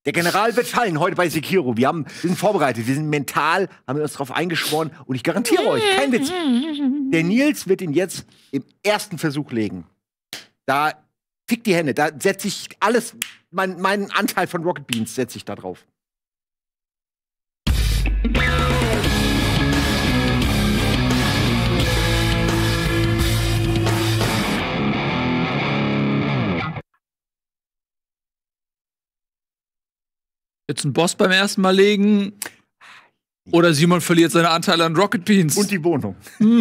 Der General wird fallen heute bei Sekiro. Wir sind vorbereitet, wir sind mental, haben wir uns darauf eingeschworen. Und ich garantiere euch, kein Witz, der Nils wird ihn jetzt im ersten Versuch legen. Da fick die Hände, da setze ich alles, meinen Anteil von Rocket Beans setze ich da drauf. Jetzt einen Boss beim ersten Mal legen. Oder Simon verliert seine Anteile an Rocket Beans. Und die Wohnung.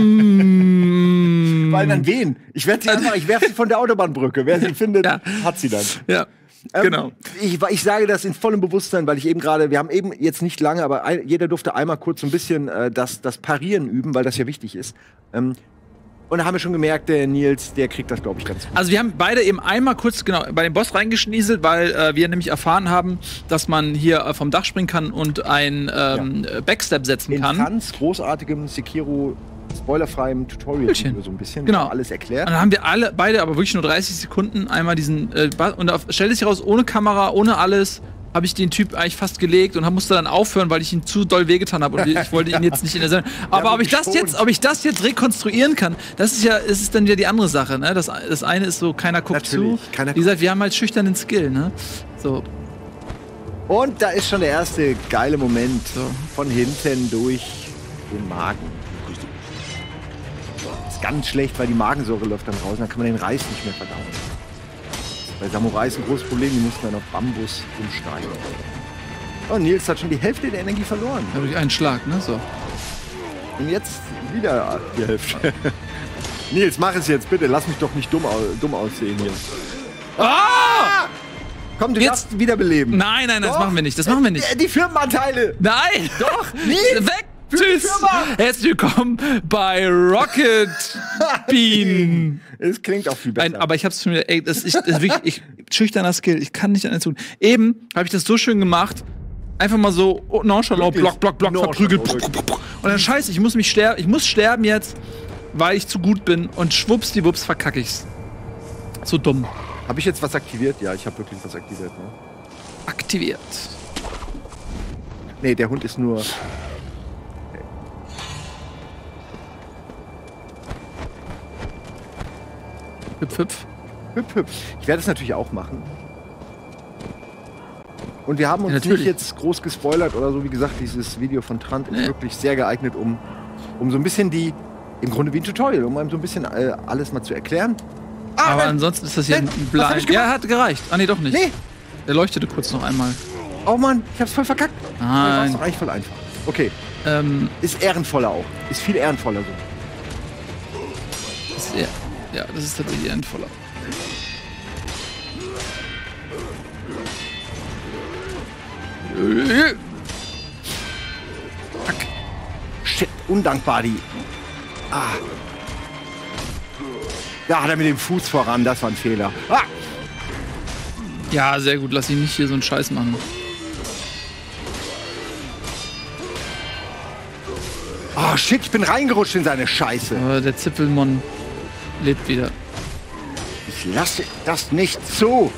Weil an wen? Ich werfe sie von der Autobahnbrücke. Wer sie findet, hat sie dann. Ja, genau. Ich sage das in vollem Bewusstsein, weil ich eben gerade, wir haben eben jetzt nicht lange, aber jeder durfte einmal kurz so ein bisschen das Parieren üben, weil das ja wichtig ist. Und da haben wir schon gemerkt, der Nils, der kriegt das, glaube ich, ganz gut. Also wir haben beide eben einmal kurz bei den Boss reingeschnieselt, weil wir nämlich erfahren haben, dass man hier vom Dach springen kann und ein Backstep setzen kann. In ganz großartigem Sekiro spoilerfreiem Tutorial so ein bisschen alles erklärt. Und dann haben wir beide, aber wirklich nur 30 Sekunden, einmal diesen und stellt sich heraus, ohne Kamera, ohne alles, habe ich den Typ eigentlich fast gelegt und musste dann aufhören, weil ich ihn zu doll wehgetan habe und ich wollte ihn jetzt nicht in der Sendung. Aber ob ich das jetzt rekonstruieren kann, ist dann wieder die andere Sache, ne? Das eine ist so, keiner guckt zu. Wie gesagt, wir haben halt schüchternen Skill, ne? So. Und da ist schon der erste geile Moment von hinten durch den Magen. Das ist ganz schlecht, weil die Magensäure läuft dann raus, dann kann man den Reis nicht mehr verdauen. Bei Samurai ist ein großes Problem, die mussten dann auf Bambus umsteigen. Und Nils hat schon die Hälfte der Energie verloren. Ja, durch einen Schlag, ne? So. Und jetzt wieder die Hälfte. Nils, mach es jetzt bitte, lass mich doch nicht dumm aussehen hier. Ah! Komm, du darfst wiederbeleben. Nein, das machen wir nicht. Das machen wir nicht. Die Firmenanteile! Nein! Doch! Nils! Weg! Tschüss! Herzlich willkommen bei Rocket Bean. Es klingt auch viel besser. Nein, aber ich hab's schon wieder, das ist wirklich schüchterner Skill. Ich kann nicht an tun. Eben habe ich das so schön gemacht. Einfach mal so nonchalant, Block, verprügelt. Und dann scheiße, ich muss sterben jetzt, weil ich zu gut bin. Und schwuppsdiwupps verkacke ich's. So dumm. Habe ich jetzt was aktiviert? Ja, ich habe wirklich was aktiviert. Ne? Aktiviert. Nee, der Hund ist nur... Hüpf, hüpf. Hüpf, hüpf. Ich werde es natürlich auch machen. Und wir haben uns nicht jetzt groß gespoilert oder so. Wie gesagt, dieses Video von Trant ist wirklich sehr geeignet, um so ein bisschen im Grunde wie ein Tutorial, um einem so ein bisschen alles mal zu erklären. Aber ansonsten ist das hier ein Blind. Ja, hat gereicht. Ah, nee, doch nicht. Nee. Der leuchtete kurz noch einmal. Oh Mann, ich hab's voll verkackt. Nein. Das war eigentlich voll einfach. Okay. Ist ehrenvoller auch. Ist viel ehrenvoller so. Ja, das ist tatsächlich ehrenvoller. Fuck. Shit, undankbar die. Da hat er mit dem Fuß voran, das war ein Fehler. Ja, sehr gut, lass ihn nicht hier so einen Scheiß machen. Oh shit, ich bin reingerutscht in seine Scheiße. Aber der Zipfelmon lebt wieder. Ich lasse das nicht zu.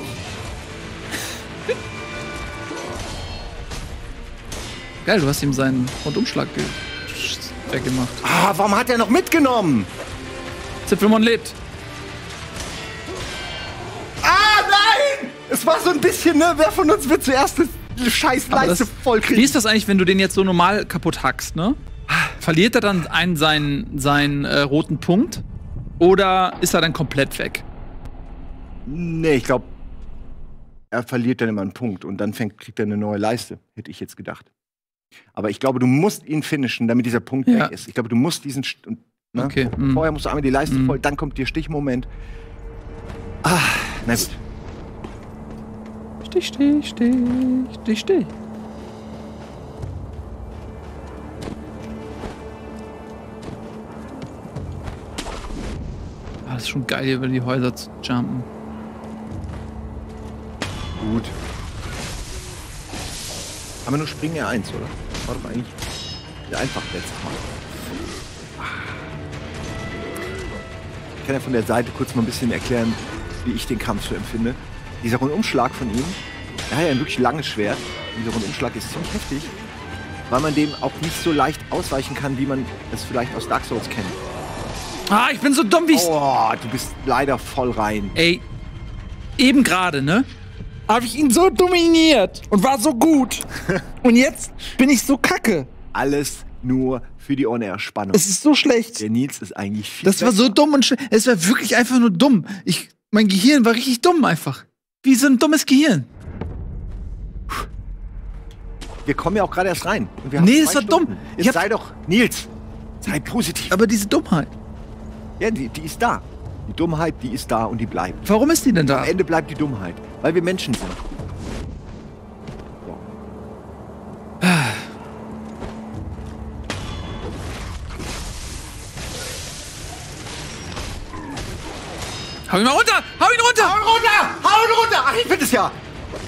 Geil, du hast ihm seinen Rundumschlag weggemacht. Warum hat er noch mitgenommen? Zipfelmon lebt. Nein! Es war so ein bisschen, ne? Wer von uns wird zuerst die Scheißleiste vollkriegen? Wie ist das eigentlich, wenn du den jetzt so normal kaputt hackst, ne? Verliert er dann seinen roten Punkt? Oder ist er dann komplett weg? Nee, ich glaube, er verliert dann immer einen Punkt und dann kriegt er eine neue Leiste, hätte ich jetzt gedacht. Aber ich glaube, du musst ihn finishen, damit dieser Punkt weg ist. Ich glaube, du musst diesen... Ne? Okay. Vorher musst du einmal die Leiste voll, dann kommt der Stichmoment. Na gut. Stich. Das ist schon geil, über die Häuser zu jumpen. Gut. Haben wir nur Springen R1, oder? War doch eigentlich einfach letztes Mal. Ich kann ja von der Seite kurz mal ein bisschen erklären, wie ich den Kampf so empfinde. Dieser Rundumschlag von ihm Er hat ja ein wirklich langes Schwert. Dieser Rundumschlag ist ziemlich heftig, weil man dem auch nicht so leicht ausweichen kann, wie man es vielleicht aus Dark Souls kennt. Ah, ich bin so dumm, wie ich... Oh, du bist leider voll rein. Ey, eben gerade, ne? Habe ich ihn so dominiert und war so gut. Und jetzt bin ich so kacke. Alles nur für die On-Air-Spannung. Es ist so schlecht. Der Nils ist eigentlich viel Das war so dumm und es war wirklich einfach nur dumm. Mein Gehirn war richtig dumm einfach. Wie so ein dummes Gehirn. Wir kommen ja auch gerade erst rein. Und wir Nee, haben das war 2 dumm. Stunden. Jetzt sei doch, Nils, sei positiv. Aber diese Dummheit. Ja, die ist da. Die Dummheit, die ist da und die bleibt. Warum ist die denn da? Am Ende bleibt die Dummheit, weil wir Menschen sind. So. Hau ihn mal runter! Hau ihn runter! Hau ihn runter! Hau ihn runter! Ach, ich bin es ja!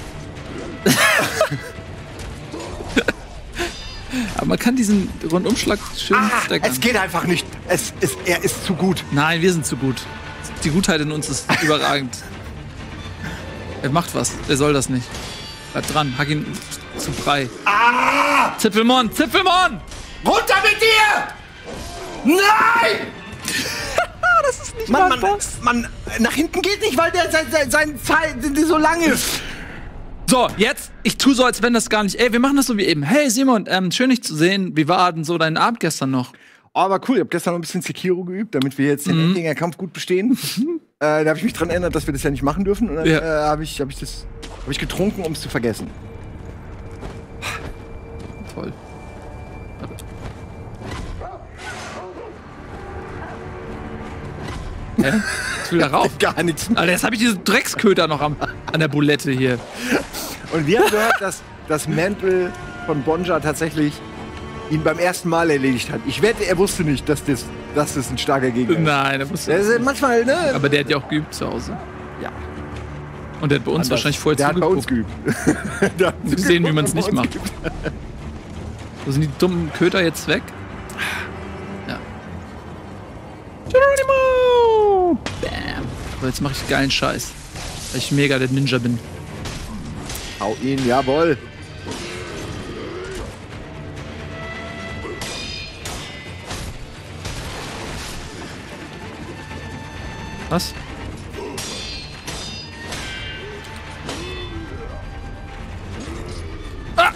Aber man kann diesen Rundumschlag schön stecken. Es geht einfach nicht. Er ist zu gut. Nein, wir sind zu gut. Die Gutheit in uns ist überragend. Er macht was. Er soll das nicht. Bleib dran. Hack ihn zu Brei. Ah! Zipfelmon! Zipfelmon! Runter mit dir! Nein! Das ist nicht mein Boss. Mann, nach hinten geht nicht, weil der sein Zeit so lang ist. So, jetzt, ich tue so, als wenn das gar nicht... Ey, wir machen das so wie eben. Hey, Simon, schön dich zu sehen. Wie war denn so dein Abend gestern noch? Aber cool, ich habe gestern noch ein bisschen Sekiro geübt, damit wir jetzt den Endgänger-Kampf gut bestehen. Da habe ich mich dran erinnert, dass wir das ja nicht machen dürfen. Und dann habe ich getrunken, um es zu vergessen. Toll. Ich will da rauf. Gar nichts mehr. Alter, jetzt habe ich diese Drecksköter noch an der Bulette hier. Und wir haben gehört, dass das Mantle von Bonja tatsächlich ihn beim ersten Mal erledigt hat. Ich wette, er wusste nicht, dass das ein starker Gegner ist. Nein, er wusste nicht. Manchmal, ne? Aber der hat ja auch geübt zu Hause. Ja. Und der hat bei uns wahrscheinlich vorher zugeguckt. Der hat bei uns geübt. Wir sehen, wie man es nicht macht. Wo sind die dummen Köter jetzt weg? Ja. Geronimo! Bam. So, jetzt mache ich geilen Scheiß. Weil ich mega der Ninja bin. Hau ihn, jawohl. Was? Ah!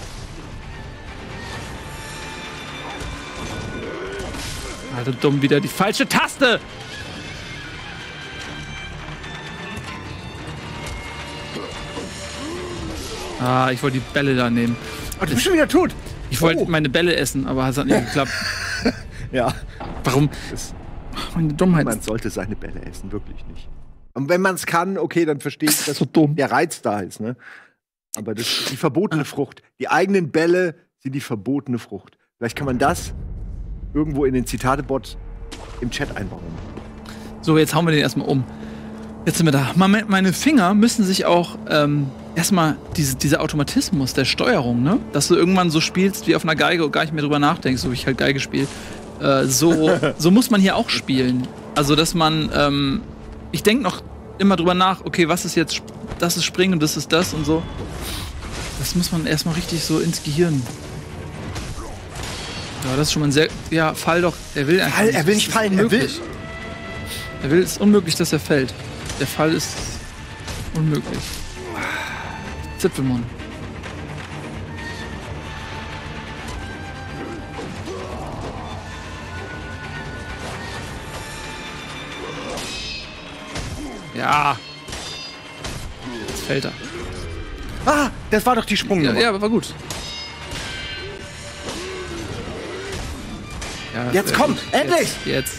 Alter, dumm, wieder die falsche Taste! Ah, ich wollte die Bälle da nehmen. Oh, du bist schon wieder tot. Ich wollte meine Bälle essen, aber es hat nicht geklappt. Ja. Warum? Meine Dummheit. Man sollte seine Bälle essen, wirklich nicht. Und wenn man es kann, okay, dann verstehe ich, dass so dumm. Der Reiz da ist, ne? Aber das ist die verbotene Frucht. Die eigenen Bälle sind die verbotene Frucht. Vielleicht kann man das irgendwo in den Zitatebot im Chat einbauen. So, jetzt hauen wir den erstmal um. Jetzt sind wir da. Meine Finger müssen sich auch erstmal dieser Automatismus der Steuerung, ne? Dass du irgendwann so spielst wie auf einer Geige und gar nicht mehr drüber nachdenkst, so wie ich halt Geige spiele. So muss man hier auch spielen. Also, dass man, ich denke noch immer drüber nach, okay, was ist jetzt, das ist Springen und das ist das und so. Das muss man erstmal richtig so ins Gehirn. Ja, das ist schon mal ein sehr, ja, fall doch, er will einfach Er will nicht fallen, er will. Er will, es ist unmöglich, dass er fällt. Der Fall ist unmöglich. Zipfelmon. Ja. Jetzt fällt er. Ah, das war doch die Sprungnummer. Ja, aber war gut. Ja, jetzt kommt, endlich! Jetzt.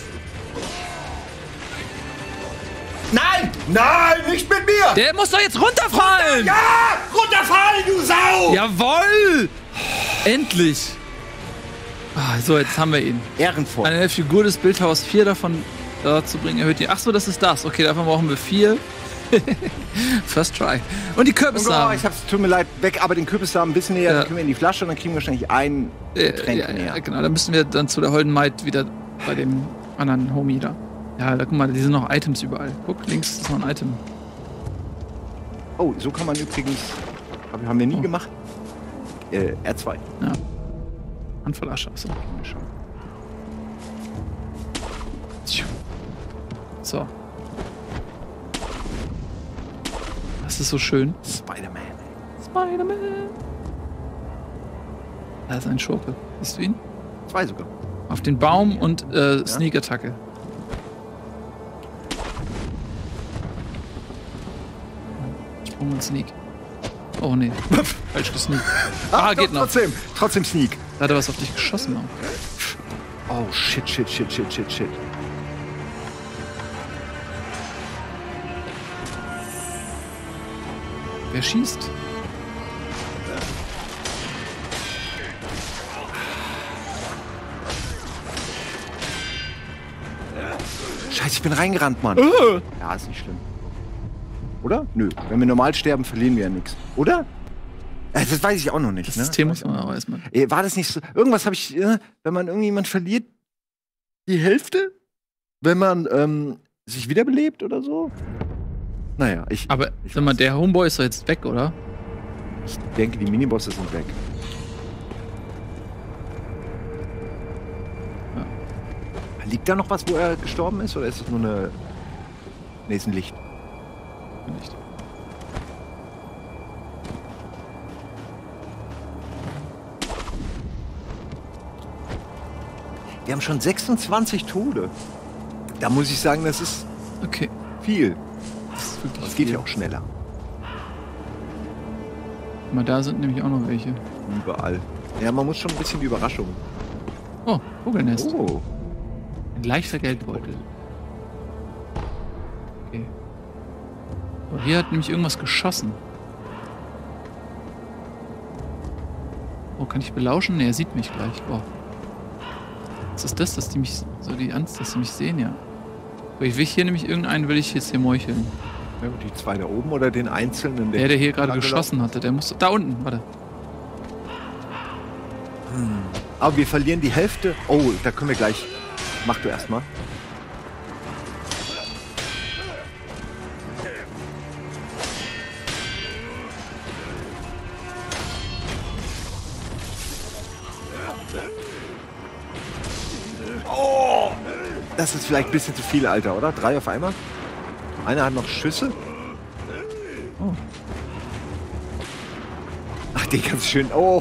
Nein! Nein, nicht mit mir! Der muss doch jetzt runterfallen! Ja! Runterfallen, du Sau! Jawoll! Endlich! Ah, so, jetzt haben wir ihn. Ehrenvoll. Eine Figur des Bildhauers 4 davon zu bringen, erhöht die. Achso, das ist das. Okay, davon brauchen wir 4. First try. Und die Kürbissamen. Tut mir leid, weg, aber den Kürbissamen ein bisschen näher, dann können wir in die Flasche und dann kriegen wir wahrscheinlich ein Getränk näher. Ja, genau, dann müssen wir dann zu der Holden Maid wieder bei dem anderen Homie da. Ja, da guck mal, die sind noch Items überall. Guck, links ist noch ein Item. Oh, so kann man übrigens Haben wir nie gemacht. R2. Ja. Handvoll Asche. Achso. So. Das ist so schön. Spider-Man. Spider-Man. Da ist ein Schurke. Siehst du ihn? 2 sogar. Auf den Baum und Sneak-Attacke. Sprung und Sneak. Oh nee. Falsch gesneakt. Geht noch. Trotzdem Sneak. Da hat er was auf dich geschossen auch. Oh, shit. Wer schießt? Scheiße, ich bin reingerannt, Mann. Ja, ist nicht schlimm. Oder? Nö. Wenn wir normal sterben, verlieren wir ja nichts. Oder? Das weiß ich auch noch nicht. Das ne? System muss man aber erstmal. War das nicht so? Irgendwas habe ich, wenn man irgendjemand verliert, die Hälfte? Wenn man sich wiederbelebt oder so? Naja, Aber sag mal, der Homeboy ist doch jetzt weg, oder? Ich denke, die Minibosse sind weg. Ja. Liegt da noch was, wo er gestorben ist? Oder ist es nur eine. Nee, ist ein Licht. Nicht. Wir haben schon 26 Tode. Da muss ich sagen, das ist okay. Viel. Das geht ja auch schneller. Mal da sind nämlich auch noch welche. Überall. Ja, man muss schon ein bisschen Überraschung. Oh, Vogelnest. Oh. Ein leichter Geldbeutel. Okay. Oh, hier hat nämlich irgendwas geschossen. Oh, kann ich belauschen? Ne, er sieht mich gleich. Oh. Was ist das, dass die mich so die Angst, dass sie mich sehen, ja. Aber ich will hier nämlich irgendeinen, will ich jetzt hier meucheln. Ja, die 2 da oben oder den einzelnen? Der hier gerade geschossen hatte, der muss da unten, warte. Aber wir verlieren die Hälfte. Oh, da können wir gleich. Mach du erst mal. Oh! Das ist vielleicht ein bisschen zu viel, Alter, oder? 3 auf einmal? Einer hat noch Schüsse. Oh. Ach, den ganz schön. Oh.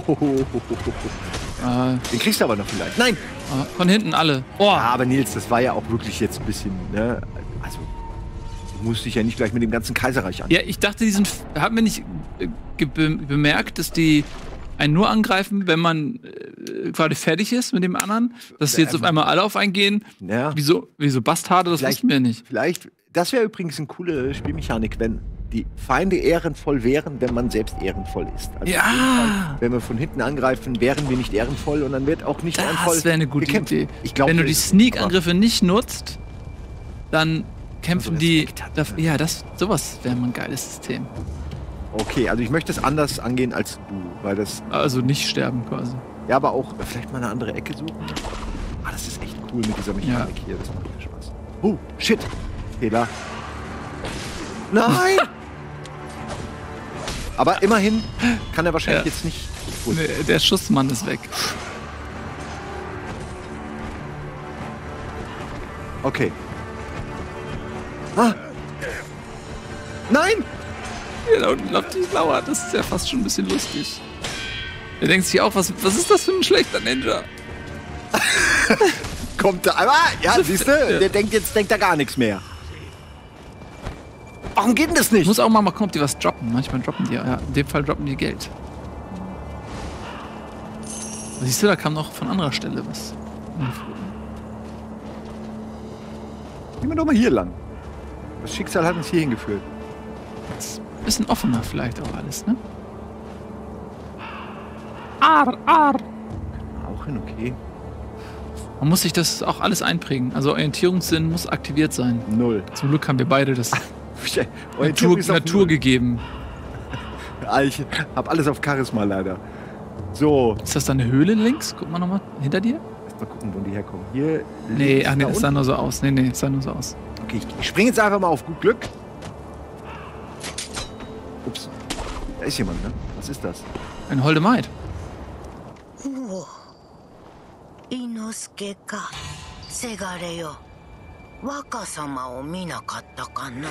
Den kriegst du aber noch vielleicht. Nein! Von hinten alle. Oh. Ja, aber Nils, das war ja auch wirklich jetzt ein bisschen, ne? Also, du musst dich ja nicht gleich mit dem ganzen Kaiserreich an. Ja, ich dachte, haben wir nicht bemerkt, dass die einen nur angreifen, wenn man quasi fertig ist mit dem anderen? Dass sie jetzt auf einmal alle auf einen gehen? Ja. Wieso Bastarde? Das wussten wir nicht. Vielleicht, das wäre übrigens eine coole Spielmechanik, wenn die Feinde ehrenvoll wären, wenn man selbst ehrenvoll ist. Also ja! Fall, wenn wir von hinten angreifen, wären wir nicht ehrenvoll und dann wird auch nicht ehrenvoll. Das wäre eine gute Idee. Ich glaub, wenn du die Sneak-Angriffe nicht nutzt, dann kämpfen die. Ja, sowas wäre mal ein geiles System. Okay, also ich möchte es anders angehen als du, weil das. Also nicht sterben quasi. Ja, aber auch vielleicht mal eine andere Ecke suchen. Das ist echt cool mit dieser Mechanik hier. Das macht mir Spaß. Oh, shit. Fehler. Nein! Aber immerhin kann er wahrscheinlich jetzt nicht. Gut. Der Schussmann ist weg. Okay. Ah! Nein! Ja, da unten läuft die Lauer. Das ist ja fast schon ein bisschen lustig. Er denkt sich auch, was ist das für ein schlechter Ninja? Kommt da. Aber, ja, siehst du, der denkt er gar nichts mehr. Warum geht denn das nicht? Ich muss auch mal gucken, ob die was droppen. Manchmal droppen die, ja. In dem Fall droppen die Geld. Siehst du, da kam noch von anderer Stelle was. Gehen wir doch mal hier lang. Das Schicksal hat uns hier hingeführt. Das ist ein bisschen offener vielleicht auch alles, ne? Auch hin, okay. Man muss sich das auch alles einprägen. Also Orientierungssinn muss aktiviert sein. 0. Zum Glück haben wir beide das Natur gegeben. Ich hab alles auf Charisma leider. So. Ist das da eine Höhle links? Guck mal nochmal hinter dir. Mal gucken, wo die herkommen. Hier. Nee, das sah nur so aus. Nee, es sah nur so aus. Okay, ich springe jetzt einfach mal auf gut Glück. Ups. Da ist jemand, ne? Was ist das? Eine holde Maid. 伊之助かせがれよ若様を見なかったかな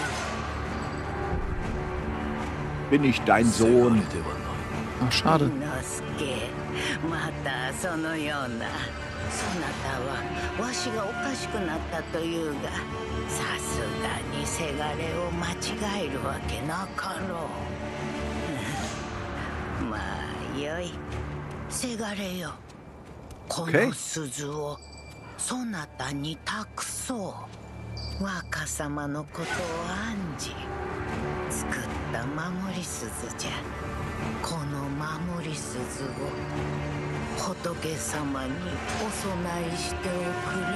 Bin ich dein Sohn? Ach, schade. 伊之助またそのようなそなたはわしがおかしくなったというがさすがにせがれを間違えるわけなかろうまあよいせがれよこの鈴をそなたに託そう若様のことを案じ作った守り鈴じゃこの守り鈴を仏様にお供えしておくれ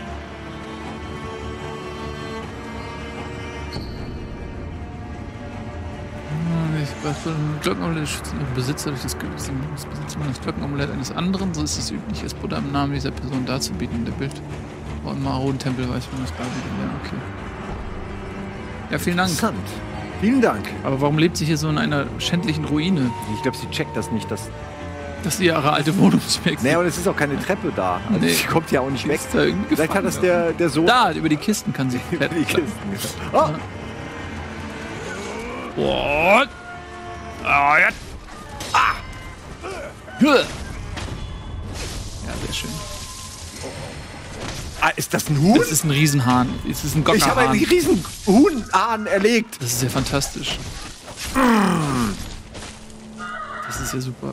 Glockenamulett schützt den Besitzer durch das Besitzer des Glockenamulett eines anderen. So ist es üblich, es Buddha im Namen dieser Person darzubieten. Der Bild im Marun-Tempel weiß man das darbietet. Ja, okay. Ja, vielen Dank. Interessant. Vielen Dank. Aber warum lebt sie hier so in einer schändlichen Ruine? Ich glaube, sie checkt das nicht, dass. Dass sie ihre alte Wohnung nicht mehr Naja, und es ist auch keine Treppe da. Also Nee. sie kommt ja auch nicht weg. ist da irgendwie Vielleicht hat das gefangen, der Sohn. Da, über die Kisten kann sie Über die klettern. Kisten. Oh! What? Ah, ja. Ja, sehr schön. Ah, ist das ein Huhn? Das ist ein Riesenhahn. Es ist ein Ich habe einen Gockerhahn. riesen Huhnhahn erlegt. Das ist ja fantastisch. Das ist ja super.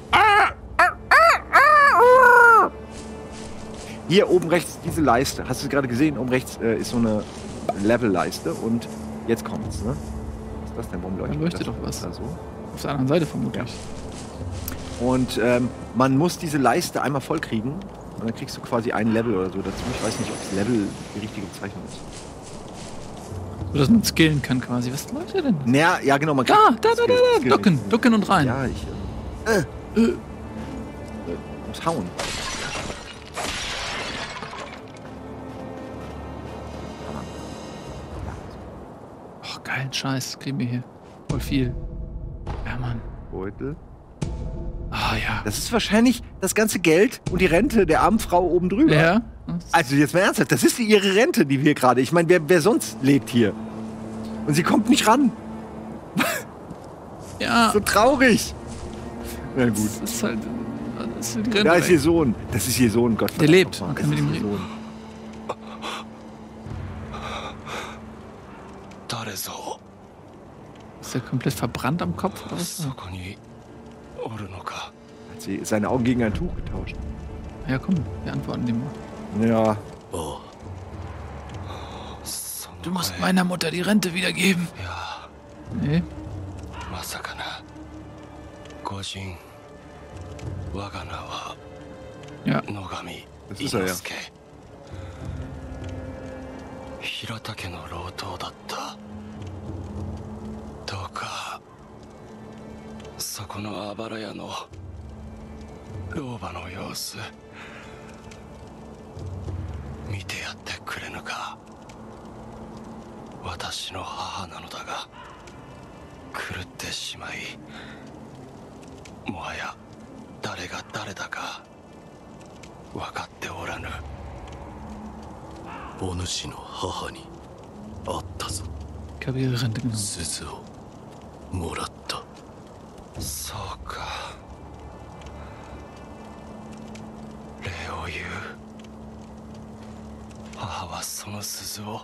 Hier oben rechts diese Leiste. Hast du gerade gesehen? Oben rechts ist so eine Level-Leiste und jetzt kommt's, ne? Was ist das denn? Warum leuchtet Da leuchtet das doch was. da so? Auf der anderen Seite vermutlich. Und man muss diese Leiste einmal voll kriegen und dann kriegst du quasi ein Level oder so dazu. Ich weiß nicht, ob das Level die richtige Bezeichnung ist. So, dass man skillen kann quasi. Was leuchtet denn? Naja, ja genau, man Da. Ducken. Ducken und rein. Ja, ich muss hauen. Oh, geilen Scheiß. Kriegen wir hier. Voll viel. Ja, Mann. Beutel. Ah, ja. Das ist wahrscheinlich das ganze Geld und die Rente der armen Frau oben drüber. Ja. Also jetzt mal ernsthaft, das ist ihre Rente, die wir gerade. Ich meine, wer sonst lebt hier? Und sie kommt nicht ran. Ja. So traurig. Na gut. Das ist halt. Das ist die Rente Da ist ihr weg. Sohn. Das ist ihr Sohn, Gott. Der lebt. Man Man kann mit ihm reden. Ist der komplett verbrannt am Kopf? Oder was? Hat sie seine Augen gegen ein Tuch getauscht. Ja, komm. Wir antworten dem mal. Ja. Du musst meiner Mutter die Rente wiedergeben. Nee. Ja. Das ist er ja. 平田家の老頭だった。どうかそこのあばら屋の老婆の様子見てやってくれぬか。私の母なのだが狂ってしまい、もはや誰が誰だか分かっておらぬ。お主の母に会ったぞ。 Ich habe ihre Rente genommen. 鈴をもらった。そうか。礼を言う。母はその鈴を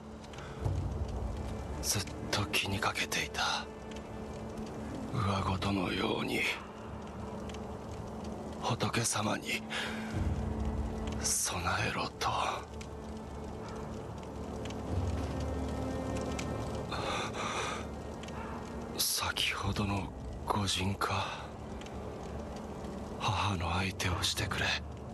ずっと気にかけていた。上事のように仏様に備えろと。先ほどの御人か。母の相手をしてくれ。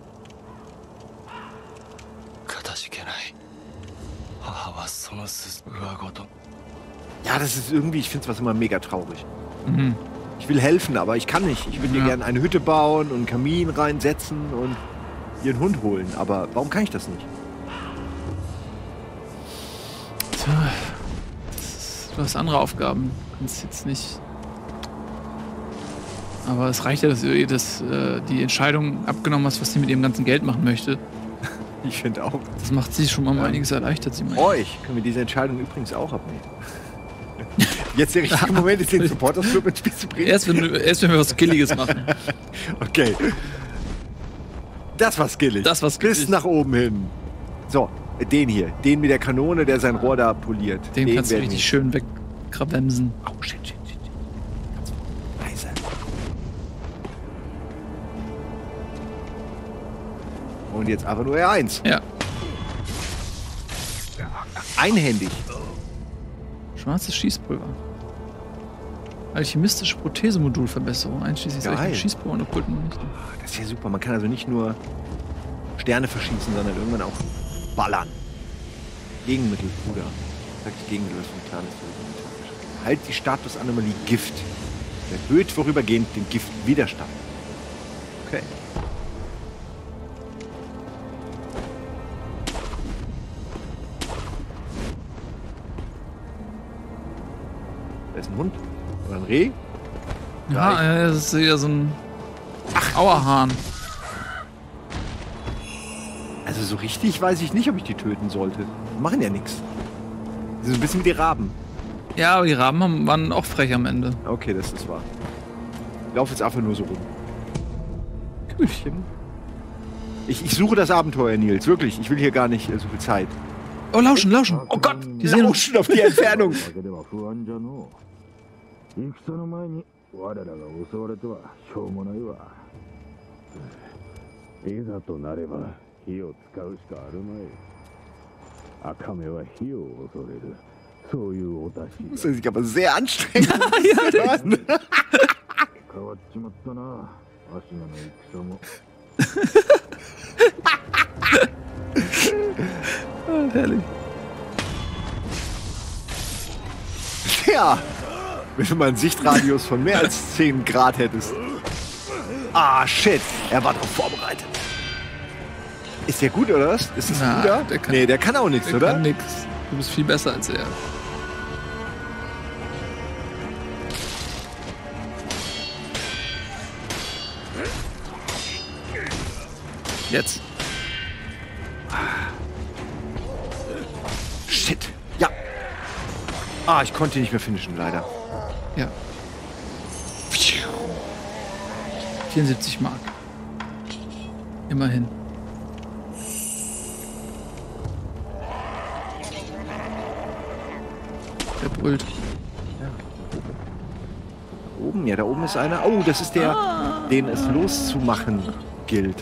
かたじけない。母はその鈴上ごと。 Ja, das ist irgendwie, ich finde es immer mega traurig. Mhm. Ich will helfen, aber ich kann nicht. Ich würde dir gerne eine Hütte bauen und einen Kamin reinsetzen und ihren Hund holen. Aber warum kann ich das nicht? Tja, du hast andere Aufgaben. Du kannst jetzt nicht. Aber es reicht ja, dass du ihr die Entscheidung abgenommen hast, was sie mit ihrem ganzen Geld machen möchte. Ich finde auch. Das macht sie schon mal einiges erleichtert. Sie meint. Euch können wir diese Entscheidung übrigens auch abnehmen. Jetzt der richtige Moment ist, den Supporters Club ins Spiel zu bringen. Erst wenn wir was Skilliges machen. Okay. Das war skillig. Das war skillig. Bis nach oben hin. So, den hier. Den mit der Kanone, der sein Rohr da poliert. Den kannst du richtig schön wegkrabemsen. Oh, shit. Ganz leise. Und jetzt einfach nur R1. Ja. Einhändig. Schwarzes Schießpulver. Alchemistische Prothesemodulverbesserung, einschließlich solcher Schießpulver und okkulten Nichten. Das ist ja super. Man kann also nicht nur Sterne verschießen, sondern irgendwann auch ballern. Gegenmittel, Bruder. Sag ich Gegenmittel, was für ein kleines Versuch. Halt die Statusanomalie Gift. Erhöht vorübergehend den Giftwiderstand. Okay. Da ist ein Hund. Oder ein Reh. Ja, das ist ja so ein Auerhahn. Also so richtig weiß ich nicht, ob ich die töten sollte. Die machen ja nichts. Die sind so ein bisschen wie die Raben. Ja, aber die Raben waren auch frech am Ende. Okay, das ist wahr. Ich laufe jetzt einfach nur so rum. Kühlchen. Ich suche das Abenteuer, Nils. Wirklich, ich will hier gar nicht so viel Zeit. Oh, lauschen. Oh Gott, die lauschen auf die Entfernung. 戦の前に我らが襲われてはしょうもないわ。いざとなれば火を使うしかあるまい。赤目は火を恐れる。そういうお達し。 Das ist aber sehr anstrengend. 変わっちまったな。足がの戦も。 Herrlich. Ja. Wenn du mal einen Sichtradius von mehr als 10 Grad hättest. Ah, shit. Er war darauf vorbereitet. Ist der gut, oder was? Ist das ein guter? Der kann auch nichts, oder? Der kann nix. Du bist viel besser als er. Jetzt. Shit. Ja. Ah, ich konnte ihn nicht mehr finishen, leider. Ja. 74 Mark. Immerhin. Der brüllt. Ja. Da oben, ja, da oben ist einer. Oh, das ist der, den es loszumachen gilt.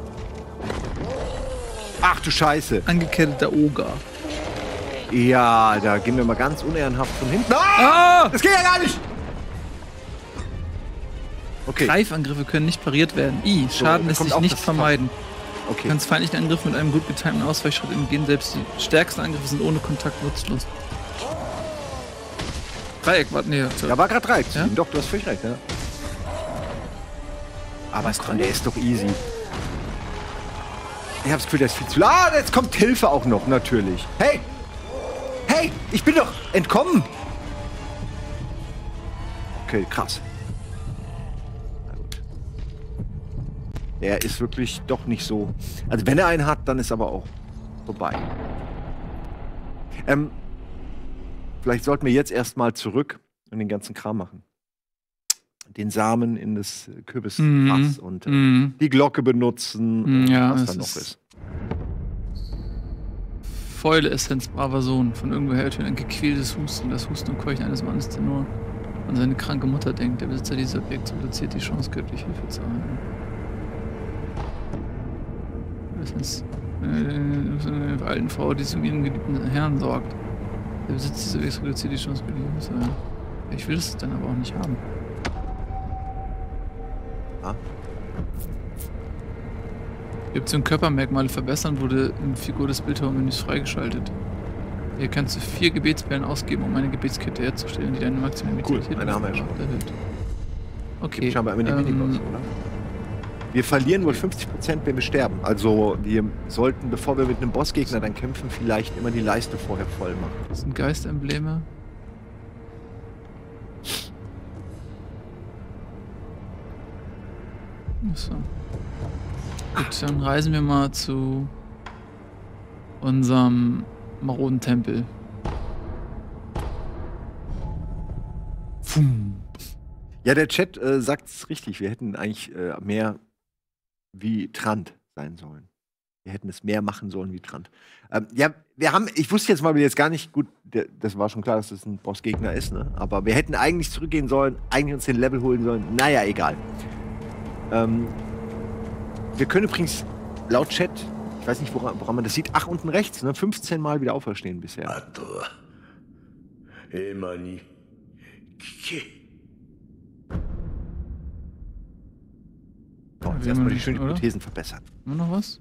Ach du Scheiße. Angeketteter Oger. Ja, da gehen wir mal ganz unehrenhaft von hinten. Ah! Das geht ja gar nicht! Okay. Greifangriffe können nicht pariert werden. Schaden lässt sich nicht vermeiden. Okay. Du kannst feindlichen Angriff mit einem gut getimten Ausweichschritt entgehen. Selbst die stärksten Angriffe sind ohne Kontakt nutzlos. Dreieck, warte, nee. Da war gerade Dreieck. Ja? Doch, du hast völlig recht, ja. Aber komm, der ist doch easy. Ich hab's Gefühl, der ist viel zu... Ah, jetzt kommt Hilfe auch noch, natürlich. Hey! Hey, ich bin doch entkommen! Okay, krass. Na gut. Der ist wirklich doch nicht so... Also wenn er einen hat, dann ist aber auch vorbei. Vielleicht sollten wir jetzt erstmal zurück und den ganzen Kram machen. Den Samen in das Kürbisfass und die Glocke benutzen, ja, was da noch ist. Fäule-Essenz, braver Sohn. Von irgendwoher hört ein gequältes Husten. Das Husten und Keuchen eines Mannes, der nur an seine kranke Mutter denkt. Der Besitzer dieses Objekts reduziert die Chance, göttliche Hilfe zu erhalten. Essenz. Eine alten Frau, die sich um ihren geliebten Herrn sorgt. Der Besitzer dieses Objekts reduziert die Chance, göttliche Hilfe zu erhalten. Ich will es dann aber auch nicht haben. Ah. Die Option Körpermerkmale verbessern wurde in Figur des Bildhauermenüs freigeschaltet. Hier kannst du 4 Gebetsperlen ausgeben, um eine Gebetskette herzustellen, die deine maximale Vitalität eine haben wir schon. erhöht. Okay. Scheinbar immer die Minigos, oder? Wir verlieren wohl 50%, wenn wir sterben. Also wir sollten, bevor wir mit einem Bossgegner dann kämpfen, vielleicht immer die Leiste vorher voll machen. Das sind Geistembleme. So. Gut, dann reisen wir mal zu unserem maroden Tempel. Fum. Ja, der Chat sagt es richtig. Wir hätten eigentlich mehr wie Trant sein sollen. Wir hätten es mehr machen sollen wie Trant. Ja, ich wusste jetzt mal jetzt gar nicht, gut, das war schon klar, dass das ein Bossgegner ist, ne? Aber wir hätten eigentlich zurückgehen sollen, eigentlich uns den Level holen sollen. Naja, egal. Wir können übrigens laut Chat, ich weiß nicht, woran man das sieht, ach, unten rechts, ne? 15 Mal wieder auferstehen bisher. あとはエマに聞け。 So, jetzt will erstmal man die nicht, schönen oder? Hypothesen verbessern. Haben wir noch was?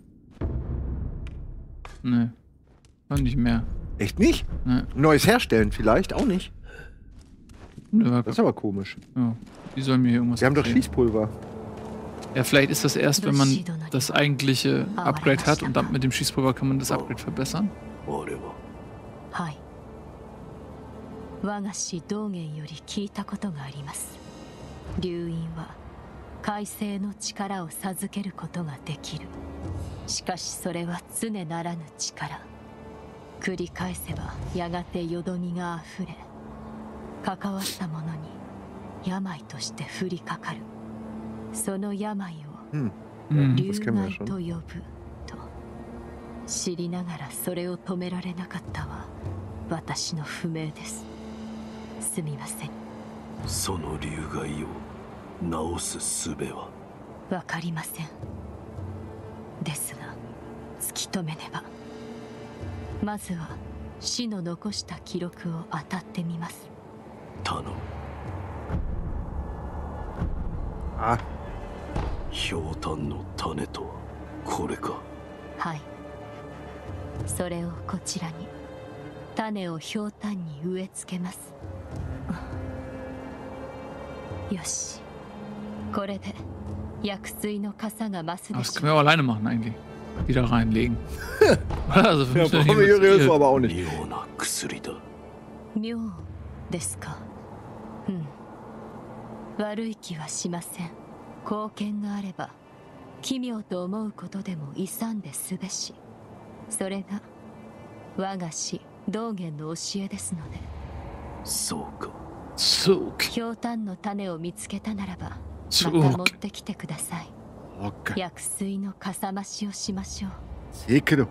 Nee. War nicht mehr. Echt nicht? Nee. Neues herstellen vielleicht auch nicht. Nee, war Das ist aber komisch. ja. Die sollen mir hier irgendwas Wir haben doch erzählen. Schießpulver. Ja, vielleicht ist das erst, wenn man das eigentliche Upgrade hat und dann mit dem Schießpulver kann man das Upgrade verbessern. 俺ははい。我が師道元より聞いたことがあります。龍院は海星の力を授けることができる。しかしそれは常ならぬ力。繰り返せばやがてよどみがあふれ、関わった者に病として降りかかる。その病を Hm. 流 das kennen wir 害 schon. と呼ぶと知りながらそれを止められなかったは私の不明です。すみません。 その流害を治す術は。 わかりません。ですが突き止めねば。まずは死の残した記録を当たってみます。 頼む。 Ah, ひょうたんの種とはこれか。 はい。それをこちらに。種をひょうたんに植え付けます。よし。これで薬水の傘が増す Aber で das し können ょ wir う。 auch alleine machen eigentlich. Die da reinlegen. also ja, 5 brauchen wir Julius aber auch nicht. 妙な薬だ。 妙ですか。うん。悪い気はしません。貢献があれば奇妙と思うことでも勇んですべし。それが我が師道元の教えですので。 そうか。 Zug. ひょうたんの種を見つけたならばま Zug. た持ってきてください。 okay. 薬水のかさ増しをしましょう。 Sekiro.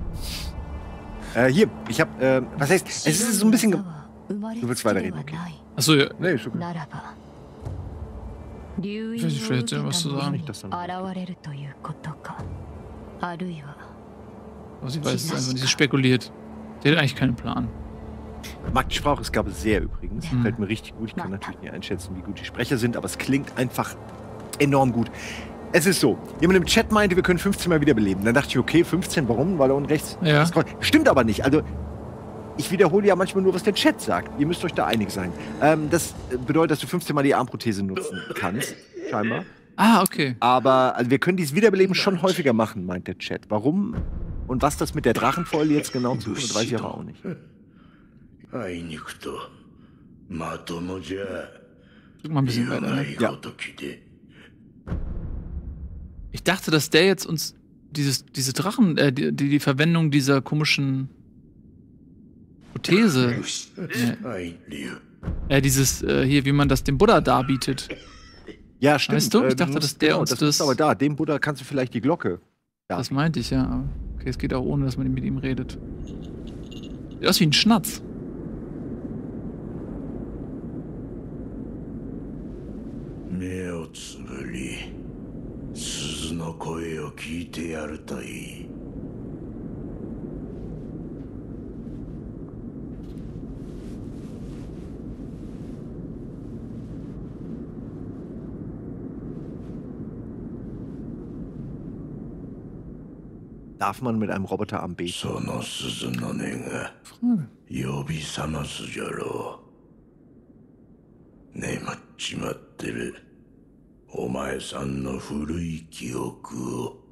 Hier, ich hab, was heißt, es ist so ein bisschen. Du willst weiterreden, okay. Achso, ja. Nee, ist okay. ならば流 Ich weiß nicht, 飲を vielleicht 受 hat er け was zu た sagen. 者に Nicht, dass dann- 現れるということか。あるいは Aber sie weiß es einfach nicht. Sie spekuliert. Sie hat eigentlich keinen Plan. Mag die Sprachausgabe sehr übrigens. Gefällt mir richtig gut. Ich kann natürlich nicht einschätzen, wie gut die Sprecher sind, aber es klingt einfach enorm gut. Es ist so, jemand im Chat meinte, wir können 15 Mal wiederbeleben. Dann dachte ich, okay, 15, warum? Weil da unten rechts. Ja. Das stimmt aber nicht. Also, ich wiederhole ja manchmal nur, was der Chat sagt. Ihr müsst euch da einig sein. Das bedeutet, dass du 15 Mal die Armprothese nutzen kannst, scheinbar. Ah, okay. Aber also wir können dieses Wiederbeleben schon häufiger machen, meint der Chat. Warum und was das mit der Drachenfäule jetzt genau zu tun hat, weiß ich aber auch nicht. あいにくとまともじゃ。 Drück mal ein bisschen 言う weiter. が Ne? いこときで。 Ich dachte, dass der jetzt uns diese Drachen, die Verwendung dieser komischen Prothese, はい、竜。 dieses, hier, wie man das dem Buddha darbietet. Ja, stimmt. Weißt du? Ich dachte, musst- dass der uns das ist das- aber da. Dem Buddha kannst du vielleicht die Glocke. Ja. Das meinte ich, ja. Aber okay, es geht auch ohne, dass man mit ihm redet. Sieht aus wie ein Schnatz. 目をつぶり鈴の声を聞いてやるといい。 Darf man mit einem Roboterarm beten? その鈴の音が Frage. 呼び覚ますじゃろう。眠っちまってるお前さんの古い記憶を。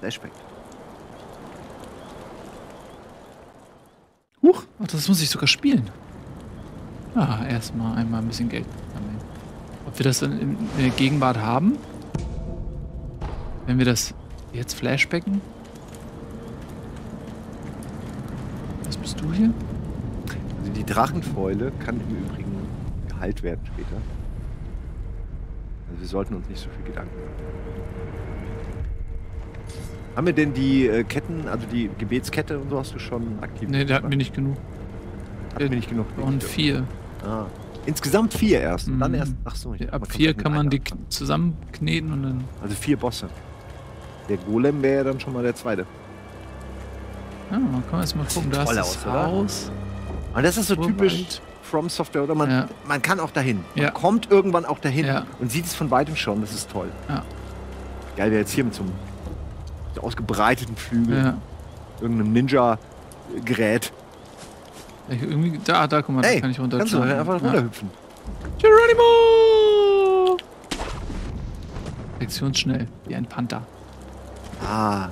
Flashback. Huch, ach, das muss ich sogar spielen. Ah, erstmal einmal ein bisschen Geld sammeln. Ob wir das dann in der Gegenwart haben? Wenn wir das jetzt flashbacken? Was bist du hier? Also die Drachenfäule kann im Übrigen geheilt werden später. Also wir sollten uns nicht so viel Gedanken machen. Haben wir denn die Ketten, also die Gebetskette und so hast du schon aktiv? Ne, der hat mir nicht genug. Hat mir nicht genug. Und 4. Ah. Insgesamt 4 erst. Und dann Mhm. erst. Achso. Ab 4 kann man die zusammenkneten und dann. Also 4 Bosse. Der Golem wäre ja dann schon mal der zweite. Ja, man kann erst mal gucken. Da ist Toll das aus, oder? Haus. Und das ist so Urwald. typisch From Software, oder? Ja. Man kann auch dahin. Ja. Man kommt irgendwann auch dahin Ja. und sieht es von weitem schon. Das ist toll. Ja. Geil, wäre jetzt hier mit so einem ausgebreiteten Flügel, Ja. irgendeinem Ninja-Gerät. Irgendwie, da, guck mal, Ey, da kann ich runter. kannst du einfach runterhüpfen. Geronimo! Reaktionsschnell, wie ein Panther. Ah,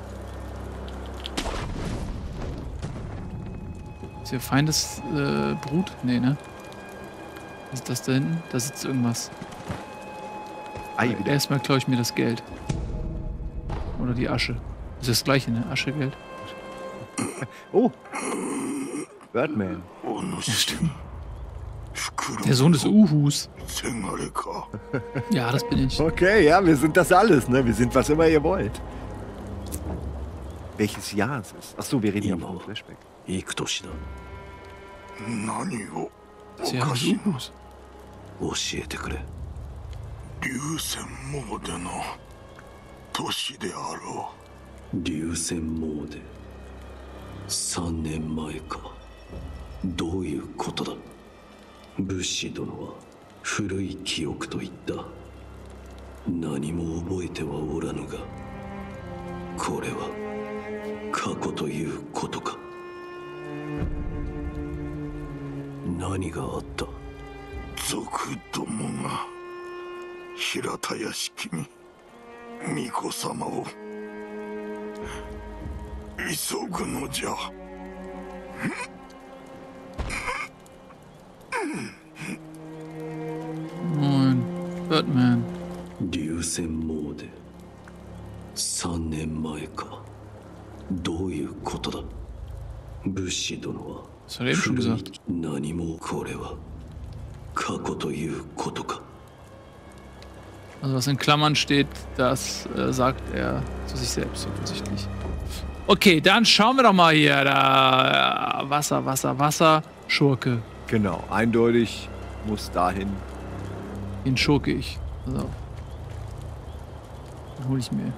Ist hier Feindesbrut? Nee, ne? Was ist das da hinten? Da sitzt irgendwas. Ei wieder. Erstmal klaue ich mir das Geld. Oder die Asche. Ist das gleiche, ne? Asche, Geld. Oh, Birdman. Ja, stimmt. Der Sohn des Uhus. Ja, das bin ich. Okay, ja, wir sind das alles, ne? Wir sind, was immer ihr wollt. Welches Jahr es ist. Achso, wir reden ja vom Flashback. 幾年だ。 何を Das Jahr des Uhus. 教えてくれ。 流線モーデの年であろ流線モーデ。3年前か。どういうことだ。武士殿は古い記憶と言った。何も覚えてはおらぬが、これは過去ということか。何があった。 う賊どもが平田屋敷に巫女様を急ぐのじゃ。 Moin. Birdman. 流線モーデ。3年前か。どういうことだ。武士殿は Das hat er eben schon gesagt. 何もこれは過去ということか。 Also was in Klammern steht, das sagt er zu sich selbst offensichtlich. Okay, dann schauen wir doch mal hier. Da, Wasser. Schurke. Genau, eindeutig muss dahin. Den schurke ich. Pass auf. Den hole ich mir.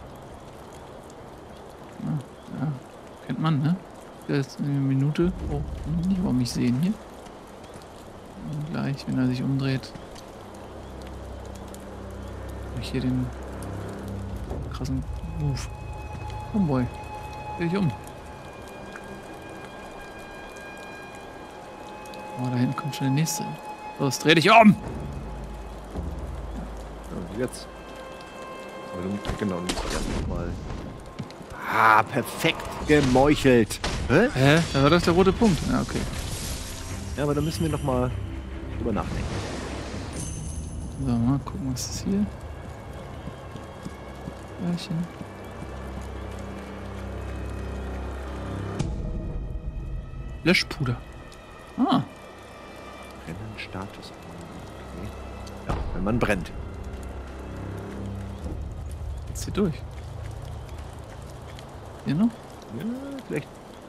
Ja, kennt man, ne? Der ist eine Minute. Oh, nicht warum mich sehen hier. Und gleich, wenn er sich umdreht. Hab ich hier den krassen Move. Komm, Boy. Dreh dich um. Oh, da hinten kommt schon der nächste. Los, dreh dich um! Ja, jetzt. Genau, nicht erst nochmal. Ah, perfekt gemeuchelt. Hä? Hä? Da war doch der rote Punkt. Ja, okay. Ja, aber da müssen wir nochmal drüber nachdenken. So, mal gucken, was ist hier. Bärchen. Löschpuder. Ah, Brennenstatus. Okay. Ja, wenn man brennt. jetzt hier durch. Hier noch? Ja, vielleicht.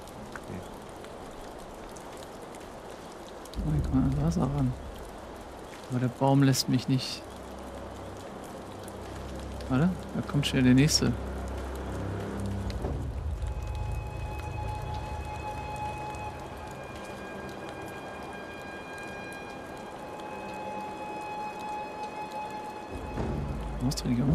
Oh, hier kann man an Wasser ran. Aber der Baum lässt mich nicht. Warte, da kommt schnell der nächste. Was dreh dich um?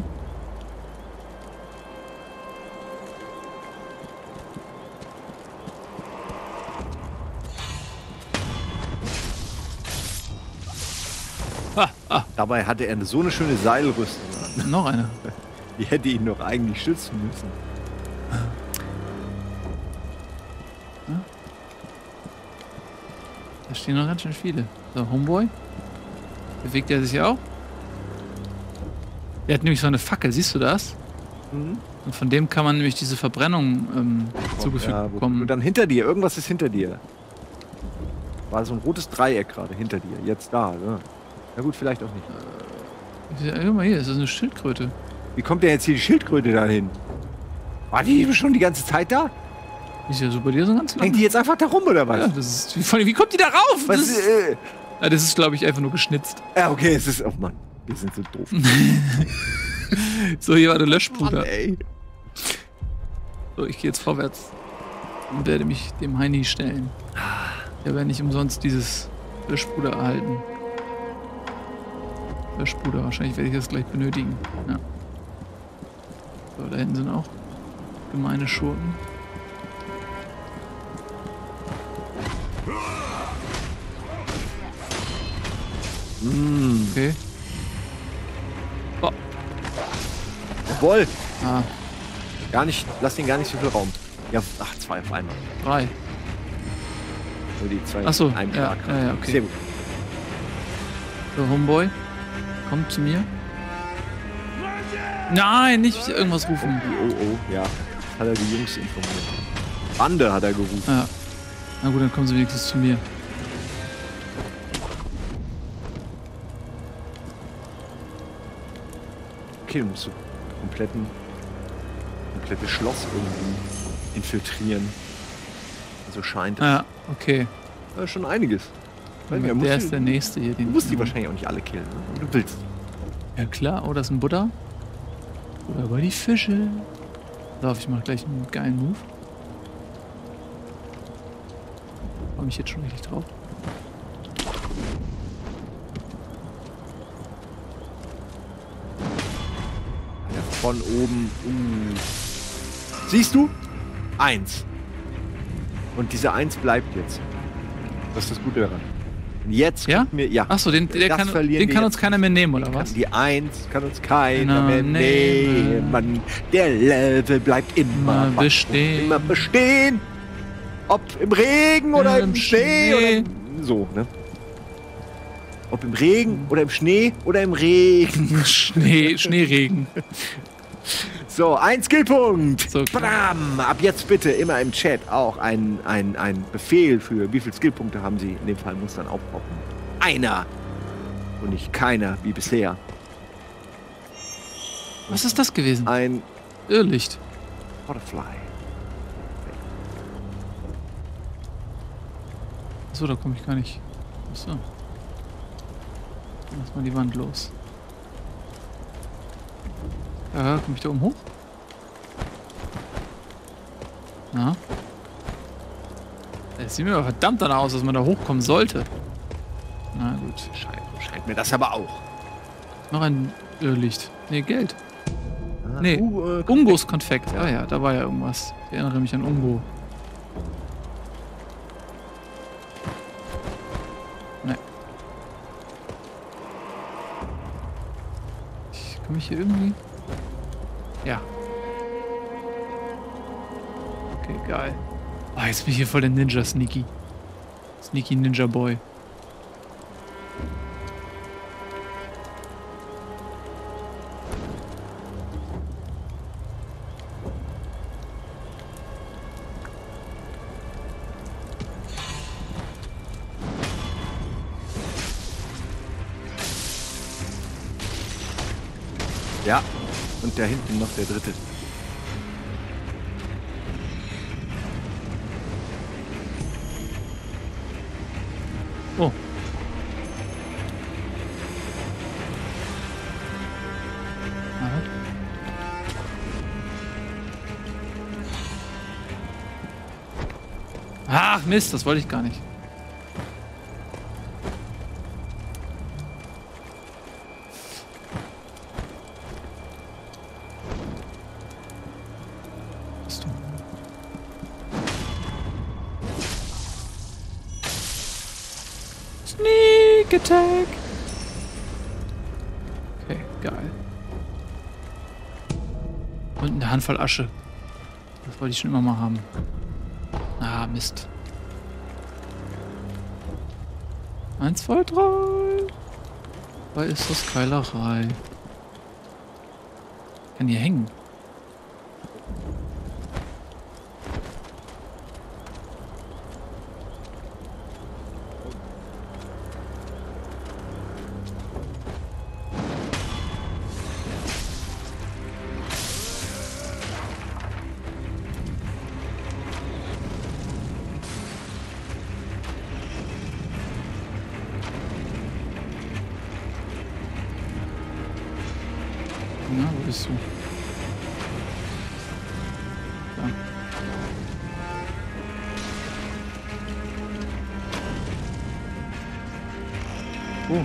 Dabei hatte er so eine schöne Seilrüstung an. Noch einer. Die hätte ihn doch eigentlich schützen müssen. Da stehen noch ganz schön viele. So, Homeboy. Bewegt er sich auch? Der hat nämlich so eine Fackel, siehst du das? Mhm. Und von dem kann man nämlich diese Verbrennung zugefügt Ja, bekommen. und dann hinter dir, irgendwas ist hinter dir. War so ein rotes Dreieck gerade hinter dir. Jetzt da, ne? Na gut, vielleicht auch nicht. Guck mal hier, das ist eine Schildkröte. Wie kommt denn jetzt hier die Schildkröte da hin? War die schon die ganze Zeit da? Ist ja so bei dir so ganz lang. Hängt die jetzt einfach da rum, oder was? Ja, das ist, wie kommt die da rauf? Was, Das ist, ja, das ist, glaube ich, einfach nur geschnitzt. ja, okay, es ist... Oh Mann, wir sind so doof. So, hier war der Löschbruder. Mann, ey. So, ich gehe jetzt vorwärts und werde mich dem Heini stellen. Der werde nicht umsonst dieses Löschbruder erhalten. Löschbruder, wahrscheinlich werde ich das gleich benötigen. Ja. So, da hinten sind auch gemeine Schurken. Okay. Oh. Jawohl. Ah, Lass den gar nicht so viel Raum. Ja, ach, 2 auf einmal. 3. Nur die 2 Ach so, in einem ja, Schlag. ja, okay. Sehr gut. So, Homeboy, kommt zu mir. Nein, nicht irgendwas rufen. Oh, ja. Hat er die Jungs informiert. Bande hat er gerufen. Ja. Na gut, dann kommen sie wenigstens zu mir. Okay, du musst so komplettes Schloss irgendwie infiltrieren. So scheint es. Ja, okay. Das ist schon einiges. Weil Der musst ist der Nächste hier. Du musst die wahrscheinlich auch nicht alle killen, ne? Du willst. Ja klar, oh, das ist ein Buddha. Oder über die Fische. So, ich mach gleich einen geilen Move. Komm ich jetzt schon richtig drauf? Ja, von oben. Siehst du? 1. Und diese 1 bleibt jetzt. Das ist das Gute daran. Und jetzt Ja? kommt mir. Ja. Achso, den Das kann verlieren wir uns jetzt. keiner mehr nehmen, oder Kann was? die 1 kann uns keiner Genau, mehr nehmen. nehmen. Der Level bleibt immer bestehen. Immer bestehen. Ob im Regen oder im Schnee. Oder so, ne? Ob im Regen oder im Schnee oder im Regen. Schneeregen. So, ein Skillpunkt. So. Bam. Ab jetzt bitte immer im Chat auch ein Befehl für wie viele Skillpunkte haben Sie. In dem Fall muss dann aufpoppen. Einer. Und nicht keiner, wie bisher. Was ist das gewesen? Ein Irrlicht. Butterfly. Achso, da komme ich gar nicht. Achso. Lass mal die Wand los. Ja, komme ich da oben hoch? Ja. Es sieht mir aber verdammt danach aus, dass man da hochkommen sollte. Na gut. Scheint mir das aber auch. Noch ein Irrlicht. Nee, Geld. Ah, Nee, Konfekt. Ungos Konfekt. Ah ja, da war ja irgendwas. Ich erinnere mich an Ungo. Nee. Komme ich hier irgendwie? Ja. Okay, geil. Ah, jetzt bin ich hier voll der Ninja Sneaky. Sneaky Ninja Boy. Ja. Und da hinten noch der dritte. Oh. Aha. Ach Mist, das wollte ich gar nicht. Bist du? Sneak Attack. Okay, geil. Und eine Handvoll Asche. Das wollte ich schon immer mal haben. Ah, Mist. 1, 2, 3. Da ist das Keilerei. Kann hier hängen. Na, wo bist du? Da. Oh.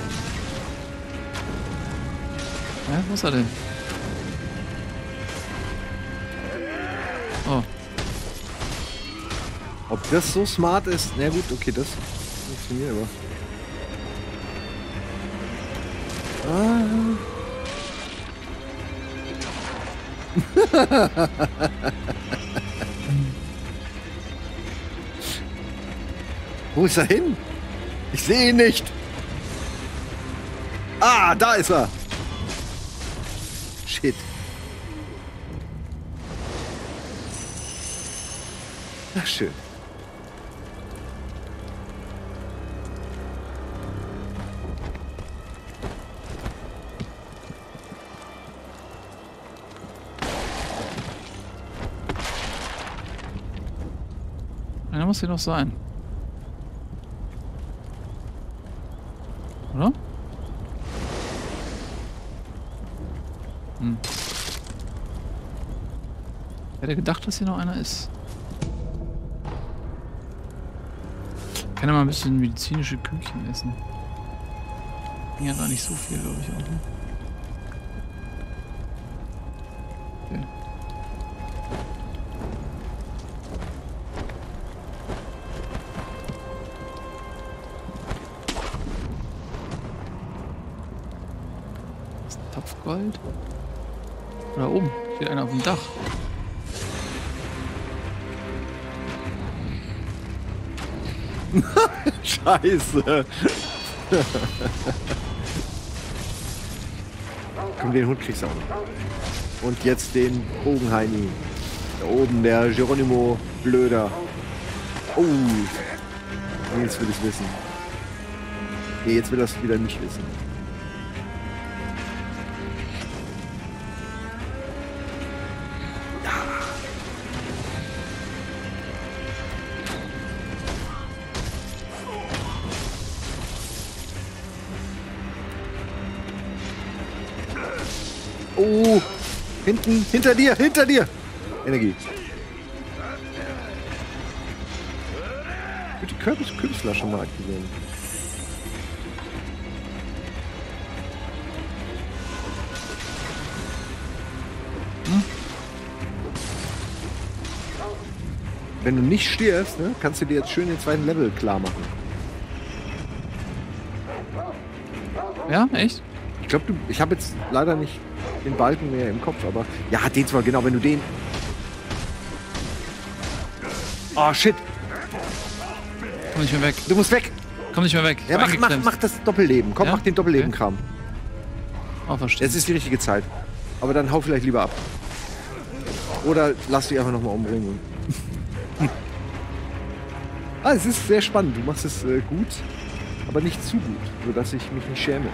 Ja, wo ist er denn? Oh. Ob das so smart ist? Na gut, okay, das funktioniert aber. Wo ist er hin? Ich sehe ihn nicht. Ah, da ist er. Shit. Ach, schön. Einer muss hier noch sein. Oder? Hm. Ich hätte gedacht, dass hier noch einer ist. Ich kann ja mal ein bisschen medizinische Küken essen. Ja, gar nicht so viel, glaube ich auch. Ne? Okay. Das ist ein Topfgold. Da oben steht einer auf dem Dach. Scheiße. Komm, den Hund kriegst du auch. Und jetzt den Bogenheini. Da oben, der Geronimo Blöder. Oh. Jetzt will ich es wissen. Nee, jetzt will er es wieder nicht wissen. Oh, hinten, hinter dir, hinter dir. Energie. Ich würde die Kürbisflasche mal aktivieren. Wenn du nicht stirbst, ne, kannst du dir jetzt schön den zweiten Level klar machen. Ja, echt? Ich glaube, ich habe jetzt leider nicht den Balken mehr im Kopf, aber ja, den zwar genau, wenn du den. Oh shit, Komm nicht mehr weg. du musst weg. Komm nicht mehr weg. Ja, mach das Doppelleben. Komm, Ja? mach den Doppelleben-Kram. Oh, verstehe. Jetzt ist die richtige Zeit. Aber dann hau vielleicht lieber ab. Oder lass dich einfach nochmal umbringen. Es ist sehr spannend. Du machst es gut, aber nicht zu gut, sodass ich mich nicht schäme.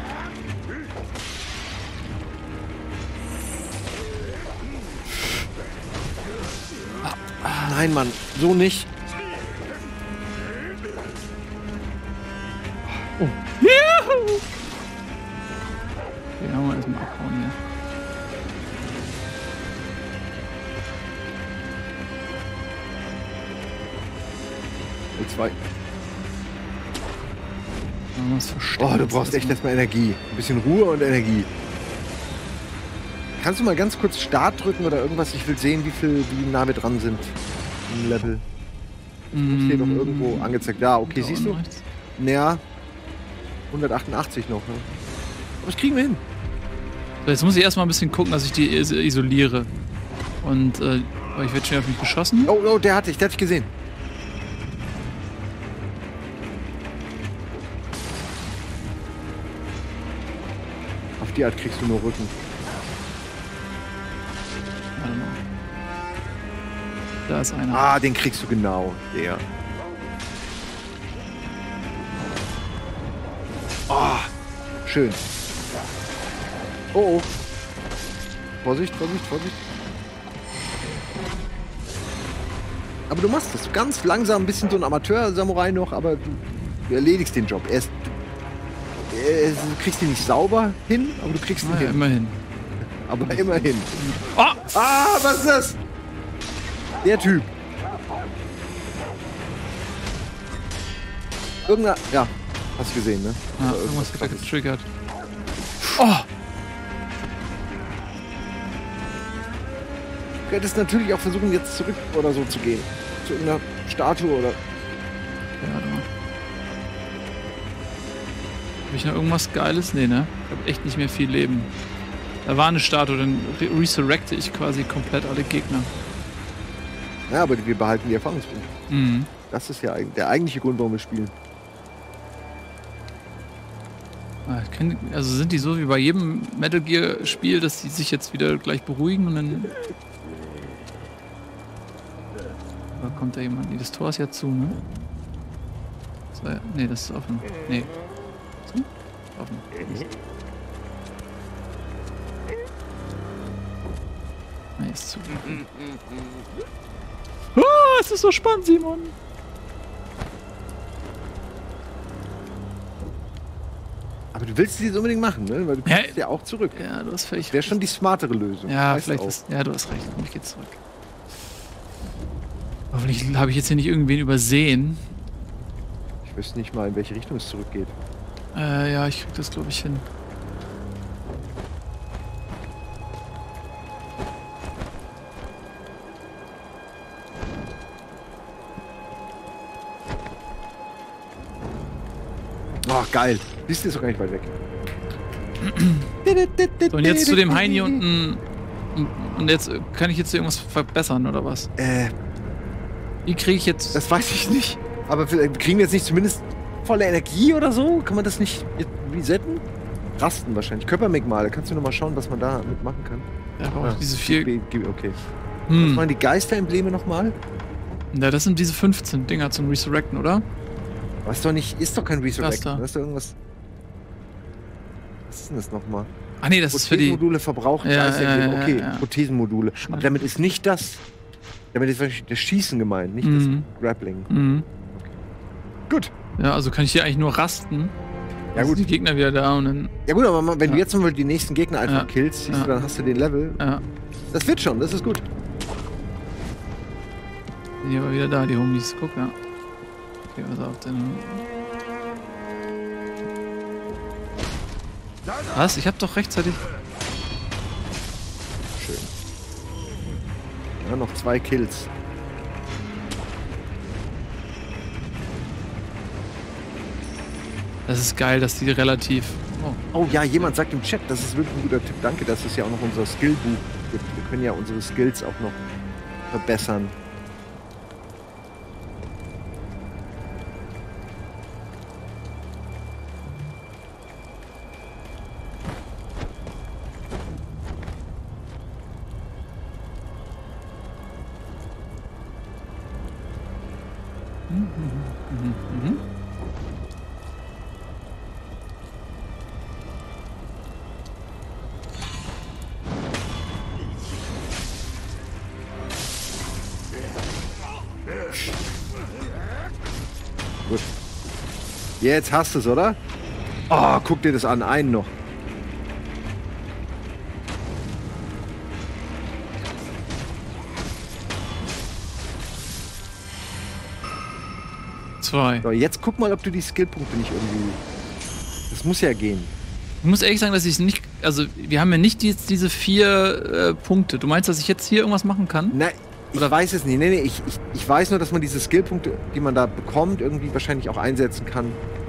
Nein, Mann, so nicht. Oh. Juhu! Den haben wir erstmal abhauen hier. Zwei. Oh, Oh, du brauchst echt erstmal Energie. Ein bisschen Ruhe und Energie. Kannst du mal ganz kurz Start drücken oder irgendwas? Ich will sehen, wie nah wir dran sind im Level. Das steht doch irgendwo angezeigt. Ja, okay, siehst du? Naja, 188 noch. Ne? Aber das kriegen wir hin. So, jetzt muss ich erstmal ein bisschen gucken, dass ich die isoliere. Und Aber ich werde schon auf mich geschossen. Oh, der hat dich gesehen. Auf die Art kriegst du nur Rücken. Warte mal. Da ist einer. Ah, den kriegst du genau. Der. Oh, schön. Oh. Vorsicht. Aber du machst das ganz langsam, ein bisschen so ein Amateur-Samurai noch, aber du erledigst den Job. Du kriegst ihn nicht sauber hin, aber du kriegst ihn hin. Immerhin. Aber immerhin. Oh! Ah, was ist das? Der Typ. Irgendeiner. Ja, hast du gesehen, ne? Ja, irgendwas hat er getriggert. Oh! Du könntest natürlich auch versuchen, jetzt zurück oder so zu gehen. Zu irgendeiner Statue oder. Ja, warte mal. Hab ich noch irgendwas Geiles? Nee, ne? Ich hab echt nicht mehr viel Leben. Da war eine Statue, dann resurrecte ich quasi komplett alle Gegner. Ja, aber wir behalten die Erfahrungspunkte. Mhm. Das ist ja der eigentliche Grund, warum wir spielen. Also sind die so wie bei jedem Metal Gear Spiel, dass die sich jetzt wieder gleich beruhigen und dann... Da kommt da jemand. Nee, das Tor ist ja zu, ne? Nee, das ist offen. Nee. Zu? Offen. Nee, ist zu. Oh, es ist so spannend, Simon. Aber du willst es unbedingt machen, ne? Weil du kommst ja auch zurück. Ja, du hast völlig Wäre schon die smartere Lösung. Ja, vielleicht ist... Ja, du hast recht. Ich gehe zurück. Hoffentlich habe ich jetzt hier nicht irgendwen übersehen. Ich wüsste nicht mal, in welche Richtung es zurückgeht. Ja, ich krieg das, glaube ich, hin. Oh, geil. Siehst du, ist doch gar nicht weit weg. So, und jetzt zu dem Hain hier unten. Und jetzt kann ich jetzt irgendwas verbessern, oder was? Wie kriege ich jetzt... Das weiß ich nicht. Aber kriegen wir jetzt nicht zumindest volle Energie oder so? Kann man das nicht resetten? Rasten wahrscheinlich. Körpermerkmale. Kannst du noch mal schauen, was man da mitmachen kann? Ja, aber auch diese 4... Okay. Was waren die Geisterembleme nochmal? Ja, das sind diese 15 Dinger zum Resurrecten, oder? Aber ist doch kein Resurrecten. Da. Das ist doch irgendwas... Was ist denn das nochmal? Ah nee, das ist für die... Prothesenmodule verbrauchen. Ja, okay, ja. Prothesenmodule. Aber damit ist nicht das... Damit ist wahrscheinlich das Schießen gemeint, nicht das Grappling. Mhm. Okay. Gut. Ja, also kann ich hier eigentlich nur rasten. Ja, gut. Die Gegner wieder da und dann... Ja gut, aber wenn du jetzt mal die nächsten Gegner einfach killst, siehst du, dann hast du den Level. Ja. Das wird schon, das ist gut. Sind die aber wieder da, die Homies. Guck, ja. Okay, pass auf, dann... Was? Ich hab doch rechtzeitig... Schön. Ja, noch 2 Kills. Das ist geil, dass die relativ... Oh ja, jemand sagt im Chat, das ist wirklich ein guter Tipp. Danke, dass es ja auch noch unser Skillbuch gibt. Wir können ja unsere Skills auch noch verbessern. Gut. Jetzt hast du es, oder? Oh, guck dir das an. Einen noch. Zwei. So, jetzt guck mal, ob du die Skillpunkte nicht irgendwie... Das muss ja gehen. Ich muss ehrlich sagen, dass ich es nicht... Also, wir haben ja nicht diese 4 Punkte. Du meinst, dass ich jetzt hier irgendwas machen kann? Nein, ich weiß es nicht. Nee, ich weiß nur, dass man diese Skillpunkte, die man da bekommt, irgendwie wahrscheinlich auch einsetzen kann.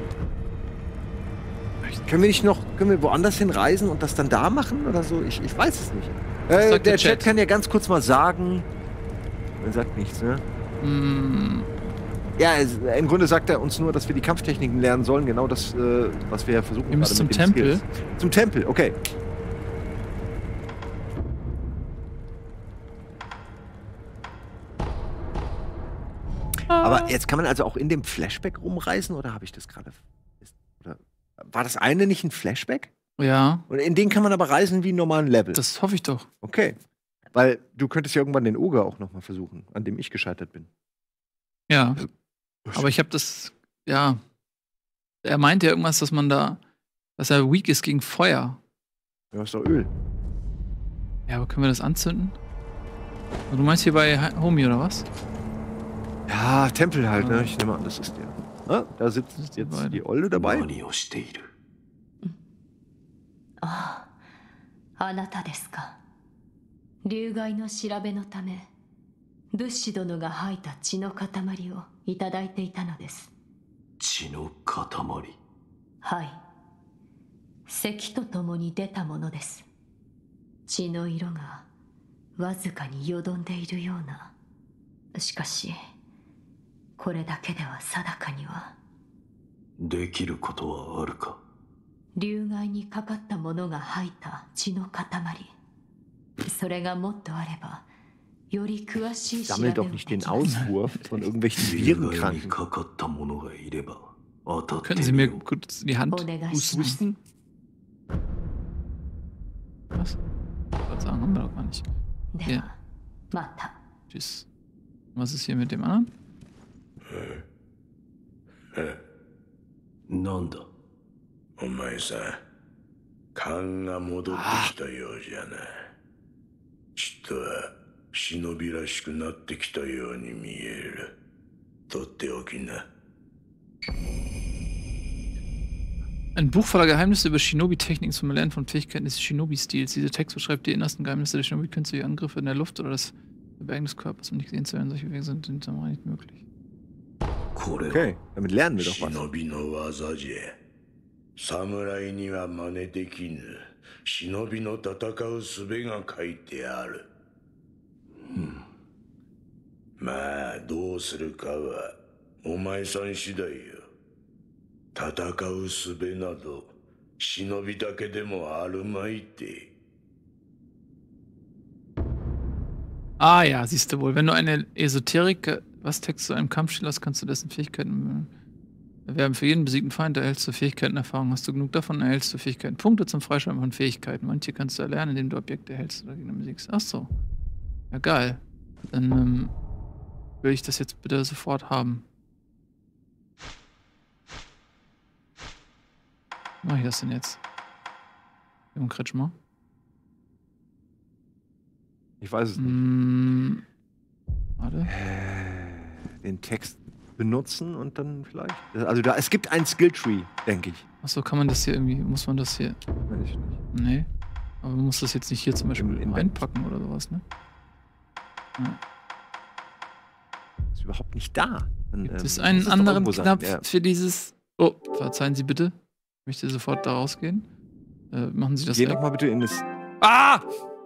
Können wir woanders hinreisen und das dann da machen oder so? Ich weiß es nicht. Der Chat kann ja ganz kurz mal sagen, Er sagt nichts, ne? Mm, Ja, im Grunde sagt er uns nur, dass wir die Kampftechniken lernen sollen. Genau das, was wir versuchen. wir müssen gerade zum mit den Tempel. Skills. Zum Tempel, okay. Aber jetzt kann man also auch in dem Flashback rumreisen, oder habe ich das gerade? Oder war das eine nicht ein Flashback? Ja, Und in den kann man aber reisen wie in normalen Level. das hoffe ich doch. Okay. Weil du könntest ja irgendwann den Ogre auch noch mal versuchen, an dem ich gescheitert bin. Ja. Aber ich habe das, ja. Er meint ja irgendwas, dass er weak ist gegen Feuer. Ja, ist doch Öl. Ja, aber können wir das anzünden? Und du meinst hier bei Homie oder was? Ja, Tempel halt, ne? Ich nehme an, das ist der. Ah, da sitzt jetzt die Olle dabei. 何をしている？ ああ、あなたですか。竜害の調べのため、仏師殿が吐いた血の塊をいただいていたのです。 血の塊。 はい。咳とともに出たものです。血の色がわずかによどんでいるような。しかし、これだけでは定かには。 できることはあるか？ 竜害にかかったものが吐いた血の塊。それがもっとあれば、より詳しい調べ Sammelt を doch で nicht き den ます。 Auswurf von irgendwelchen 竜害に Virenkranken. かかった者がいれば当たって Könnten Sie み mir よう。 kurz die Hand husten? Was? Ich wollte sagen, haben wir doch gar nicht. では、また。 Tschüss. Was ist hier mit dem anderen? なんだ？ お前さん、勘が戻ってきたようじゃな。ちっとは忍びらしくなってきたように見える。とっておきな。 Ein Buch voller Geheimnisse über Shinobi-Techniken zum Erlernen von Fähigkeiten des Shinobi-Stils. Dieser Text beschreibt die innersten Geheimnisse der Shinobi-Künste wie Angriffe in der Luft oder das Bergen des Körpers, um nicht gesehen zu werden. Solche Wege sind in Samurai nicht möglich. これは Okay, damit lernen wir doch was. 忍びの技じゃ。侍には真似できぬ。忍びの戦う術が書いてある。まあ、どうするかはお前さん次第よ。戦う術など忍びだけでもあるまいって。 Ah ja, siehst du wohl. Wenn du eine Esoterik, was Text zu einem Kampfstil hast, kannst du dessen Fähigkeiten erwerben. Für jeden besiegten Feind erhältst du Fähigkeitenerfahrung. Hast du genug davon, erhältst du Fähigkeiten. Punkte zum Freischalten von Fähigkeiten. Manche kannst du erlernen, indem du Objekte erhältst oder Gegner besiegst. Ach so. Ja, geil. Dann will ich das jetzt bitte sofort haben. Wie mache ich das denn jetzt? Jung Kretschmer. Ich weiß es nicht. Warte. Den Text benutzen und dann vielleicht. Also es gibt ein Skilltree, denke ich. Achso, kann man das hier irgendwie, muss man das hier. Weiß ich nicht. Nee. Aber man muss das jetzt nicht hier zum Beispiel Im einpacken oder sowas, ne? Ja. Ist überhaupt nicht da. Dann, Gibt es muss einen es doch anderen irgendwo sein. Knopf Ja. für dieses. Oh, verzeihen Sie bitte. Ich möchte sofort da rausgehen. Machen Sie das Geh weg. doch mal bitte in das. Ah!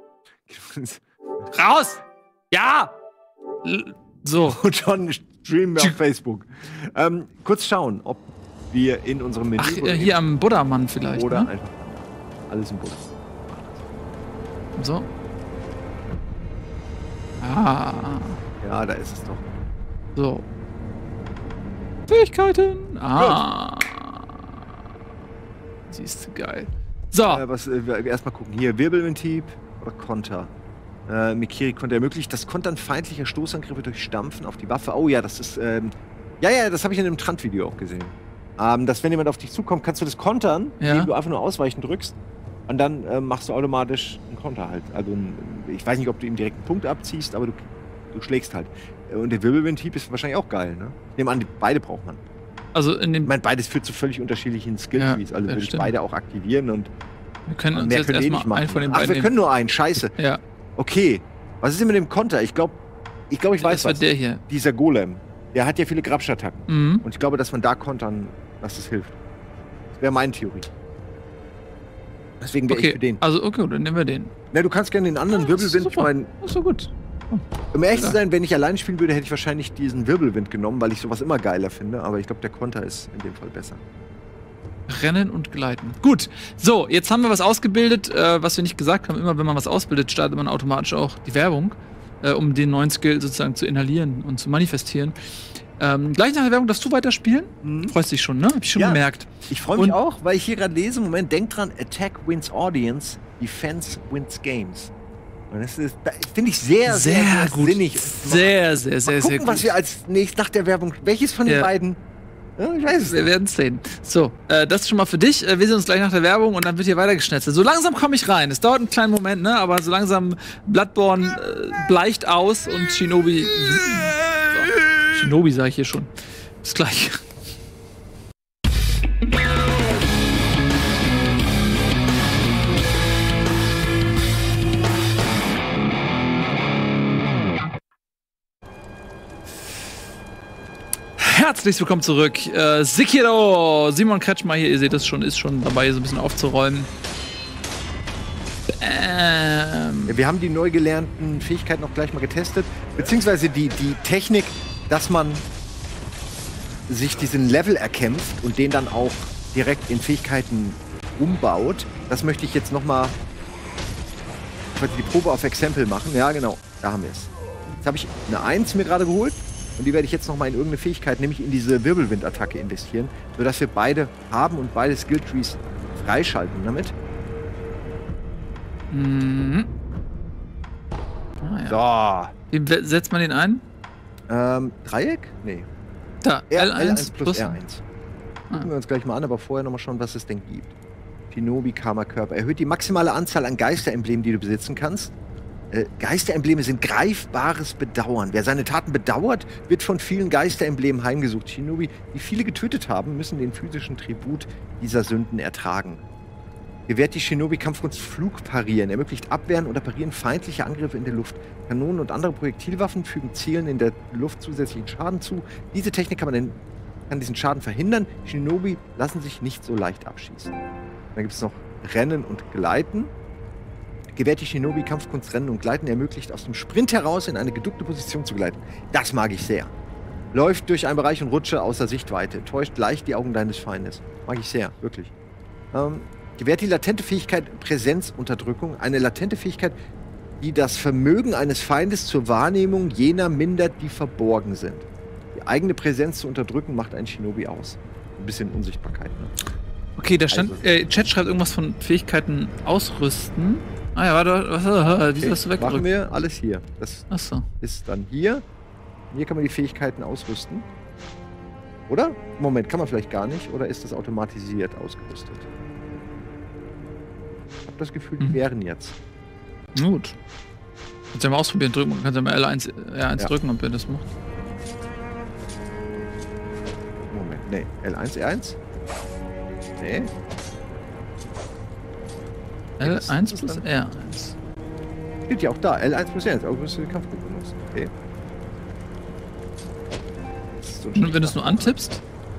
Raus! Ja! So. Und schon streamen wir auf Facebook. Kurz schauen, ob wir in unserem Menü. Ach, hier am Buddha-Mann vielleicht. Oder Ne? einfach alles im Buddha. So. Ah. Ja, da ist es doch. So. Fähigkeiten. Ah. Siehst du, geil. So. Erstmal gucken. Hier, Wirbelventil oder Konter. Mikiri-Konter ermöglicht das Kontern feindlicher Stoßangriffe durch Stampfen auf die Waffe. Oh ja, das ist. Ja, das habe ich in einem Trant-Video auch gesehen. Dass, wenn jemand auf dich zukommt, kannst du das kontern, indem du einfach nur ausweichen drückst. Und dann machst du automatisch einen Konter halt. Also, ich weiß nicht, ob du ihm direkt einen Punkt abziehst, aber du schlägst halt. Und der Wirbelventil ist wahrscheinlich auch geil, ne? Ich nehme an, beide braucht man. Also in den. Ich meine, beides führt zu völlig unterschiedlichen Skill-Trees. Ja, Also würde ich stimmt. beide auch aktivieren und. Wir können uns mehr jetzt können wir eh erstmal einen von den Ach, beiden wir können nur einen. Scheiße. nehmen. Ja. Okay. Was ist denn mit dem Konter? Ich glaube, ich weiß Das war was. der hier. Dieser Golem. Der hat ja viele Grabschattacken. Mhm. Und ich glaube, dass man da kontern, dass es hilft. Das wäre meine Theorie. Deswegen wäre ich Okay, für den. also okay, dann nehmen wir den. Na, du kannst gerne den anderen Das ist Wirbelwind. Ich super. meine, Das ist so gut. Um ehrlich zu sein, wenn ich allein spielen würde, hätte ich wahrscheinlich diesen Wirbelwind genommen, weil ich sowas immer geiler finde. Aber ich glaube, der Konter ist in dem Fall besser. Rennen und Gleiten. Gut, so, jetzt haben wir was ausgebildet, was wir nicht gesagt haben. Immer wenn man was ausbildet, startet man automatisch auch die Werbung, um den neuen Skill sozusagen zu inhalieren und zu manifestieren. Gleich nach der Werbung darfst du weiterspielen. Freust dich schon, ne? Hab ich schon gemerkt. Ich freue mich auch, weil ich hier gerade lese, Moment, denk dran, Attack wins Audience, Defense wins Games. Und das finde ich sehr gut. sinnig. Sehr Gucken, gut. was wir als nächstes nach der Werbung, welches von den beiden? Ja, ich weiß es Wir werden es sehen. So, das ist schon mal für dich. Wir sehen uns gleich nach der Werbung und dann wird hier weitergeschnetzelt. So langsam komme ich rein. Es dauert einen kleinen Moment, ne? Aber so langsam Bloodborne bleicht aus und Shinobi. So. Shinobi sage ich hier schon. Bis gleich. Herzlich willkommen zurück. Sekiro! Simon Kretschmer hier, ihr seht das schon, ist schon dabei, so ein bisschen aufzuräumen. Wir haben die neu gelernten Fähigkeiten auch gleich mal getestet. Beziehungsweise die Technik, dass man sich diesen Level erkämpft und den dann auch direkt in Fähigkeiten umbaut. Das möchte ich jetzt noch mal die Probe auf Exempel machen. Ja, genau, da haben wir es. Jetzt habe ich eine 1 mir gerade geholt. Und die werde ich jetzt noch mal in irgendeine Fähigkeit, nämlich in diese Wirbelwind-Attacke investieren, sodass wir beide haben und beide Skilltrees freischalten damit. Mhm. Ah, ja. Wie setzt man den ein? Dreieck? Nee. Da, L1 plus R1. Gucken wir uns gleich mal an, aber vorher noch mal schauen, was es denn gibt. Shinobi Karma Körper. Erhöht die maximale Anzahl an Geisteremblemen, die du besitzen kannst. Geisterembleme sind greifbares Bedauern. Wer seine Taten bedauert, wird von vielen Geisteremblemen heimgesucht. Shinobi, die viele getötet haben, müssen den physischen Tribut dieser Sünden ertragen. Gewährt die Shinobi-Kampfkunst Flug parieren, ermöglicht Abwehren oder Parieren feindliche Angriffe in der Luft. Kanonen und andere Projektilwaffen fügen Zielen in der Luft zusätzlichen Schaden zu. Diese Technik kann diesen Schaden verhindern. Shinobi lassen sich nicht so leicht abschießen. Dann gibt es noch Rennen und Gleiten. Gewährt die Shinobi-Kampfkunst Rennen und Gleiten, ermöglicht aus dem Sprint heraus in eine geduckte Position zu gleiten. Das mag ich sehr. Läuft durch einen Bereich und rutsche außer Sichtweite. Täuscht leicht die Augen deines Feindes. Mag ich sehr, wirklich. Gewährt die latente Fähigkeit Präsenzunterdrückung. Eine latente Fähigkeit, die das Vermögen eines Feindes zur Wahrnehmung jener mindert, die verborgen sind. Die eigene Präsenz zu unterdrücken, macht einen Shinobi aus. Ein bisschen Unsichtbarkeit, ne? Okay, da stand, Chat schreibt irgendwas von Fähigkeiten ausrüsten. Ah ja, warte, wieso hast du weggedrückt? Machen wir alles hier. Das Achso. ist dann hier. Hier kann man die Fähigkeiten ausrüsten. Oder? Moment, kann man vielleicht gar nicht. Oder ist das automatisiert ausgerüstet? Ich habe das Gefühl, die wären jetzt. Gut. Kannst du ja mal ausprobieren, drücken. Kannst du ja mal R1 drücken, ob ihr das macht. Moment, nee. L1, R1? Nee. L1 plus R1. Steht ja auch da. L1 plus R1. Aber musst du die Kampfgruppe benutzen. Okay. So und wenn du es nur antippst?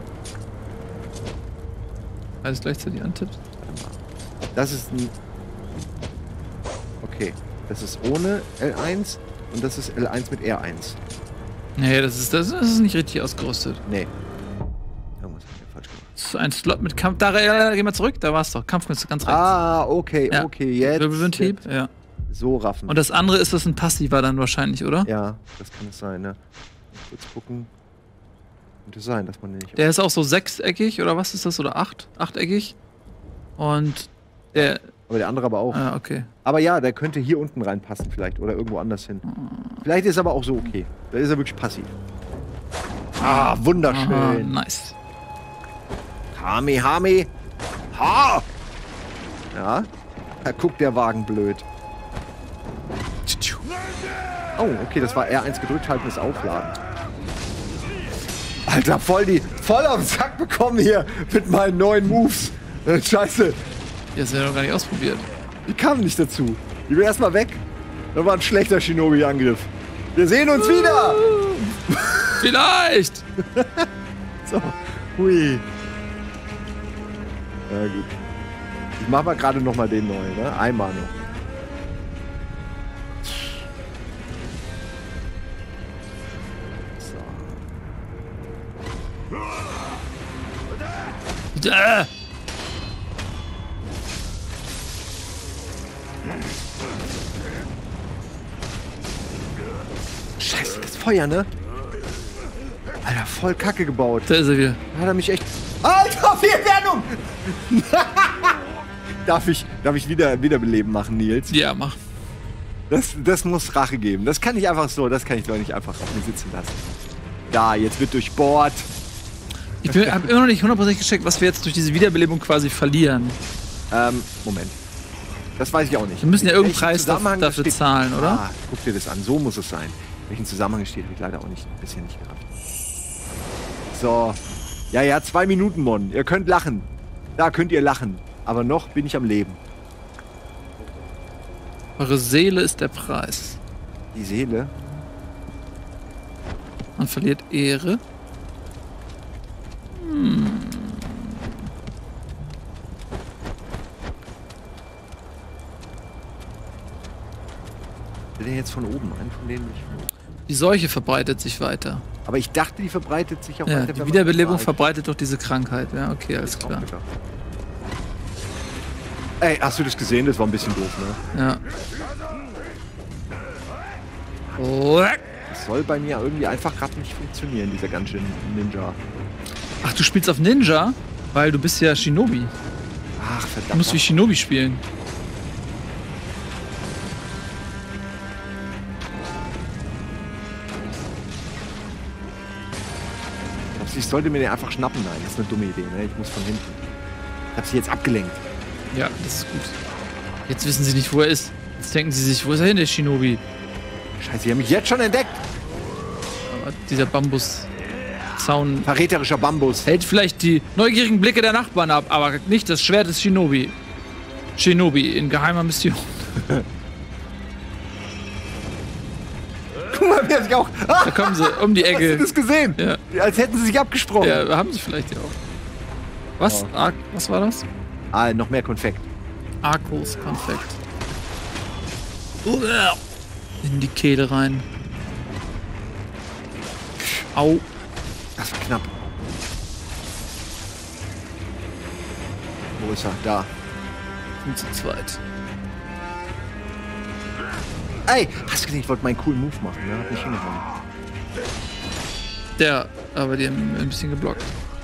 Alles gleichzeitig antippst? Das ist ein... Okay. Das ist ohne L1 und das ist L1 mit R1. Nee, das ist nicht richtig ausgerüstet. Nee. Irgendwas haben wir falsch gemacht. Das ist ein Slot mit Kampf. Da geh mal zurück, da war's doch. Kampfkunst ganz rechts. Ah, okay, ja. Okay, jetzt. Wirbelwindhieb, ja. So raffen. Und das andere ist das ein passiver dann wahrscheinlich, oder? Ja, das kann es sein, ne? Kurz gucken. Könnte sein, dass man den nicht. Der ist auch so sechseckig, oder was ist das? Oder achteckig. Und der. Aber der andere aber auch. Ah, okay. Aber ja, der könnte hier unten reinpassen vielleicht oder irgendwo anders hin. Vielleicht ist er aber auch so okay. Da ist er wirklich passiv. Ah, wunderschön. Aha, nice. Hame. Ha! Ja, da guckt der Wagen blöd. Oh, okay, das war R1 gedrückt halten, das Aufladen. Alter, voll auf den Sack bekommen hier mit meinen neuen Moves. Scheiße. Die hast du ja noch gar nicht ausprobiert. Die kamen nicht dazu. Die bin erstmal weg. Das war ein schlechter Shinobi-Angriff. Wir sehen uns wieder! Vielleicht! So, hui. Na gut. Ich mach mal gerade noch mal den neuen, ne? Einmal noch. Scheiße, das Feuer, ne? Alter, voll Kacke gebaut. Da ist er wieder. Hat er mich echt... Alter, Wiederbelebung! Darf ich Wiederbeleben machen, Nils? Ja, mach. Das muss Rache geben. Das kann ich einfach so, das kann ich doch nicht einfach auf mir sitzen lassen. Da, jetzt wird durchbohrt. Ich habe immer noch nicht 100% gecheckt, was wir jetzt durch diese Wiederbelebung quasi verlieren. Moment. Das weiß ich auch nicht. Wir müssen ja irgendeinen Preis Zusammenhang dafür steht, zahlen, oder? Ah, guck dir das an, so muss es sein. Welchen Zusammenhang steht, habe ich leider auch nicht, bisher nicht gehabt. So. Ja, 2 Minuten, Mon. Ihr könnt lachen. Da könnt ihr lachen. Aber noch bin ich am Leben. Eure Seele ist der Preis. Die Seele? Man verliert Ehre. Will der jetzt von oben? Einen von denen nicht. Die Seuche verbreitet sich weiter. Aber ich dachte, die verbreitet sich auch Ja, weiter. die Wiederbelebung verbreitet doch diese Krankheit. Ja, okay, alles klar. Ey, hast du das gesehen? Das war ein bisschen doof, ne? Ja. Oh. Das soll bei mir irgendwie einfach gerade nicht funktionieren, dieser ganze Ninja. Ach, du spielst auf Ninja? Weil du bist ja Shinobi. Ach, verdammt. Du musst wie Shinobi spielen. Ich sollte mir den einfach schnappen. Nein, das ist eine dumme Idee, ne? Ich muss von hinten. Ich hab sie jetzt abgelenkt. Ja, das ist gut. Jetzt wissen sie nicht, wo er ist. Jetzt denken sie sich, wo ist er hin, der Shinobi? Scheiße, sie haben mich jetzt schon entdeckt. Aber dieser Bambus-Zaun Verräterischer Bambus. hält vielleicht die neugierigen Blicke der Nachbarn ab, aber nicht das Schwert des Shinobi. Shinobi in geheimer Mission. Guck mal, wie er sich auch... Da kommen sie um die Ecke. Hast du das gesehen? Ja. Als hätten sie sich abgesprochen. Ja, haben sie vielleicht ja auch. Was? Oh. Was war das? Ah, noch mehr Konfekt. Arcos Konfekt. In die Kehle rein. Au. Das war knapp. Wo ist er? Da. Und zu zweit. Ey, hast du gesehen, ich wollte meinen coolen Move machen, ne? Hat nicht hingehauen. Der, aber die haben ein bisschen geblockt.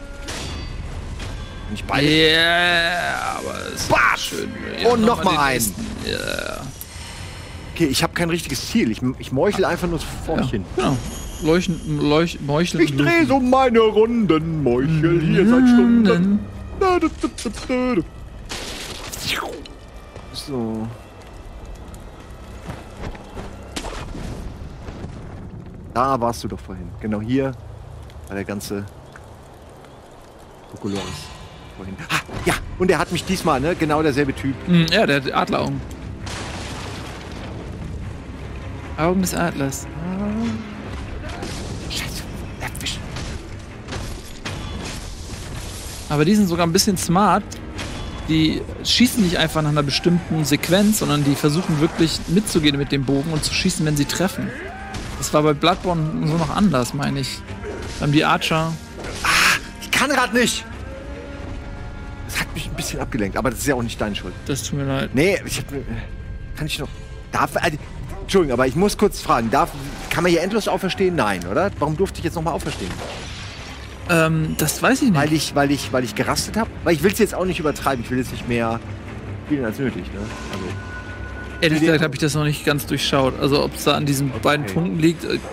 Nicht beide. Yeah, aber es ist schön. Ja, Und noch mal einen. Yeah. Okay, ich habe kein richtiges Ziel. Ich meuchel einfach nur vor mich hin. Genau. Meucheln. Ich drehe so meine Runden, Meuchel hier seit Stunden. So. Da warst du doch vorhin. Genau hier war der ganze Kokolores vorhin. Ah, ja, und er hat mich diesmal, ne? Genau derselbe Typ. Ja, der hat Adleraugen. Augen des Adlers. Scheiße, erwischt. Aber die sind sogar ein bisschen smart. Die schießen nicht einfach nach einer bestimmten Sequenz, sondern die versuchen wirklich mitzugehen mit dem Bogen und zu schießen, wenn sie treffen. Das war bei Bloodborne so noch anders, meine ich. Dann haben die Archer. Ich kann grad nicht. Das hat mich ein bisschen abgelenkt, aber das ist ja auch nicht deine Schuld. Das tut mir leid. Nee, kann ich noch... Entschuldigung, aber ich muss kurz fragen. Kann man hier endlos auferstehen? Nein, oder? Warum durfte ich jetzt nochmal auferstehen? Das weiß ich nicht. Weil ich gerastet habe? Weil ich will es jetzt auch nicht übertreiben. Ich will jetzt nicht mehr spielen als nötig, ne? Also... Ehrlich gesagt habe ich das noch nicht ganz durchschaut. Also ob es da an diesen beiden Punkten liegt. Ist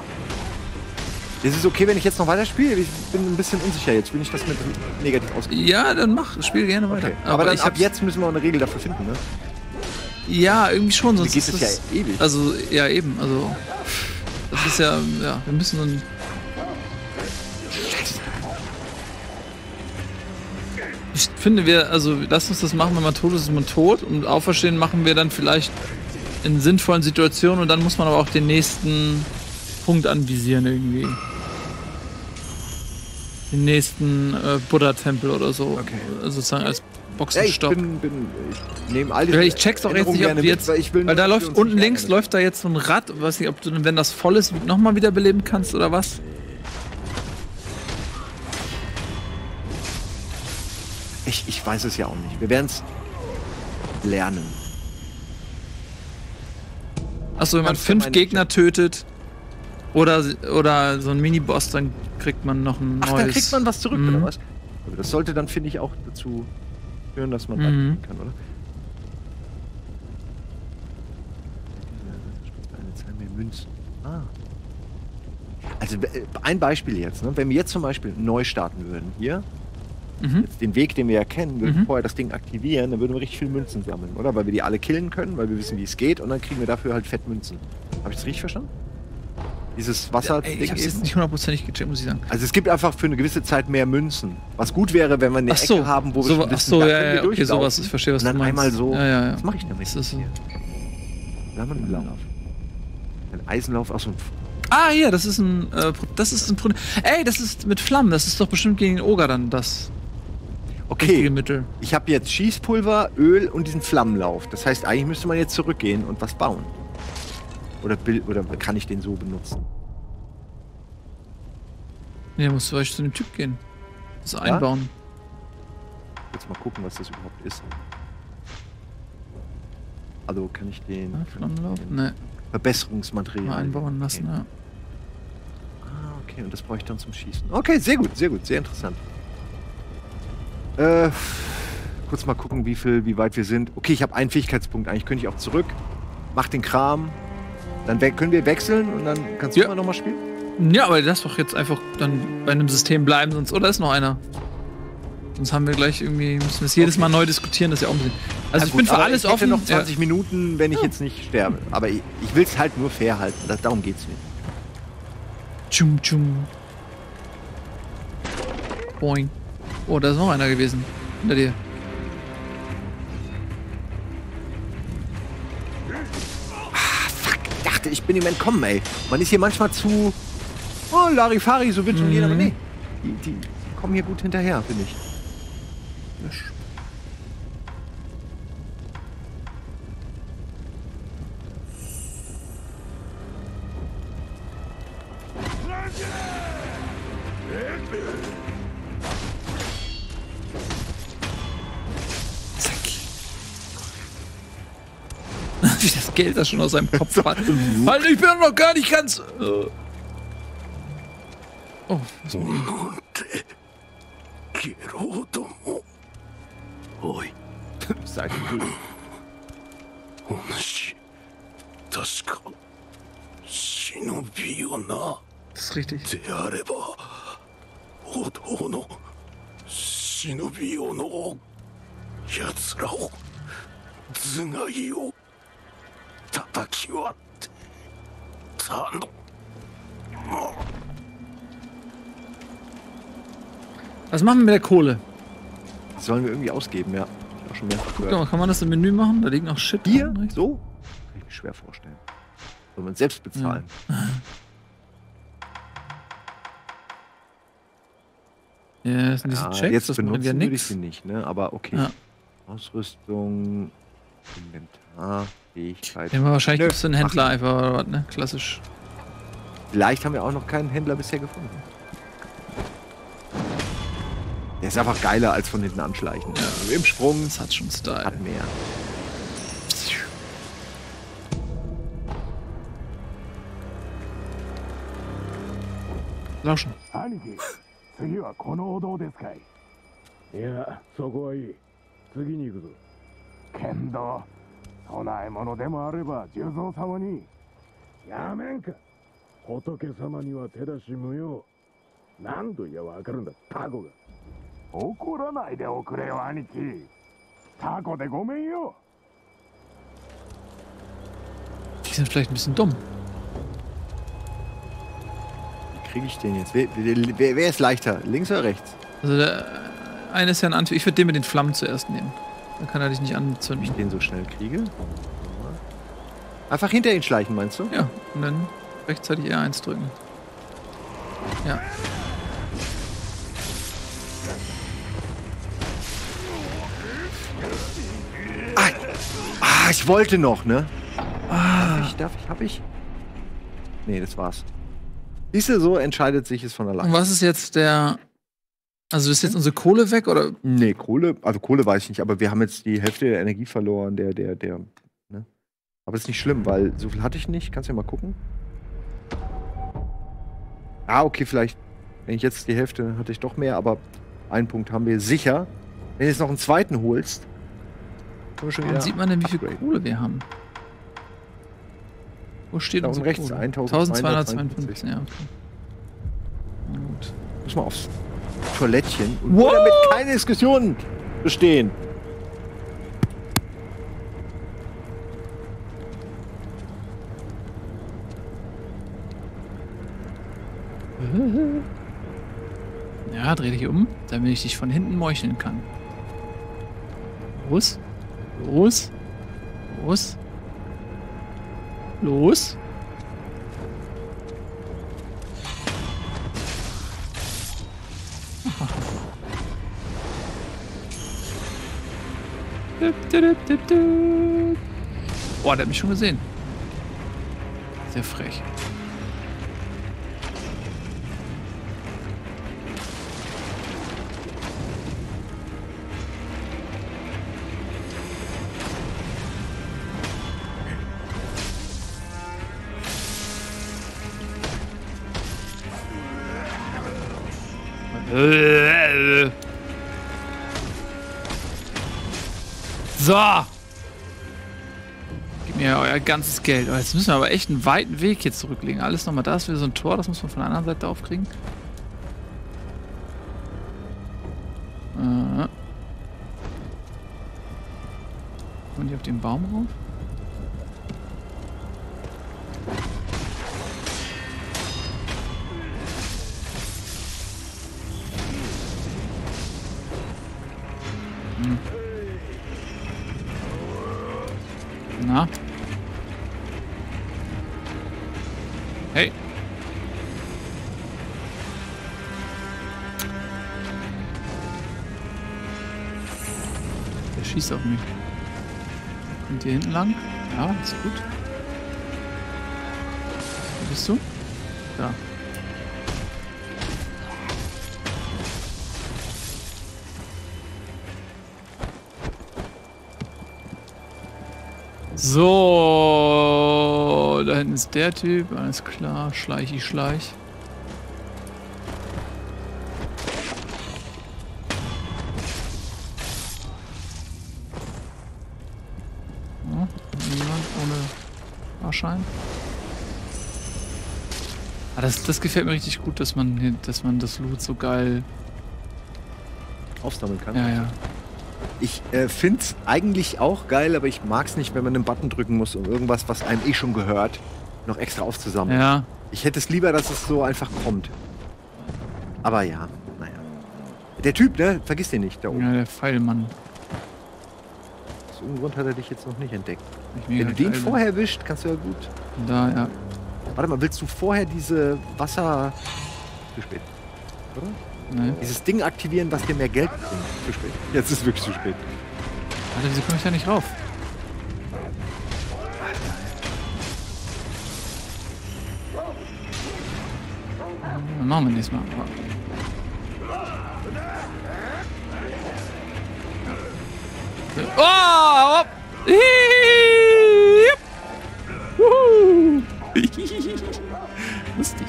es okay, wenn ich jetzt noch weiterspiele? Ich bin ein bisschen unsicher jetzt. Will ich das mit negativ ausgehen? Ja, dann mach. Spiel gerne weiter. Okay. Aber dann ab jetzt müssen wir auch eine Regel dafür finden, ne? Ja, irgendwie schon. Sonst geht es ja ewig. Also, ja, eben. Also, das ist ja, wir müssen so ein... Scheiße. Ich finde, lass uns das machen, wenn man tot ist man tot. Und auferstehen machen wir dann vielleicht in sinnvollen Situationen und dann muss man aber auch den nächsten Punkt anvisieren irgendwie. Den nächsten Buddha-Tempel oder so. Okay. Sozusagen als Boxenstopp. Ich nehme all die Ich check's auch jetzt nicht, ob jetzt, weil da läuft unten links läuft da jetzt so ein Rad, weiß nicht, ob du, wenn das voll ist, nochmal wiederbeleben kannst oder was? Ich weiß es ja auch nicht. Wir werden es lernen. Achso, wenn man 5 Gegner tötet oder so ein Mini-Boss, dann kriegt man noch ein neues. Ach, dann kriegt man was zurück, oder was? Aber das sollte dann, finde ich, auch dazu führen, dass man weitergehen kann, oder? Eine Zahl mehr Münzen. Ah. Also ein Beispiel jetzt, ne? Wenn wir jetzt zum Beispiel neu starten würden, hier, jetzt den Weg, den wir ja kennen, würden vorher das Ding aktivieren, dann würden wir richtig viel Münzen sammeln, oder? Weil wir die alle killen können, weil wir wissen, wie es geht, und dann kriegen wir dafür halt fett Münzen. Habe ich das richtig verstanden? Dieses Wasser-Ding. Ich hab's jetzt nicht hundertprozentig gecheckt, muss ich sagen. Also es gibt einfach für eine gewisse Zeit mehr Münzen. Was gut wäre, wenn wir eine Ecke haben, wo wir schon wissen, da können wir okay, sowas, ich verstehe, was und dann du meinst. einmal so, ja. was mache ich damit? Das ist so. Flammenlauf. Ein Eisenlauf aus so einem... Ah, hier, das ist ein Ey, das ist mit Flammen, das ist doch bestimmt gegen den Oger dann das richtige Mittel. Ich habe jetzt Schießpulver, Öl und diesen Flammenlauf. Das heißt, eigentlich müsste man jetzt zurückgehen und was bauen. Oder kann ich den so benutzen? Ja, musst du euch zu dem Typ gehen. Das einbauen. Jetzt mal gucken, was das überhaupt ist. Also kann ich den... Flammenlauf? Ne. Verbesserungsmaterial mal einbauen lassen, ja. Ah, okay, und das brauche ich dann zum Schießen. Okay, sehr gut, sehr interessant. Kurz mal gucken, wie weit wir sind. Okay, ich habe einen Fähigkeitspunkt. Eigentlich könnte ich auch zurück. Mach den Kram. Dann können wir wechseln und dann kannst du immer noch mal spielen? Ja, aber lass doch jetzt einfach dann bei einem System bleiben, sonst, oder ist noch einer? Sonst haben wir gleich irgendwie, müssen wir es jedes Mal neu diskutieren, das ist ja auch ein bisschen. Also ja, ich bin für alles offen. Ich hätte noch 20 Minuten, wenn ich jetzt nicht sterbe. Aber ich will es halt nur fair halten. Darum geht's mir. Tschum, tschum. Boing. Oh, da ist noch einer gewesen. Hinter dir. Fuck, ich dachte, ich bin ihm entkommen, ey. Man ist hier manchmal zu... Oh, Larifari, so wird schon gehen, aber nee. Die kommen hier gut hinterher, finde ich. Wie das Geld das schon aus seinem Kopf hat. Halt, ich bin noch gar nicht ganz... Oh, was おい Sag ich. お主確か忍びよな Das ist richtig. であれば王道の忍びよの奴らを頭蓋を叩き割って頼む Was machen wir mit der Kohle? Das sollen wir irgendwie ausgeben, ja. Ich auch schon mehrfach Guck gehört. mal, kann man das im Menü machen? Da liegt noch Shit Hier? drin, rechts. So? Kann ich mir schwer vorstellen. Soll man selbst bezahlen. Ja, das sind diese Checks, jetzt das bringt benutzen ja würde ich nichts. sie nicht, ne? Aber okay. Ja. Ausrüstung, Inventar, Fähigkeit. Ja, wahrscheinlich Nö, gibt es einen Händler mach. einfach oder was, ne? Klassisch. Vielleicht haben wir auch noch keinen Händler bisher gefunden. Der ist einfach geiler als von hinten anschleichen. Ja. Im Sprung Das hat schon Style. hat mehr. Lauschen. 兄貴次はこのお堂ですかいいやそこはいい次に行くぞけんど供え物でもあれば重蔵様にやめんか仏様には手出し無用何度言やわかるんだタコが怒らないでおくれよ兄貴タコでごめんよ Die sind vielleicht ein bisschen dumm. Wie kriege ich den jetzt? Wer ist leichter? Links oder rechts? Also der eine ist ja ein Anführer. Ich würde den mit den Flammen zuerst nehmen. Dann kann er dich nicht Wie anzünden. ich den so schnell kriege? Einfach hinter ihn schleichen, meinst du? Ja, und dann rechtzeitig R1 drücken. Ja. Ich wollte noch, ne? Hab ich? Nee, das war's. Siehst du, so entscheidet sich es von allein. Und was ist jetzt der Also ist jetzt unsere Kohle weg, oder? Nee, Kohle weiß ich nicht, aber wir haben jetzt die Hälfte der Energie verloren, ne? Aber ist nicht schlimm, weil so viel hatte ich nicht. Kannst ja mal gucken. Ah, okay, vielleicht, wenn ich jetzt die Hälfte hatte ich doch mehr, aber einen Punkt haben wir sicher. Wenn du jetzt noch einen zweiten holst, können wir schon Dann sieht man denn, wie viel Kohle wir haben. Wo steht da unsere unten rechts Kohle? 1252. Ja, okay. Na gut. Muss mal aufs Toilettchen und nur damit keine Diskussionen bestehen. Ja, dreh dich um, damit ich dich von hinten meucheln kann. Los. Los. Los. Los. Boah, der hat mich schon gesehen. Sehr frech. So. Gib mir euer ganzes Geld. Oh, jetzt müssen wir aber echt einen weiten Weg hier zurücklegen. Alles nochmal da ist wieder so ein Tor. Das muss man von der anderen Seite aufkriegen. Kommen die auf den Baum rauf? Na? Hey. Der schießt auf mich. Kommt hier hinten lang? Ja, ist gut. Wo bist du? Da. So, da hinten ist der Typ, alles klar, schleich. Ja, niemand ohne Fahrschein. Ah, das gefällt mir richtig gut, dass man das Loot so geil aufsammeln kann. Ja. Ich find's eigentlich auch geil, aber ich mag's nicht, wenn man einen Button drücken muss, um irgendwas, was einem schon gehört, noch extra aufzusammeln. Ja. Ich hätte es lieber, dass es so einfach kommt. Aber ja, naja. Der Typ, ne? Vergiss den nicht da oben. Ja, der Pfeilmann. Aus irgendeinem Grund hat er dich jetzt noch nicht entdeckt. Wenn du den vorher erwischt, kannst du ja gut. Da, ja. Warte mal, willst du vorher diese Wasser... Zu spät. Oder? Nee. Dieses Ding aktivieren, was dir mehr Geld bringt. Zu spät. Jetzt ist es wirklich zu spät. Alter, wieso komme ich da nicht rauf? Dann machen wir nächstes Mal. Oh! Lustig.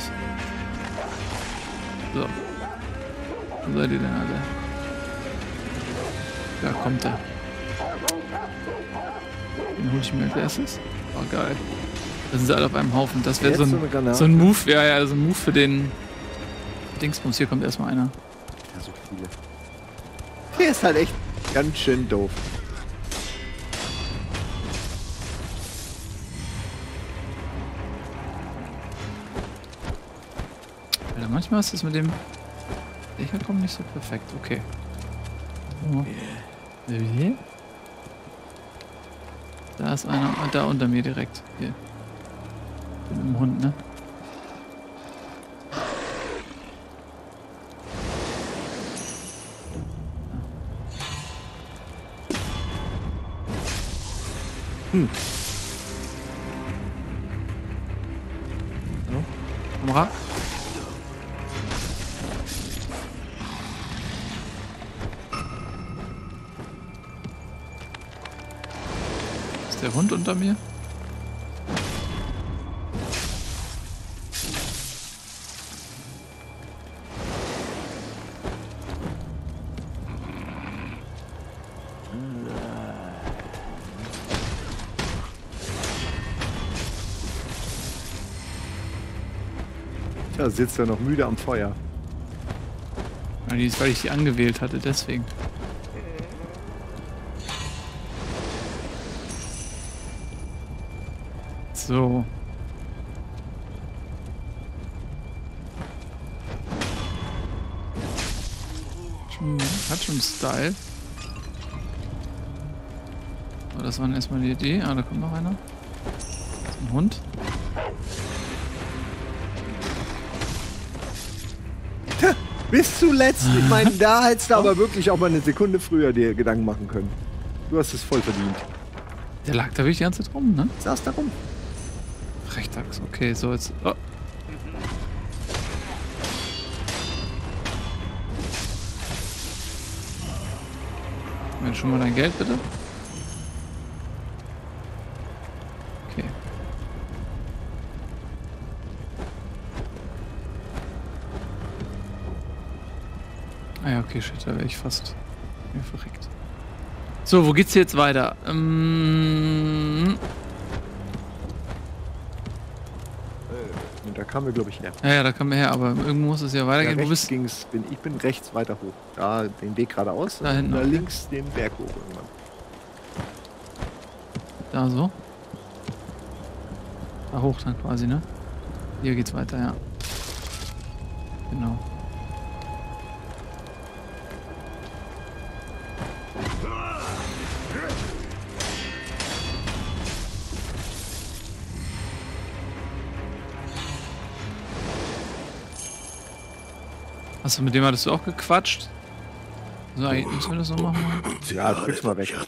So. Wo seid ihr denn alle? Da kommt er. Den hol ich mir als erstes. Oh, geil. Da sind sie alle auf einem Haufen. Das wäre so ein Move. Ja, so ein Move für den Dingsbums. Hier kommt erstmal einer. Ja, so viele. Der ist halt echt ganz schön doof. Alter, manchmal ist das mit dem Dächer kommt nicht so perfekt. Okay. Oh. Hier? Da ist einer. Da unter mir direkt. Hier. Mit dem Hund, ne? So. Kamera. der Hund unter mir? Da sitzt er noch müde am Feuer. Ja, die ist, weil ich die angewählt hatte, deswegen. So. Hat schon Style. Aber das war erstmal die Idee. Ah, da kommt noch einer. Das ist ein Hund. Bis zuletzt. Ich meine, da hättest du aber wirklich auch mal eine Sekunde früher dir Gedanken machen können. Du hast es voll verdient. Der lag da wirklich die ganze Zeit rum, ne? Saß da rum. Rechtachs, okay, so jetzt. Oh. Mir schon mal dein Geld, bitte. Okay. Ah ja, okay, shit, da wäre ich fast verreckt. So, wo geht's jetzt weiter? Da kamen wir, glaube ich, her. Ja, da kamen wir her, aber irgendwo muss es ja weitergehen. Ja, Wo bist du? ich bin rechts weiter hoch. Da den Weg geradeaus. Da hinten, und da okay. links den Berg hoch irgendwann. Da so. Da hoch dann quasi, ne? Hier geht's weiter, ja. Genau. Achso, mit dem hattest du auch gequatscht? So, eigentlich müssen wir das noch machen. Ja, drück's mal weg.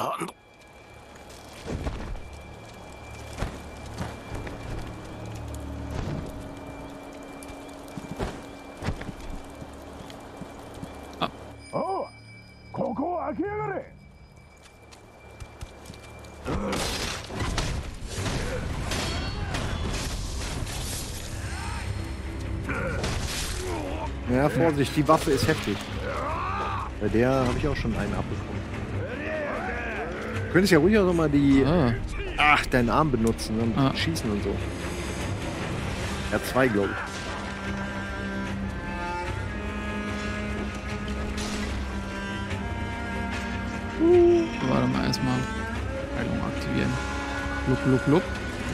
Ja, Vorsicht, die Waffe ist heftig. Bei der habe ich auch schon einen abbekommen. Du könntest ja ruhig auch noch mal die... Ach, deinen Arm benutzen und schießen und so. R2, glaube ich. Warte mal, erstmal Heilung aktivieren. Lup, lup, lup.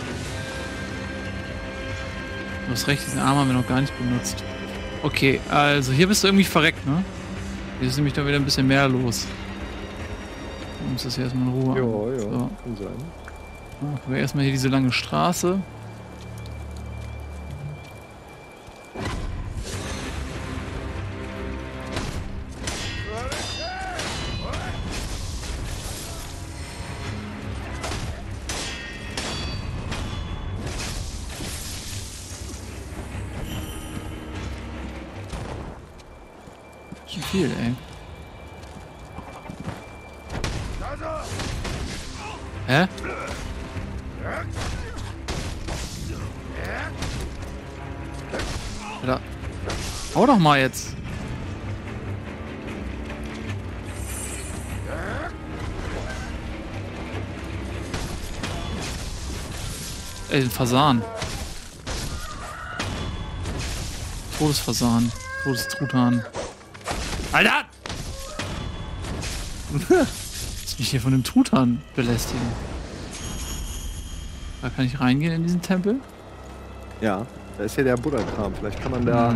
Du hast recht, diesen Arm haben wir noch gar nicht benutzt. Okay, also hier bist du irgendwie verreckt, ne? Hier ist nämlich dann wieder ein bisschen mehr los. Du musst das hier erstmal in Ruhe Ja, so. kann sein. Dann haben wir erstmal hier diese lange Straße. Schon viel, ey. Hä? Alter. Hau doch mal jetzt. Ey, ein Fasan. Todesfasan. Todestruthahn. Alter! Lass mich hier von dem Truthahn belästigen. Da kann ich reingehen in diesen Tempel? Ja, da ist ja der Buddha-Kram. Vielleicht kann man da...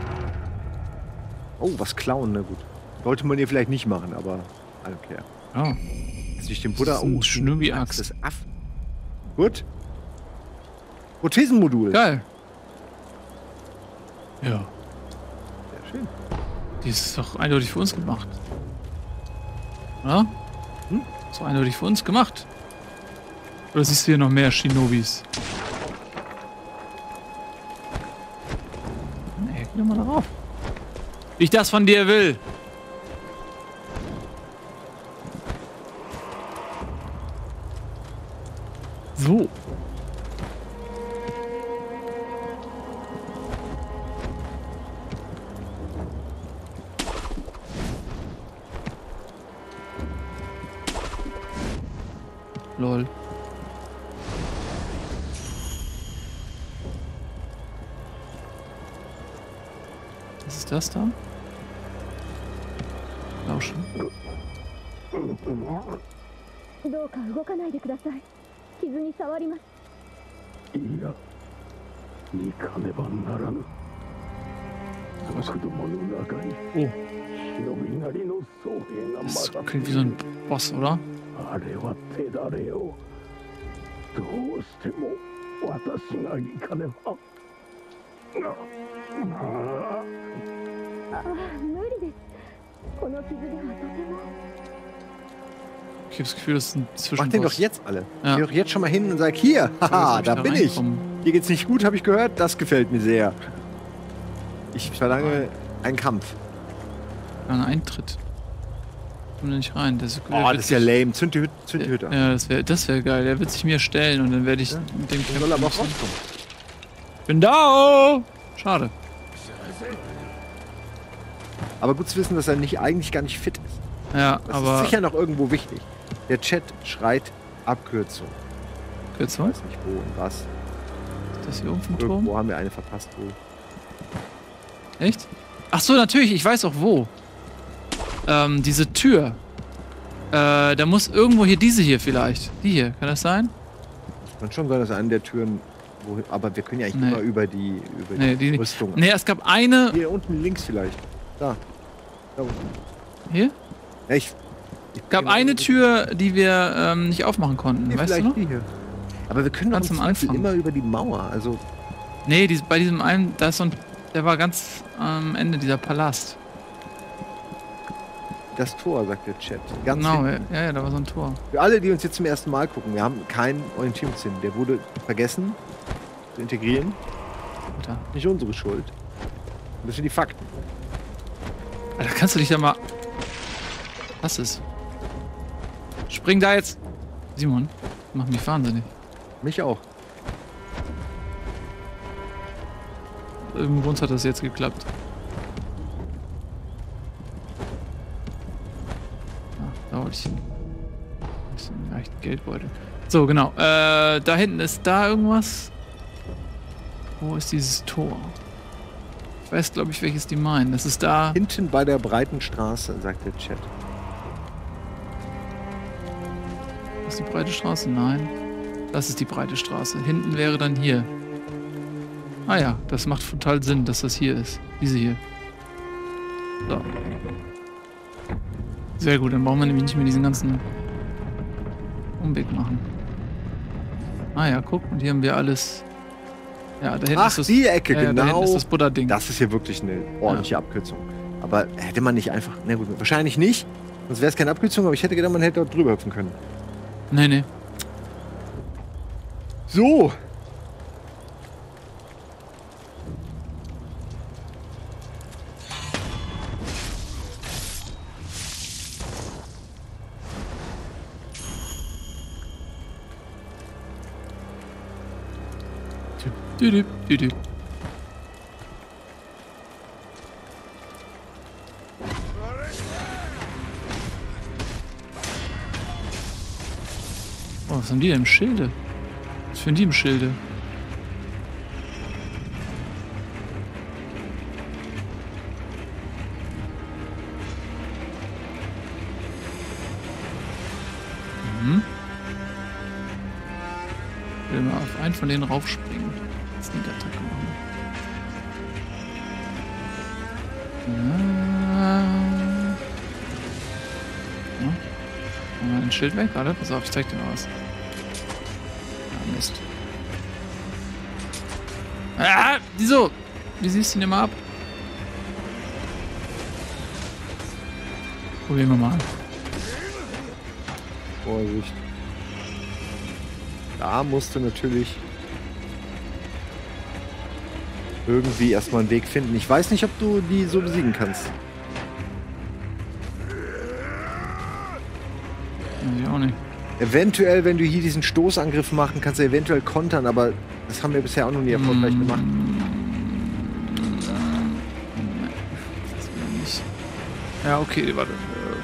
Oh, was klauen, na gut. Sollte man hier vielleicht nicht machen, aber... I don't care. Ja. Jetzt nicht den Buddha... Das ist ein Schnürbi-Axt. Das ist Aff. Gut. Prothesenmodul. Geil. Ja. Sehr schön. Die ist doch eindeutig für uns gemacht. Oder? Ist doch eindeutig für uns gemacht. Oder siehst du hier noch mehr Shinobis? Nee, geh doch mal darauf. Wie ich das von dir will. So. Lol. Was ist das da? Lauschen. どうか動かないでください。傷に触ります。 いや、見かねばならぬ。悪どもの中に忍びなりの僧兵が Das まだ klingt wie so ein Boss, oder? あれは手だれよ。どうしても私が行かねば。 ああ、無理です。この傷ではとても。 Ich habe das Gefühl, das ist ein Mach den doch Zwischenboss. jetzt alle. Ja. Geh doch jetzt schon mal hin und sag, hier, haha, Soll da ich bin da ich. reinkommen? Hier geht's nicht gut, habe ich gehört. Das gefällt mir sehr. Ich verlange einen Kampf. Ein Eintritt. Komm da nicht rein. Das ist, Oh, das ist ja lame. Zünd die Hütte an. Ja, das wär geil. Der wird sich mir stellen und dann werde ich mit dem Der soll aber auch kämpfen. rauskommen. Bin da! Schade. Aber gut zu wissen, dass er eigentlich gar nicht fit ist. Ja, Das aber. ist sicher noch irgendwo wichtig. Der Chat schreit Abkürzung. Ich Kürzung? weiß nicht wo und was. Ist das hier oben vom Turm? Irgendwo haben wir eine verpasst wohl. Echt? Ach so, natürlich. Ich weiß auch wo. Diese Tür. Da muss irgendwo hier diese hier vielleicht. Die hier. Kann das sein? Kann schon sein, dass eine der Türen. Aber wir können ja eigentlich Nee. immer über die Nee, die nicht. Rüstung. Nee, es gab eine. Hier unten links vielleicht. Da. Da unten. Hier? Ja, ich Gab genau, eine das- Tür, die wir nicht aufmachen konnten. Nee, Weißt du vielleicht noch? die hier. Aber wir können doch Ganz im am Zweifel Anfang. immer über die Mauer. Also Nee, bei diesem einen, da ist so ein. Der war ganz am Ende, dieser Palast. das Tor, sagt der Chat. Ganz Genau, hinten. ja, da war so ein Tor. Für alle, die uns jetzt zum ersten Mal gucken, wir haben keinen Orientierungssinn. Der wurde vergessen zu integrieren. Alter. Nicht unsere Schuld. Und das sind die Fakten. Alter, kannst du dich da mal. Was ist? Spring da jetzt! Simon, mach mich wahnsinnig. Mich auch. Irgendwo uns hat das jetzt geklappt. Da wollte ich hin. Das ist ein leichter Geldbeutel. So, genau. Da hinten ist da irgendwas. Wo ist dieses Tor? Ich weiß, glaube ich, welches die meinen. Das ist da. Hinten bei der breiten Straße, sagt der Chat. Ist die breite Straße? Nein. Das ist die breite Straße. Hinten wäre dann hier. Ah ja, das macht total Sinn, dass das hier ist. Diese hier. So. Sehr gut, dann brauchen wir nämlich nicht mehr diesen ganzen Umweg machen. Ah ja, guck, und hier haben wir alles. Ja, da hinten Ach, ist das. die Ecke, Da hinten genau. ist das Buddha-Ding. Das ist hier wirklich eine ordentliche Abkürzung. Aber hätte man nicht einfach. Na gut, wahrscheinlich nicht. Sonst wäre es keine Abkürzung, aber ich hätte gedacht, man hätte dort drüber hüpfen können. Nee, nee. So. Düdüp, düdüp. Oh, was haben die denn im Schilde? Was für die im Schilde? Mhm. Ich will mal auf einen von denen raufspringen. Sneak-Attacke machen. Ja. Mal ein Schild weg, warte, pass auf, ich zeig dir mal was. Ah, Mist. Ah, wieso? Wie siehst du den immer ab? Probieren wir mal an. Vorsicht. Da musst du natürlich irgendwie erstmal einen Weg finden. Ich weiß nicht, ob du die so besiegen kannst. Weiß ich auch nicht. Eventuell, wenn du hier diesen Stoßangriff machen, kannst du eventuell kontern, aber das haben wir bisher auch noch nie erfolgreich gemacht. Das will ich nicht. Ja, okay, warte.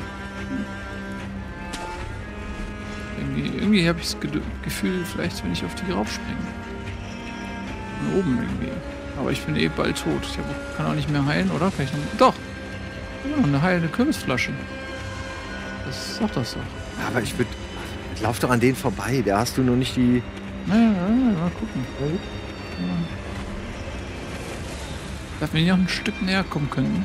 Irgendwie habe ich das Gefühl, vielleicht, wenn ich auf die raufspringe. Von oben irgendwie. Aber ich bin eh bald tot. Kann auch nicht mehr heilen, oder? Kann ich noch... Doch! Ja, eine heilende Kürbisflasche. Das sagt das doch. Aber ich würde... Lauf doch an denen vorbei, da hast du noch nicht die... Naja, mal gucken. Ja. Darf mir nicht noch ein Stück näher kommen können?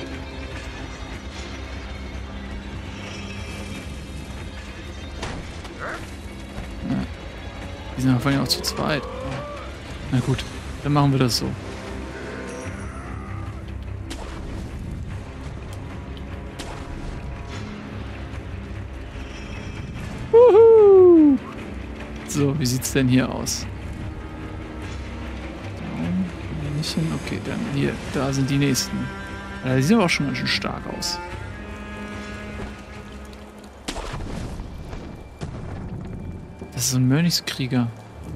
Ja. Die sind ja vor allem auch zu zweit. Na gut, dann machen wir das so. Wuhu! So, wie sieht's denn hier aus? Da nicht hin. Okay, dann hier, da sind die nächsten. Die sehen aber auch schon ganz schön stark aus. Das ist so ein Mönchskrieger.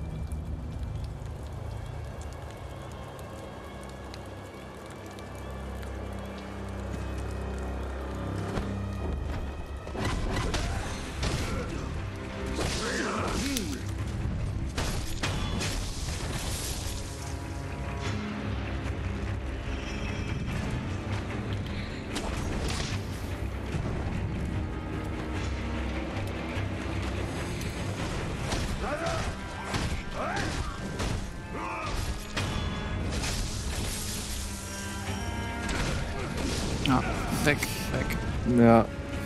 Ja, weg. Ja.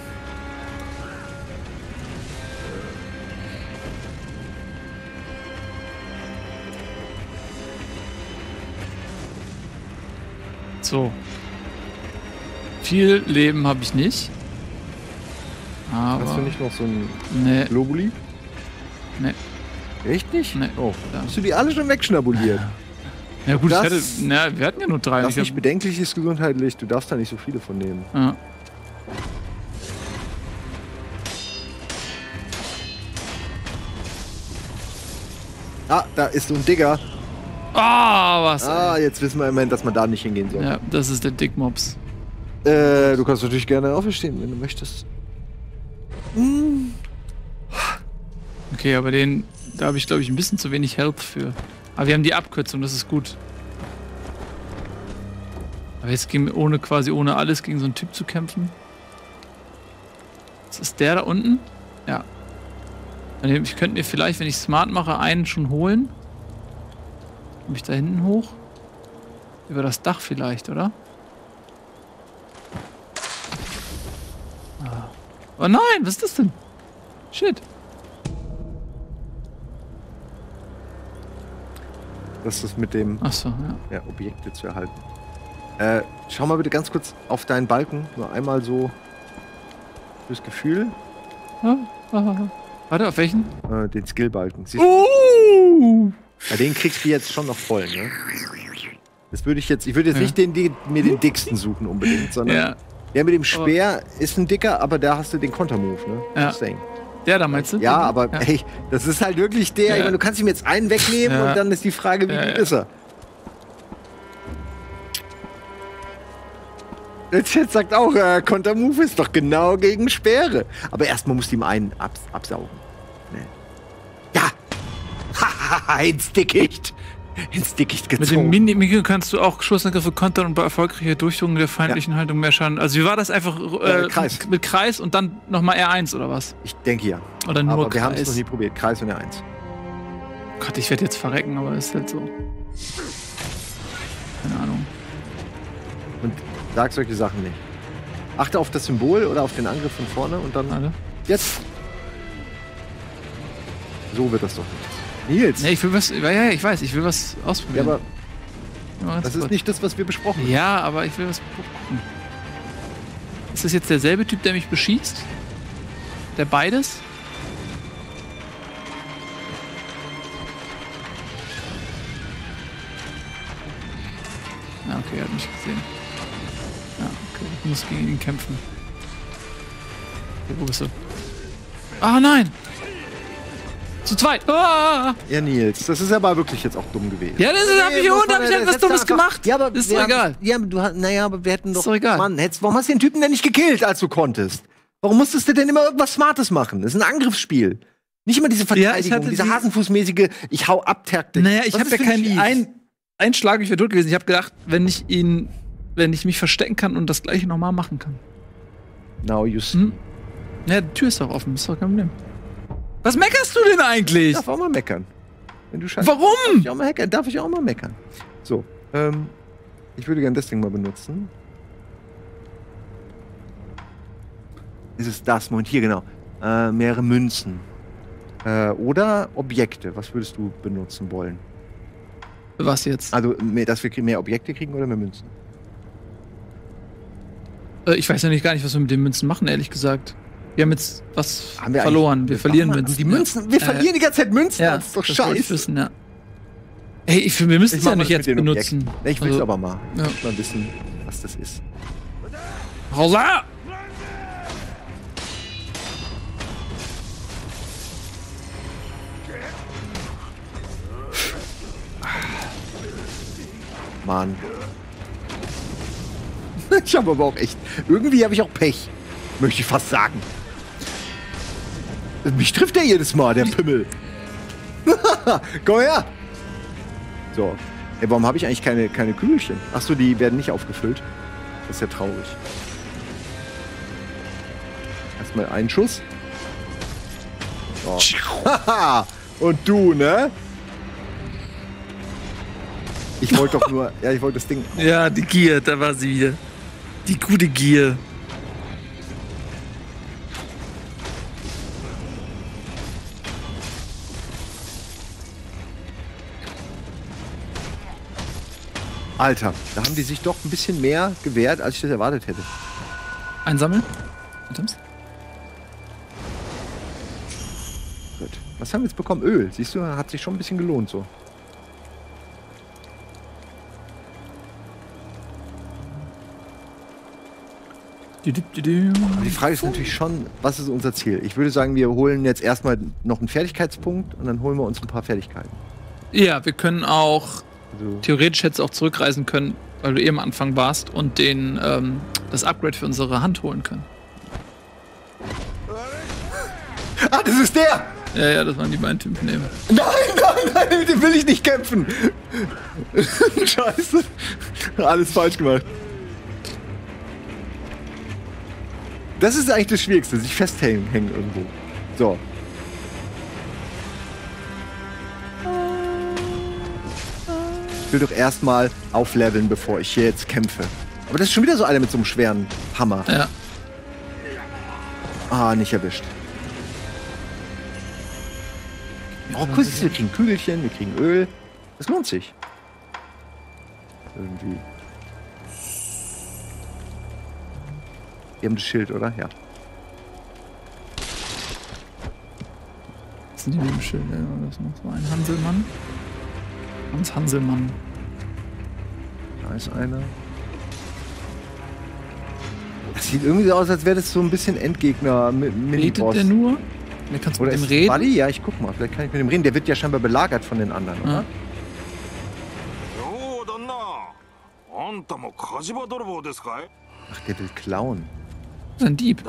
So. Viel Leben habe ich nicht. Aber... Hast du nicht noch so ein Nee. Globuli? Nee. Echt nicht? Nee. Oh, Ja. hast du die alle schon wegschnabuliert? Ja gut, Das- wir hatten ja nur 3. Das nicht bedenklich ist gesundheitlich, du darfst da nicht so viele von nehmen. Ja. Ah, da ist so ein Digger. Ah, was? Ah, jetzt wissen wir im Moment, dass man da nicht hingehen soll. Ja, das ist der Dickmops. Du kannst natürlich gerne auferstehen, wenn du möchtest. Okay, aber da habe ich, glaube ich, ein bisschen zu wenig Health für. Aber wir haben die Abkürzung, das ist gut. Aber jetzt gehen wir ohne alles gegen so einen Typ zu kämpfen. Was ist der da unten? Ja. Ich könnte mir vielleicht, wenn ich smart mache, einen schon holen. Komme ich da hinten hoch? Über das Dach vielleicht, oder? Ah. Oh nein, was ist das denn? Shit. Das ist mit dem Achso, ja. Objekte zu erhalten. Schau mal bitte ganz kurz auf deinen Balken. Nur einmal so fürs Gefühl. Warte, auf welchen? Den Skill-Balken. Siehst du? Ja, den kriegst du jetzt schon noch voll, ne? Das würde ich jetzt nicht mir den dicksten suchen unbedingt, sondern Ja. der mit dem Speer ist ein dicker, aber da hast du den Kontermove, ne? Ja. Just saying. Der da meinst du? Ja, aber Ja. hey, das ist halt wirklich der. Ja. Ich meine, du kannst ihm jetzt einen wegnehmen Ja. und dann ist die Frage, wie Ja, gut ja. ist er? Der Chat sagt auch, Kontermove ist doch genau gegen Speere. Aber erstmal musst du ihm einen absaugen. Ne? Ja! Hahaha, ins Dickicht! Ins Dickicht Mit dem gezogen. Mini kannst du auch Schussangriffe kontern und bei erfolgreicher Durchdringung der feindlichen Haltung mehr Schaden. Also wie war das einfach Kreis. mit Kreis und dann nochmal R1 oder was? Ich denke ja. Oder nur Aber wir haben es Kreis? noch nie probiert. Kreis und R1. Gott, ich werde jetzt verrecken, aber ist halt so. Keine Ahnung. Und sag solche Sachen nicht. Achte auf das Symbol oder auf den Angriff von vorne und dann. Warte. Jetzt! So wird das doch nicht. Nils! Nee, ich will was. Ja, ich weiß, ich will was Ja, ausprobieren. aber Mal ganz das ist kurz. nicht das, was wir besprochen haben. Ja, aber ich will was gucken. Ist das jetzt derselbe Typ, der mich beschießt? Der beides? Ja, okay, er hat mich gesehen. Ja, okay, ich muss gegen ihn kämpfen. Okay, wo bist du? Ah, nein! zu zweit. Ah! Ja, Nils, das ist aber wirklich jetzt auch dumm gewesen. Ja, das hab ich was Dummes gemacht. Ja, aber ist doch egal. Ja, aber wir hätten doch. Ist doch egal. Mann, warum hast du den Typen denn nicht gekillt, als du konntest? Warum musstest du denn immer irgendwas Smartes machen? Das ist ein Angriffsspiel. Nicht immer diese Verteidigung, diese hasenfußmäßige, ich hau ab Taktik. Naja, ich habe ja keinen Einschlag, ich wäre tot gewesen. Ich habe gedacht, wenn ich mich verstecken kann und das gleiche nochmal machen kann. Now you see. Ja, die Tür ist doch offen, ist doch kein Problem. Was meckerst du denn eigentlich? Ich darf auch mal meckern. Wenn du Warum? Darf ich auch mal meckern. So, ich würde gerne das Ding mal benutzen. Ist es das? Moment, hier genau. Mehrere Münzen. Oder Objekte. Was würdest du benutzen wollen? Was jetzt? Also, dass wir mehr Objekte kriegen oder mehr Münzen? Ich weiß ja nicht gar nicht, was wir mit den Münzen machen, ehrlich gesagt. Wir haben jetzt was verloren. Wir verlieren Münzen. Die Münzen? Wir verlieren die ganze Zeit Münzen. Ja, das ist doch das scheiße. Wissen, ja. Ey, wir müssen es ja nicht jetzt benutzen. Ich will es aber mal. Ich will mal wissen, was das ist. Rosa! Mann. Ich habe aber auch echt. Irgendwie habe ich auch Pech. Möchte ich fast sagen. Mich trifft der jedes Mal, der Pimmel. Komm her! So. Ey, warum habe ich eigentlich keine Kügelchen? Achso, die werden nicht aufgefüllt. Das ist ja traurig. Erstmal einen Schuss. So. Und du, ne? Ich wollte doch nur. Ja, ich wollte das Ding. Ja, die Gier, da war sie wieder. Die gute Gier. Alter, da haben die sich doch ein bisschen mehr gewehrt, als ich das erwartet hätte. Einsammeln? Items? Gut. Was haben wir jetzt bekommen? Öl. Siehst du, hat sich schon ein bisschen gelohnt so. Aber die Frage ist natürlich schon, was ist unser Ziel? Ich würde sagen, wir holen jetzt erstmal noch einen Fertigkeitspunkt und dann holen wir uns ein paar Fertigkeiten. Ja, wir können auch theoretisch hättest du auch zurückreisen können, weil du eben am Anfang warst und das Upgrade für unsere Hand holen können. Ah, das ist der! Ja, das waren die beiden Typen neben. Nein, mit dem will ich nicht kämpfen! Scheiße. Alles falsch gemacht. Das ist eigentlich das Schwierigste, sich festhängen irgendwo. So. Ich will doch erstmal aufleveln, bevor ich hier jetzt kämpfe. Aber das ist schon wieder so einer mit so einem schweren Hammer. Ja. Ah, nicht erwischt. Oh, cool, wir kriegen Kügelchen, wir kriegen Öl. Das lohnt sich. Irgendwie. Wir haben das Schild, oder? Ja. Was sind die mit dem Schild? Ja, das ist noch so ein Hanselmann. Hans Hanselmann. Da ist einer. Das sieht irgendwie so aus, als wäre das so ein bisschen Endgegner mit Miniboss. Redet der nur? Der kannst du mit dem reden? Buddy? Ja, ich guck mal. Vielleicht kann ich mit dem reden. Der wird ja scheinbar belagert von den anderen, oder? Ach, der will klauen. Das ist ein Dieb.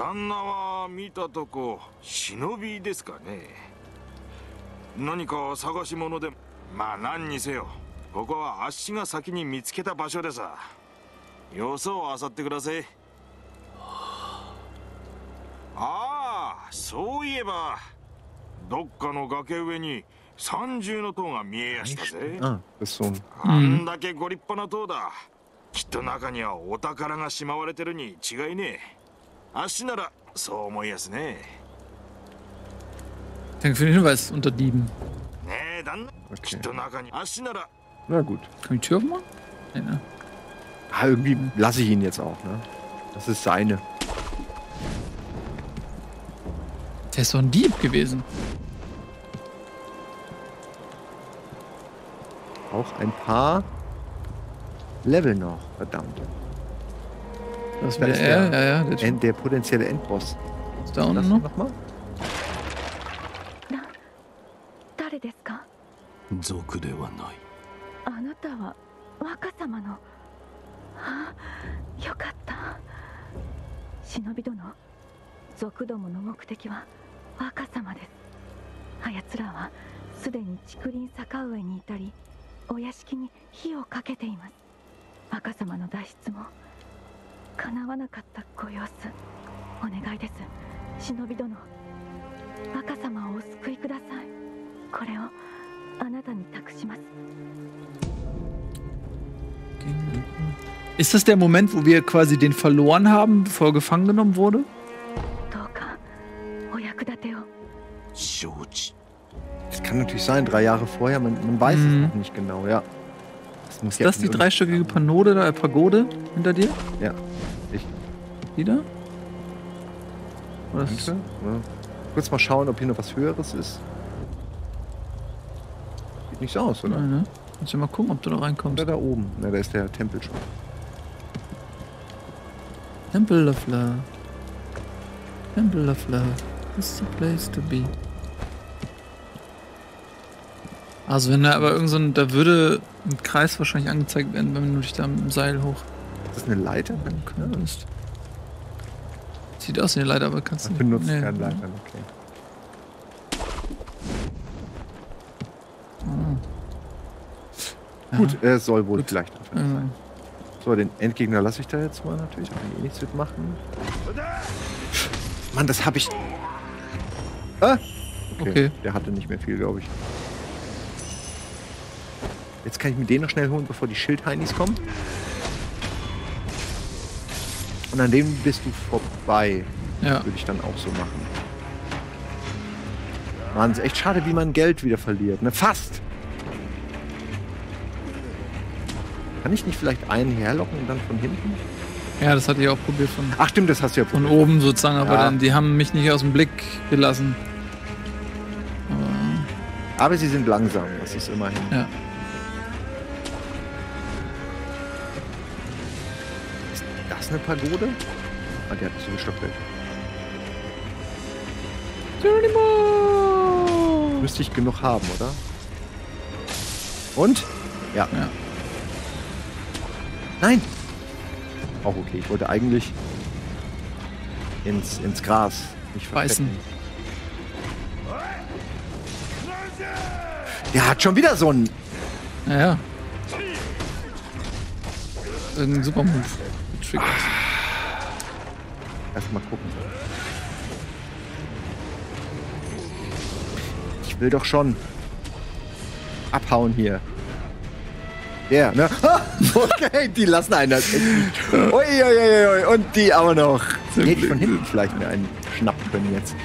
何か探し物でまあ何にせよここはあっしが先に見つけた場所でさよそを漁ってくださいああそういえばどっかの崖上に三重の塔が見えやしたぜあんだけご立派な塔だきっと中にはお宝がしまわれてるに違いねえあっしならそう思いやすね Danke für den Hinweis unter Dieben. Okay. Na gut. Kann ich die Tür aufmachen? Nee, ne? Ah, irgendwie lasse ich ihn jetzt auch, ne? Das ist seine. Der ist doch ein Dieb gewesen. Auch ein paar Level noch, verdammt. Das da ist der potenzielle Endboss. Ist da unten noch? Mal? 誰ですか？ 族ではない。 あなたは若様の。あ、よかった。忍び殿、族どもの目的は若様です。あやつらはすでに竹林坂上にいたり、お屋敷に火をかけています。若様の脱出も叶わなかったご様子。お願いです、忍び殿。若様をお救いください。これをあなたに託します。 Ist das der Moment, wo wir quasi den verloren haben, bevor er gefangen genommen wurde? どうかお役立てを。 承知。 Das kann natürlich sein, 3 Jahre vorher, man weiß es noch nicht genau, ja. Das muss Ist das die dreistöckige Pagode hinter dir? Ja. Ich. Die da? Oder ist ja. Kurz mal schauen, ob hier noch was Höheres ist. Sieht nicht so aus, oder? Nein, ne? Kannst du mal gucken, ob du da reinkommst. Oder da oben. Na, da ist der Tempel schon. Temple of Love. Temple of Love. It's the place to be. Also wenn da aber da würde ein Kreis wahrscheinlich angezeigt werden, wenn du dich da im Seil hoch. Ist das eine Leiter? Könntest. Sieht aus wie eine Leiter, aber kannst du nicht. Benutzt keine Leiter, okay. Ja. Gut, es soll wohl vielleicht einfach sein. So, den Endgegner lasse ich da jetzt mal natürlich. Da kann ich eh nichts mitmachen. Mann, das habe ich. Ah! Okay. Der hatte nicht mehr viel, glaube ich. Jetzt kann ich mir den noch schnell holen, bevor die Schildheinis kommen. Und an dem bist du vorbei. Ja. Würde ich dann auch so machen. Mann, ist echt schade, wie man Geld wieder verliert. Ne? Fast! Kann ich nicht vielleicht einen herlocken und dann von hinten? Ja, das hatte ich auch probiert von. Ach stimmt, das hast du ja probiert. Von oben sozusagen, aber dann, die haben mich nicht aus dem Blick gelassen. Aber sie sind langsam, das ist immerhin. Ja. Ist das eine Pagode? Ah, die hat so ein Stockwerk. Müsste ich genug haben, oder? Und? Ja. Nein! Auch okay, ich wollte eigentlich ins Gras nicht verstecken. Der hat schon wieder so einen... Ja. Ein super Move. Erstmal gucken. Ich will doch schon abhauen hier. Ja, ne? Okay, die lassen einen das echt nicht. Uiuiui, und die aber noch. Hätte ich von hinten vielleicht mir einen schnappen können jetzt.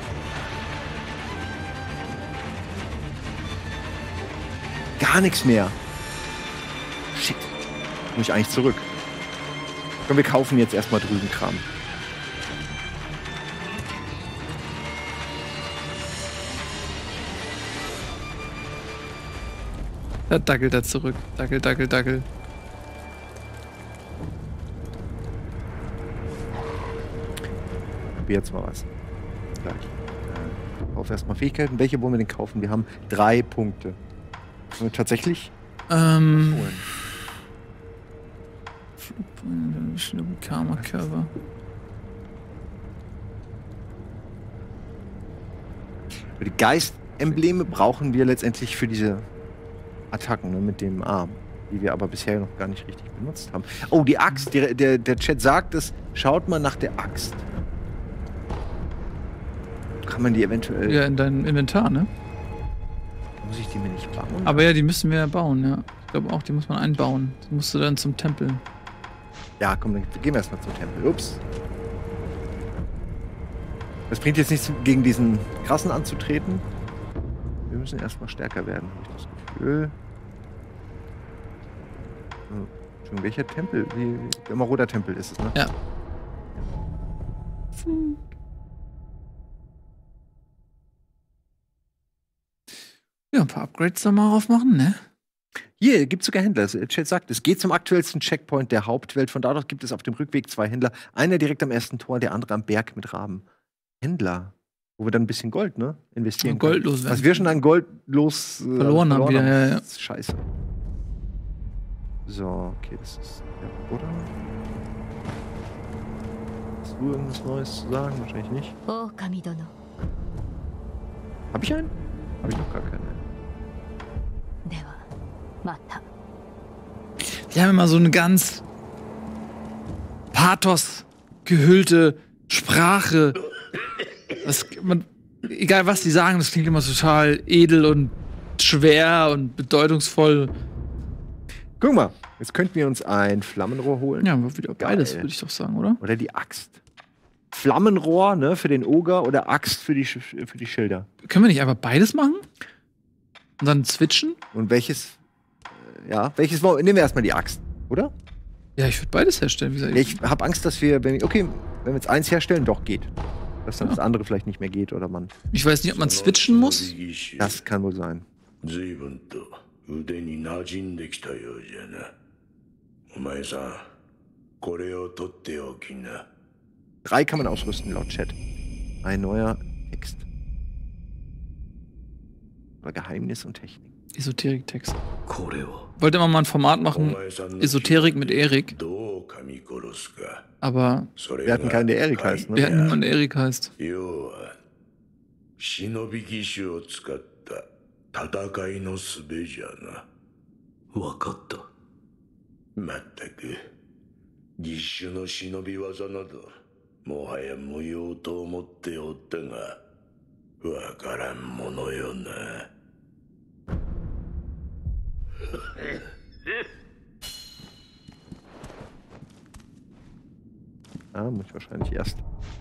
Gar nichts mehr. Shit. Muss ich eigentlich zurück. Komm, wir kaufen jetzt erstmal drüben Kram. Da dackelt er zurück. Dackel, dackel, dackel. Probier jetzt mal was. Gleich. Kauf erstmal Fähigkeiten. Welche wollen wir denn kaufen? Wir haben 3 Punkte. Können wir tatsächlich holen? Karma-Körper. Die Geistembleme brauchen wir letztendlich für diese Attacken, ne, mit dem Arm, die wir aber bisher noch gar nicht richtig benutzt haben. Oh, die Axt. Der Chat sagt es. Schaut mal nach der Axt. Kann man die eventuell... Ja, in deinem Inventar, ne? Muss ich die mir nicht bauen? Aber ja, die müssen wir ja bauen, ja. Ich glaube auch, die muss man einbauen. Die musst du dann zum Tempel. Ja, komm, dann gehen wir erstmal zum Tempel. Ups. Das bringt jetzt nichts, gegen diesen Krassen anzutreten. Wir müssen erstmal stärker werden, habe ich das Gefühl. Schon welcher Tempel? Der Maroder Tempel ist es, ne? Ja. Ja, ein paar Upgrades da mal aufmachen, ne? Hier gibt es sogar Händler. Der Chat sagt, es geht zum aktuellsten Checkpoint der Hauptwelt. Von dort aus gibt es auf dem Rückweg 2 Händler. Einer direkt am ersten Tor, der andere am Berg mit Raben. Händler. Wo wir dann ein bisschen Gold, ne? Investieren Goldlos können. Was wir schon an goldlos verloren haben. Wieder, ja. Das ist scheiße. So, okay, das ist der Buddha. Hast du irgendwas Neues zu sagen? Wahrscheinlich nicht. Hab ich einen? Hab ich noch gar keinen. Die haben immer so eine ganz Pathos gehüllte Sprache. Egal was die sagen, das klingt immer total edel und schwer und bedeutungsvoll. Guck mal, jetzt könnten wir uns ein Flammenrohr holen. Ja, wieder beides, würde ich doch sagen, oder? Oder die Axt. Flammenrohr, ne, für den Oger oder Axt für die Schilder. Können wir nicht einfach beides machen? Und dann switchen? Und welches? Welches nehmen wir erstmal die Axt, oder? Ja, ich würde beides herstellen. Wie gesagt, ich habe Angst, dass wir, wenn wir jetzt eins herstellen, doch geht. Dass dann das andere vielleicht nicht mehr geht oder man. Ich weiß nicht, ob man switchen muss. Das kann wohl sein. 3 kann man ausrüsten, laut Chat. Ein neuer Text. Oder Geheimnis und Technik. Esoterik-Text. Wollte immer mal ein Format machen, Esoterik mit Erik. Aber wir hatten keinen, der Erik heißt, ne? Wir hatten niemanden, der Erik heißt. Muss ich wahrscheinlich erst.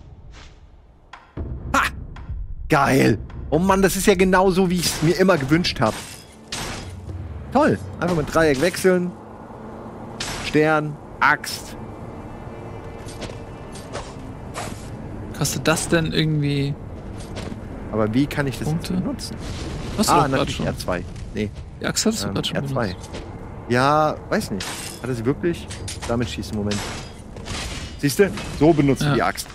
Ha! Geil! Oh Mann, das ist ja genau so, wie ich es mir immer gewünscht habe. Toll! Einfach mit Dreieck wechseln. Stern, Axt. Kostet das denn irgendwie. Aber wie kann ich das jetzt benutzen? Hast du natürlich schon. R2. Nee. Die Axt hattest du gerade schon R2. benutzt. Ja, weiß nicht. Hat er sie wirklich? Damit schießt im Moment. Siehst du? So benutzt du die Axt.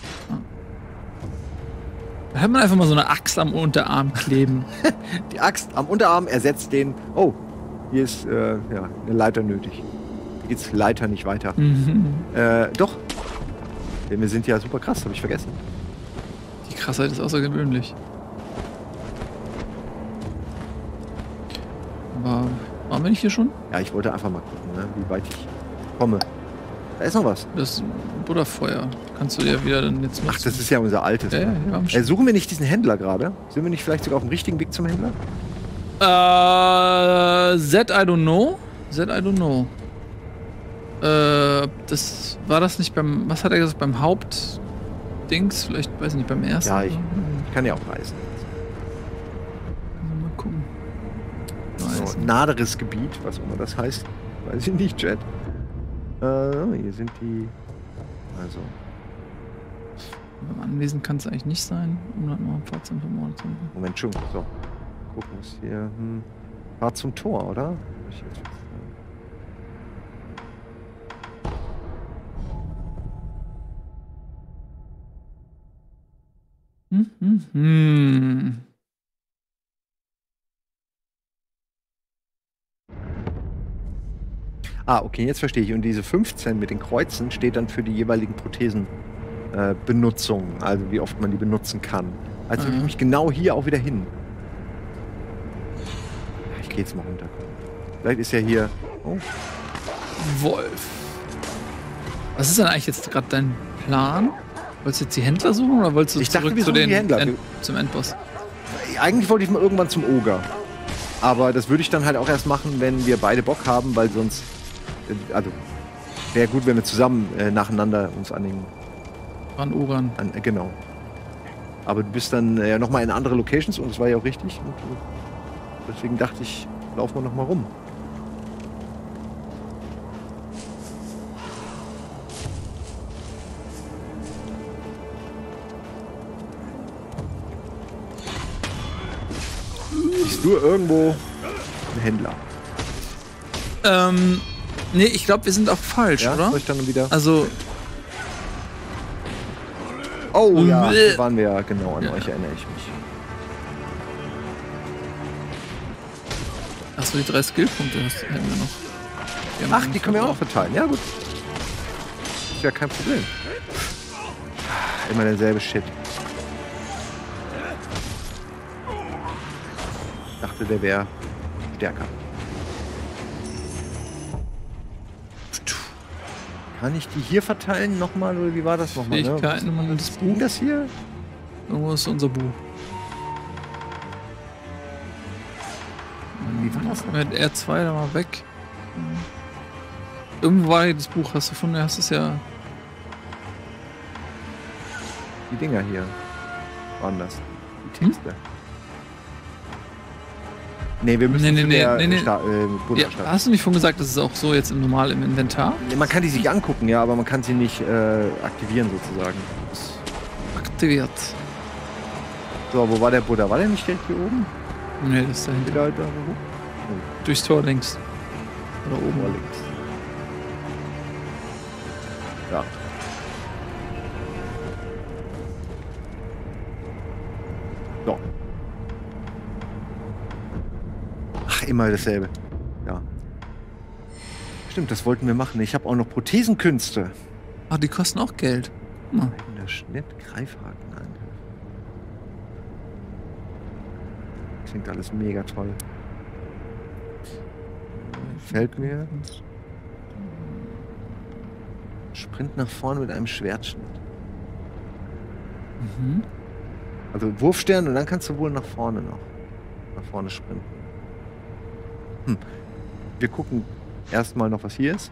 Da hat man einfach mal so eine Axt am Unterarm kleben. Die Axt am Unterarm ersetzt den. Oh, hier ist eine Leiter nötig. Hier geht's Leiter nicht weiter. Doch. Denn wir sind ja super krass, habe ich vergessen. Die Krassheit ist außergewöhnlich. Aber waren wir nicht hier schon? Ja, ich wollte einfach mal gucken, ne, wie weit ich komme. Da ist noch was. Das ist ein Buddha-Feuer. Kannst du ja wieder dann jetzt machen. Ach, das ist ja unser altes. Ja, suchen wir nicht diesen Händler gerade? Sind wir nicht vielleicht sogar auf dem richtigen Weg zum Händler? I don't know. Das war das nicht beim. Was hat er gesagt? Beim Hauptdings? Vielleicht, weiß ich nicht, beim ersten? Ja, ich kann ja auch reisen. Mal gucken. So, naderes Gebiet, was immer das heißt. Weiß ich nicht, Chat. Hier sind die. Also. Beim Anwesen kann es eigentlich nicht sein. Moment, schon. So. Gucken, was hier. Fahrt zum Tor, oder? Okay, jetzt verstehe ich. Und diese 15 mit den Kreuzen steht dann für die jeweiligen Prothesenbenutzung, also wie oft man die benutzen kann. Also ich mich genau hier auch wieder hin. Ich gehe jetzt mal runter. Vielleicht ist ja hier. Oh. Wolf. Was ist denn eigentlich jetzt gerade dein Plan? Wolltest du jetzt die Händler suchen oder wolltest du zurück zu den zum Endboss? Eigentlich wollte ich mal irgendwann zum Oger. Aber das würde ich dann halt auch erst machen, wenn wir beide Bock haben, weil sonst. Also, wäre gut, wenn wir zusammen nacheinander uns an den. An Ogern. Genau. Aber du bist dann nochmal in andere Locations und das war ja auch richtig. Und deswegen dachte ich, laufen wir nochmal rum. Siehst du irgendwo einen Händler? Nee, ich glaube, wir sind auch falsch, oder? Soll ich dann wieder? Also. Oh ja, da waren wir ja genau, an euch erinnere ich mich. Achso, die 3 Skillpunkte hätten wir noch. Ach, die können wir auch noch verteilen. Ja, gut. Ist ja kein Problem. Immer derselbe Shit. Ich dachte, der wäre stärker. Kann ich die hier verteilen nochmal, oder wie war das nochmal? Fähigkeiten, ne? Das Buch, das hier? Irgendwo ist unser Buch. Wie war das noch? Mit R2 da mal weg. Irgendwo war das Buch, hast du gefunden, hast es ja. Die Dinger hier waren das. Die Texte. Nee, wir müssen Nee. ja, hast du nicht schon gesagt, das ist auch so jetzt normal im Inventar? Nee, man kann die sich angucken, ja, aber man kann sie nicht aktivieren sozusagen. Aktiviert. So, wo war der Buddha? War der nicht direkt hier oben? Nee, das ist dahinter. Da hoch? Durchs Tor links. Oder oben oder links? Ja. So. Ach, immer dasselbe. Ja. Stimmt, das wollten wir machen. Ich habe auch noch Prothesenkünste. Ah, die kosten auch Geld. Hm. Schnitt, Greifhakenangriff. Klingt alles mega toll. Gefällt mir. Sprint nach vorne mit einem Schwertschnitt. Mhm. Also Wurfstern und dann kannst du wohl nach vorne noch. Nach vorne sprinten. Wir gucken erstmal noch, was hier ist.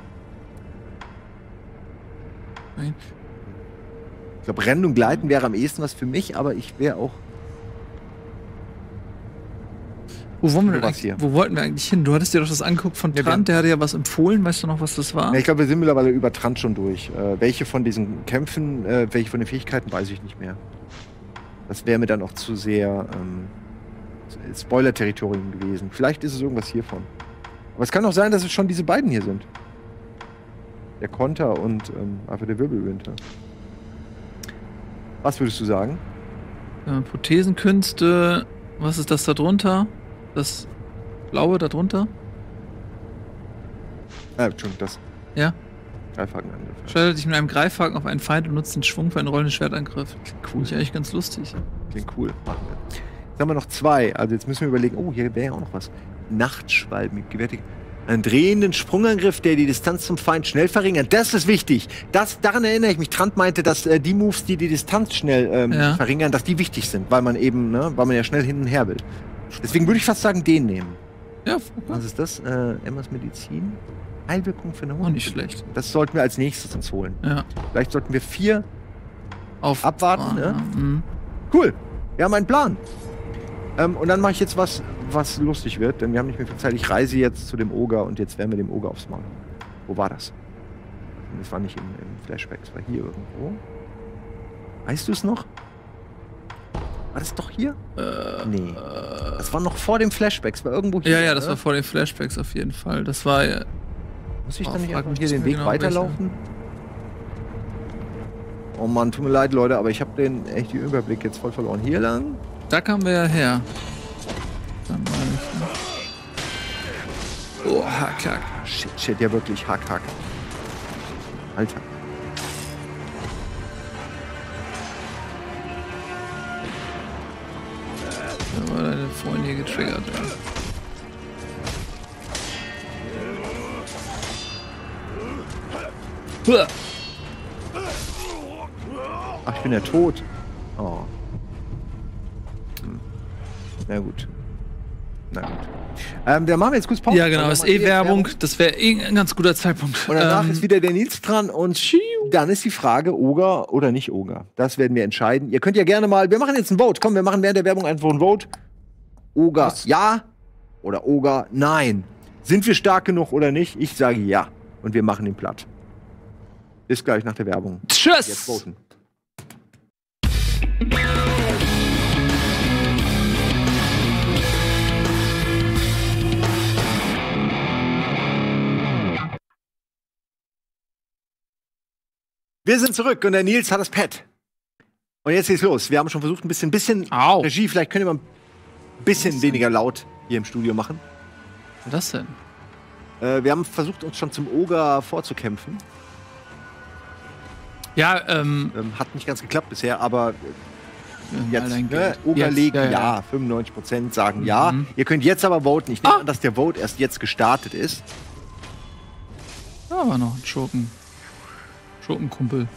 Nein. Ich glaube, Rennen und Gleiten wäre am ehesten was für mich, aber ich wäre auch. Wo wollten wir eigentlich hin? Du hattest dir doch das angeguckt von Trant, der hatte ja was empfohlen. Weißt du noch, was das war? Ja, ich glaube, wir sind mittlerweile über Trant schon durch. Welche von diesen Kämpfen, welche von den Fähigkeiten, weiß ich nicht mehr. Das wäre mir dann auch zu sehr Spoiler-Territorium gewesen. Vielleicht ist es irgendwas hiervon. Aber es kann auch sein, dass es schon diese beiden hier sind. Der Konter und einfach der Wirbelwinter. Was würdest du sagen? Prothesenkünste. Was ist das da drunter? Das Blaue da drunter? Entschuldigung, das. Ja. Greifhakenangriff. Schaltet dich mit einem Greifhaken auf einen Feind und nutzt den Schwung für einen rollenden Schwertangriff. Klingt cool. Ist eigentlich ganz lustig. Klingt cool. Machen wir. Jetzt haben wir noch 2. Also jetzt müssen wir überlegen. Oh, hier wäre ja auch noch was. Nachtschwalben mit gewärtig. Einen drehenden Sprungangriff, der die Distanz zum Feind schnell verringert. Das ist wichtig. Daran erinnere ich mich. Trant meinte, dass die Moves, die die Distanz schnell verringern, dass die wichtig sind, weil man eben, weil man ja schnell hin und her will. Deswegen würde ich fast sagen, den nehmen. Ja, okay. Was ist das? Emmas Medizin? Heilwirkung für eine Hund. Auch nicht schlecht. Das sollten wir als nächstes uns holen. Ja. Vielleicht sollten wir 4 abwarten. Ja. Mhm. Cool. Wir haben einen Plan. Und dann mache ich jetzt was lustig wird, denn wir haben nicht mehr viel Zeit. Ich reise jetzt zu dem Oger und jetzt werden wir dem Oger aufs Maul. Wo war das? Das war nicht im Flashback, das war hier irgendwo. Weißt du es noch? War das doch hier? Nee. Das war noch vor dem Flashback, das war irgendwo hier. Ja, das war vor den Flashbacks auf jeden Fall. Das war ja. Muss ich dann nicht einfach hier den Weg weiterlaufen? Oh Mann, tut mir leid, Leute, aber ich habe den Überblick jetzt voll verloren. Hier lang? Da kamen wir ja her. Dann oh, hack, hack. Shit, ja wirklich, hack. Alter. Da war deine Freundin hier getriggert, ja. Ach, ich bin ja tot. Oh. Na gut. Dann machen wir jetzt kurz Pause. Ja, genau, ist Werbung. Das wäre ein ganz guter Zeitpunkt. Und danach ist wieder der Nils dran und dann ist die Frage, Oger oder nicht Oger. Das werden wir entscheiden. Ihr könnt ja gerne mal, wir machen jetzt ein Vote. Komm, wir machen während der Werbung einfach ein Vote. Oger ja oder Oger nein. Sind wir stark genug oder nicht? Ich sage ja. Und wir machen ihn platt. Bis gleich nach der Werbung. Tschüss! Jetzt voten. Wir sind zurück und der Nils hat das Pad. Und jetzt geht's los. Wir haben schon versucht, ein bisschen Regie. Vielleicht können wir ein bisschen weniger laut hier im Studio machen. Was ist das denn? Wir haben versucht, uns schon zum Oger vorzukämpfen. Ja, hat nicht ganz geklappt bisher, aber jetzt, ne, Oger legen, ja. 95% sagen ja. Ihr könnt jetzt aber voten. Ich nehme an, dass der Vote erst jetzt gestartet ist. Da war noch ein Schurkenkumpel.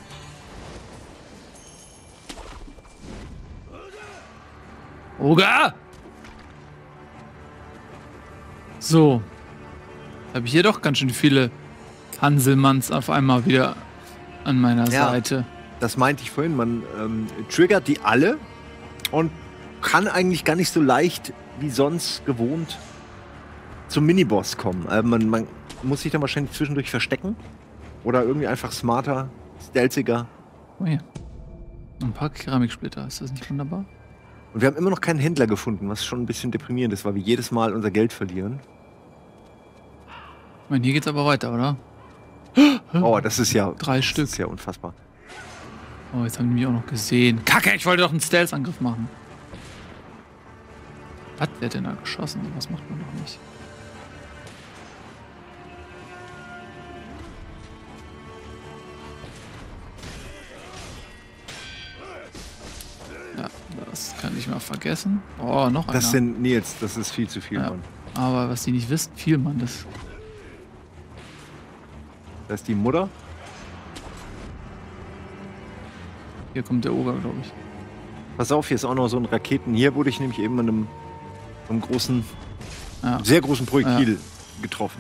Oger! So. Habe ich hier doch ganz schön viele Hanselmanns auf einmal wieder an meiner Seite. Das meinte ich vorhin. Man triggert die alle und kann eigentlich gar nicht so leicht wie sonst gewohnt zum Miniboss kommen. Man muss sich dann wahrscheinlich zwischendurch verstecken oder irgendwie einfach smarter, stealthiger. Oh ja. Ein paar Keramiksplitter. Ist das nicht wunderbar? Und wir haben immer noch keinen Händler gefunden, was schon ein bisschen deprimierend ist, weil wir jedes Mal unser Geld verlieren. Ich meine, hier geht's aber weiter, oder? Oh, das ist ja 3 Stück. Das ist ja unfassbar. Oh, jetzt haben die mich auch noch gesehen. Kacke, ich wollte doch einen Stealth-Angriff machen. Was wird denn da geschossen? Was macht man noch nicht? Ja, das kann ich mal vergessen. Oh, noch einer. Das sind Nils, das ist viel zu viel, ja. Mann. Aber was die nicht wissen, viel, Mann, das... Das ist die Mutter. Hier kommt der Oger, glaube ich. Pass auf, hier ist auch noch so ein Raketen. Hier wurde ich nämlich eben an einem großen, sehr großen Projektil getroffen.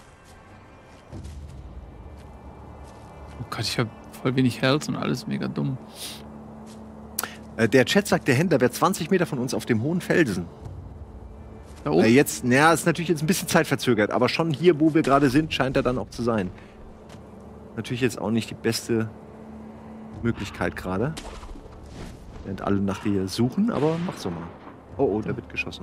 Oh Gott, ich habe voll wenig Health und alles mega dumm. Der Chat sagt, der Händler wäre 20 Meter von uns auf dem hohen Felsen. Da oben? Jetzt, ist natürlich jetzt ein bisschen zeitverzögert, aber schon hier, wo wir gerade sind, scheint er dann auch zu sein. Natürlich jetzt auch nicht die beste Möglichkeit gerade. Während alle nach dir suchen, aber mach's doch mal. Oh, da wird geschossen.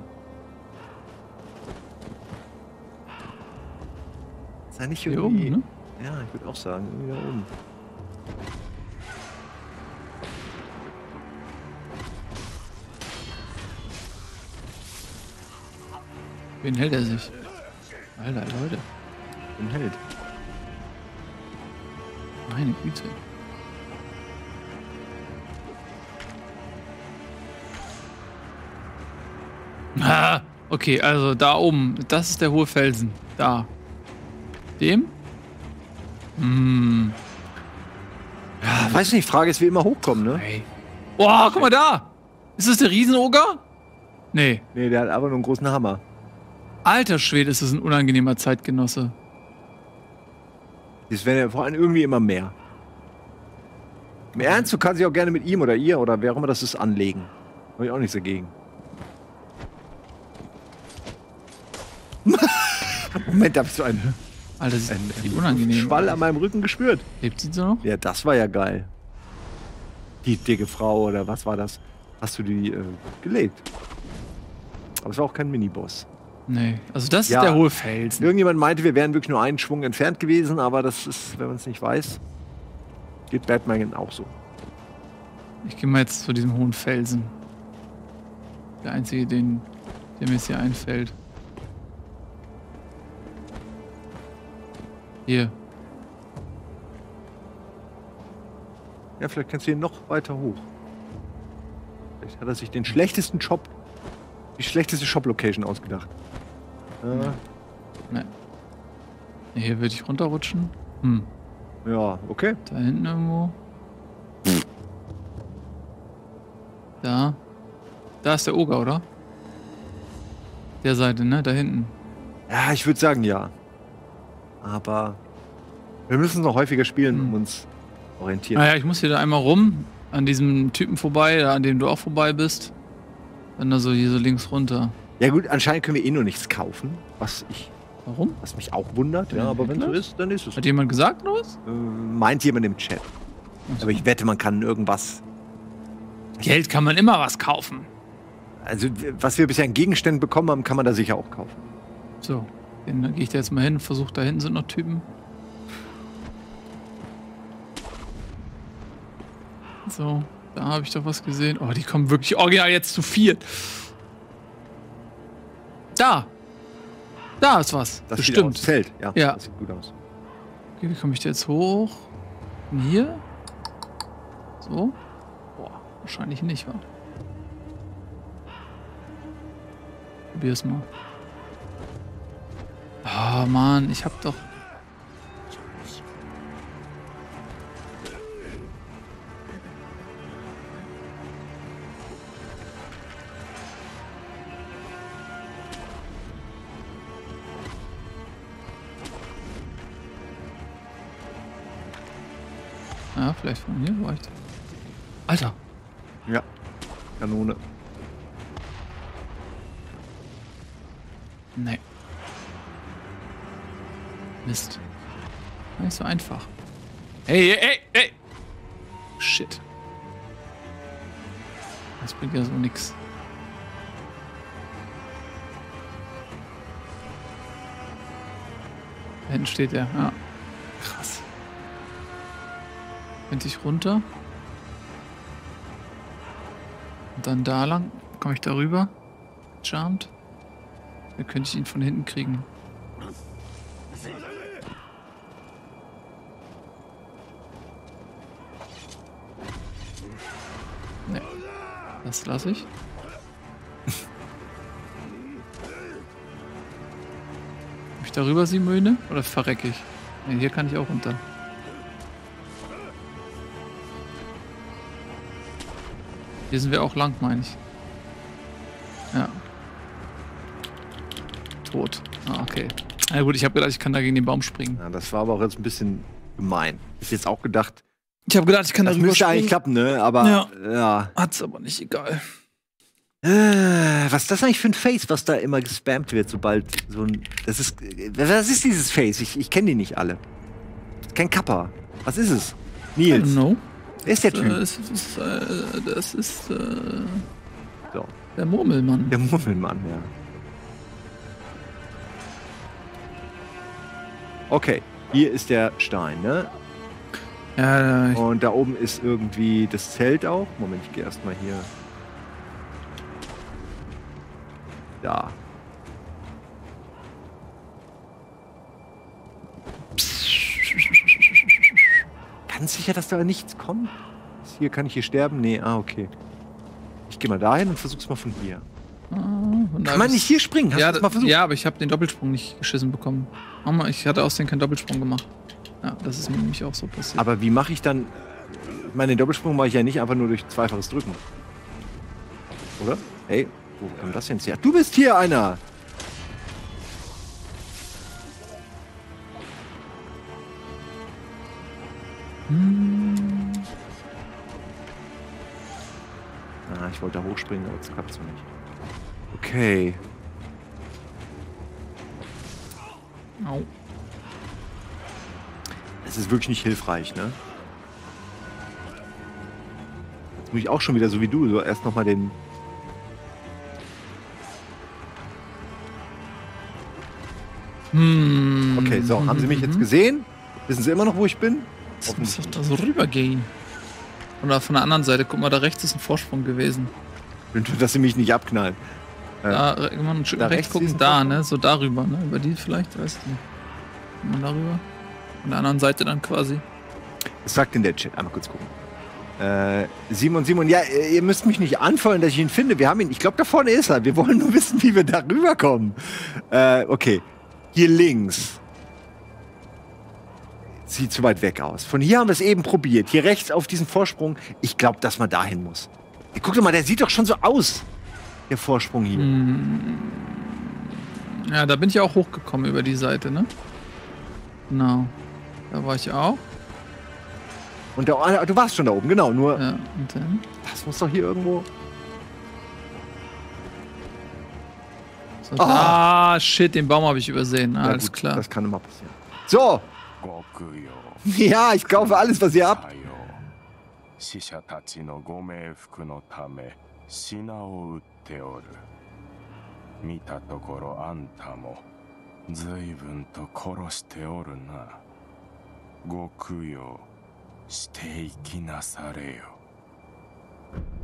Ist ja nicht hier irgendwie... oben, ne? Ja, ich würde auch sagen, irgendwie da oben. Wen hält er sich? Alter, Leute. Wen hält? Meine Güte. Ah, okay, also da oben. Das ist der hohe Felsen. Da. Dem? Hm. Ja, weiß nicht, Frage ist, wie immer hochkommen, ne? Hey. Boah, guck mal da! Ist das der Riesenoger? Nee. Nee, der hat aber nur einen großen Hammer. Alter Schwede, ist das ein unangenehmer Zeitgenosse. Das werden ja vor allem irgendwie immer mehr. Im Ernst, du kannst dich auch gerne mit ihm oder ihr oder wer auch immer das ist anlegen. Habe ich auch nichts dagegen. Moment, da hab ich so einen Alter, das ist unangenehm. Schwall an meinem Rücken gespürt. Lebt sie so noch? Ja, das war ja geil. Die dicke Frau oder was war das? Hast du die gelebt? Aber es war auch kein Miniboss. Nee, also das ist der hohe Felsen. Irgendjemand meinte, wir wären wirklich nur einen Schwung entfernt gewesen, aber das ist, wenn man es nicht weiß, geht Batman auch so. Ich gehe mal jetzt zu diesem hohen Felsen. Der einzige, der mir jetzt hier einfällt. Hier. Ja, vielleicht kannst du hier noch weiter hoch. Vielleicht hat er sich den schlechtesten Shop, die schlechteste Shop-Location ausgedacht. Nee. Hier würde ich runterrutschen. Hm. Ja, okay. Da hinten irgendwo. Da. Da ist der Oger, oder? Der Seite, ne? Da hinten. Ja, ich würde sagen ja. Aber wir müssen noch häufiger spielen, um uns orientieren. Naja, ich muss hier da einmal rum, an diesem Typen vorbei, an dem du auch vorbei bist. Dann da so hier so links runter. Ja gut, anscheinend können wir eh nur nichts kaufen, was Warum? Was mich auch wundert, ja, aber wenn es so ist, dann ist es. Hat jemand gesagt noch was? Meint jemand im Chat. So. Aber ich wette, man kann irgendwas... Geld kann man immer was kaufen. Also, was wir bisher an Gegenständen bekommen haben, kann man da sicher auch kaufen. So, dann gehe ich da jetzt mal hin und versuche, da hinten sind noch Typen. So, Da habe ich doch was gesehen. Oh, die kommen wirklich original jetzt zu viert. Da ist was. Das bestimmt. Zelt. Ja, ja. Das sieht gut aus. Okay, wie komme ich da jetzt hoch? Von hier? So? Boah, wahrscheinlich nicht, wa? Probier's mal. Oh Mann, ich hab doch... Ja, vielleicht von hier reicht. Alter! Ja, Kanone. Nee. Mist. Nicht so einfach. Ey! Shit. Das bringt ja so nix. Da hinten steht er. Ja. Krass. Könnte ich runter? Und dann da lang? Komme ich da rüber? Charmed? Dann könnte ich ihn von hinten kriegen. Ne. Das lasse ich. Komm ich da rüber, Simone? Oder verrecke ich? Ne, hier kann ich auch runter. Hier sind wir auch lang, meine ich. Ja. Tot. Ah, okay. Na gut, ich habe gedacht, ich kann da gegen den Baum springen. Ja, das war aber auch jetzt ein bisschen gemein. Ist jetzt auch gedacht. Ich habe gedacht, ich kann da rüber müsste springen. eigentlich klappen, ne? Aber ja. Hat's aber nicht, egal. Was ist das eigentlich für ein Face, was da immer gespammt wird, sobald so ein. Das ist. Was ist dieses Face? Ich kenne die nicht alle. Kein Kappa. Was ist es? Nils. I don't know. Wer ist der Typ? Das ist so. Der Murmelmann. Der Murmelmann, ja. Okay, hier ist der Stein, ne? Ja, und da oben ist irgendwie das Zelt auch. Moment, ich gehe erstmal hier. Da. Ganz sicher, dass da nichts kommt? Hier kann ich hier sterben? Nee, okay. Ich gehe mal dahin und versuch's mal von hier. Kann man nicht hier springen? Hast du das mal versucht? Ja, aber ich habe den Doppelsprung nicht geschissen bekommen. Mama, ich hatte aus dem keinen Doppelsprung gemacht. Ja, das ist mir nämlich auch so passiert. Aber wie mache ich dann... Ich meine, den Doppelsprung mache ich ja nicht einfach nur durch zweifaches Drücken. Oder? Hey, wo kommt das denn her? Du bist hier einer! Ich wollte da hochspringen, aber das klappt so nicht. Okay. Au. Es ist wirklich nicht hilfreich, ne? Jetzt muss ich auch schon wieder so wie du, so erst nochmal den... Okay, so, haben Sie mich jetzt gesehen? Wissen Sie immer noch, wo ich bin? Jetzt muss ich da so rübergehen. Oder von der anderen Seite, guck mal, da rechts ist ein Vorsprung gewesen. Dass Sie mich nicht abknallen. Da, immer ein Stück rechts gucken, da, ne? So darüber, ne? Über die vielleicht, weißt du. Kann man darüber. Von der anderen Seite dann quasi. Was sagt denn der Chat? Einmal kurz gucken. Simon, ja, ihr müsst mich nicht anfallen, dass ich ihn finde. Wir haben ihn, ich glaube, da vorne ist er. Wir wollen nur wissen, wie wir da rüberkommen. Okay. Hier links. Sieht zu weit weg aus. Von hier haben wir es eben probiert. Hier rechts auf diesen Vorsprung. Ich glaube, dass man dahin muss. Guck doch mal, der sieht doch schon so aus. Der Vorsprung hier. Ja, da bin ich auch hochgekommen über die Seite, ne? Genau. Da war ich auch. Und da, du warst schon da oben, genau. Nur. Ja, und dann? Das muss doch hier irgendwo. So, ah, shit, den Baum habe ich übersehen. Ah, ja, alles gut, klar. Das kann immer passieren. So. Ja, ich kaufe alles, was ihr habt. 死者たちのご冥福のため品を売っておる。見たところあんたも随分と殺しておるな。ご供養していきなされよ。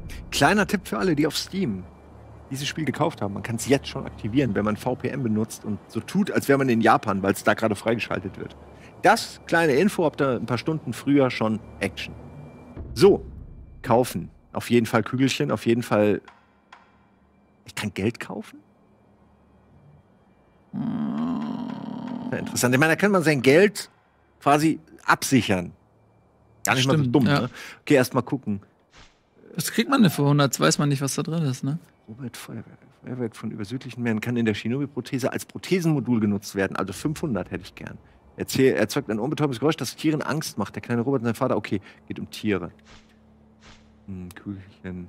Kleiner Tipp für alle, die auf Steam dieses Spiel gekauft haben. Man kann es jetzt schon aktivieren, wenn man VPN benutzt und so tut, als wäre man in Japan, weil es da gerade freigeschaltet wird. Das, kleine Info, habt ihr ein paar Stunden früher schon Action. So, kaufen. Auf jeden Fall Kügelchen, auf jeden Fall. Ich kann Geld kaufen? Ja, interessant. Ich meine, da kann man sein Geld quasi absichern. Gar nicht mal so dumm, ja. Ne? Okay, erst mal gucken. Was kriegt man denn für 100? Weiß man nicht, was da drin ist, ne? Robert Feuerwerk. Feuerwerk von über südlichen Meeren kann in der Shinobi-Prothese als Prothesenmodul genutzt werden. Also 500 hätte ich gern. Erzeugt ein unbetäubtes Geräusch, das Tieren Angst macht. Der kleine Robert und sein Vater, okay, geht um Tiere. Kügelchen.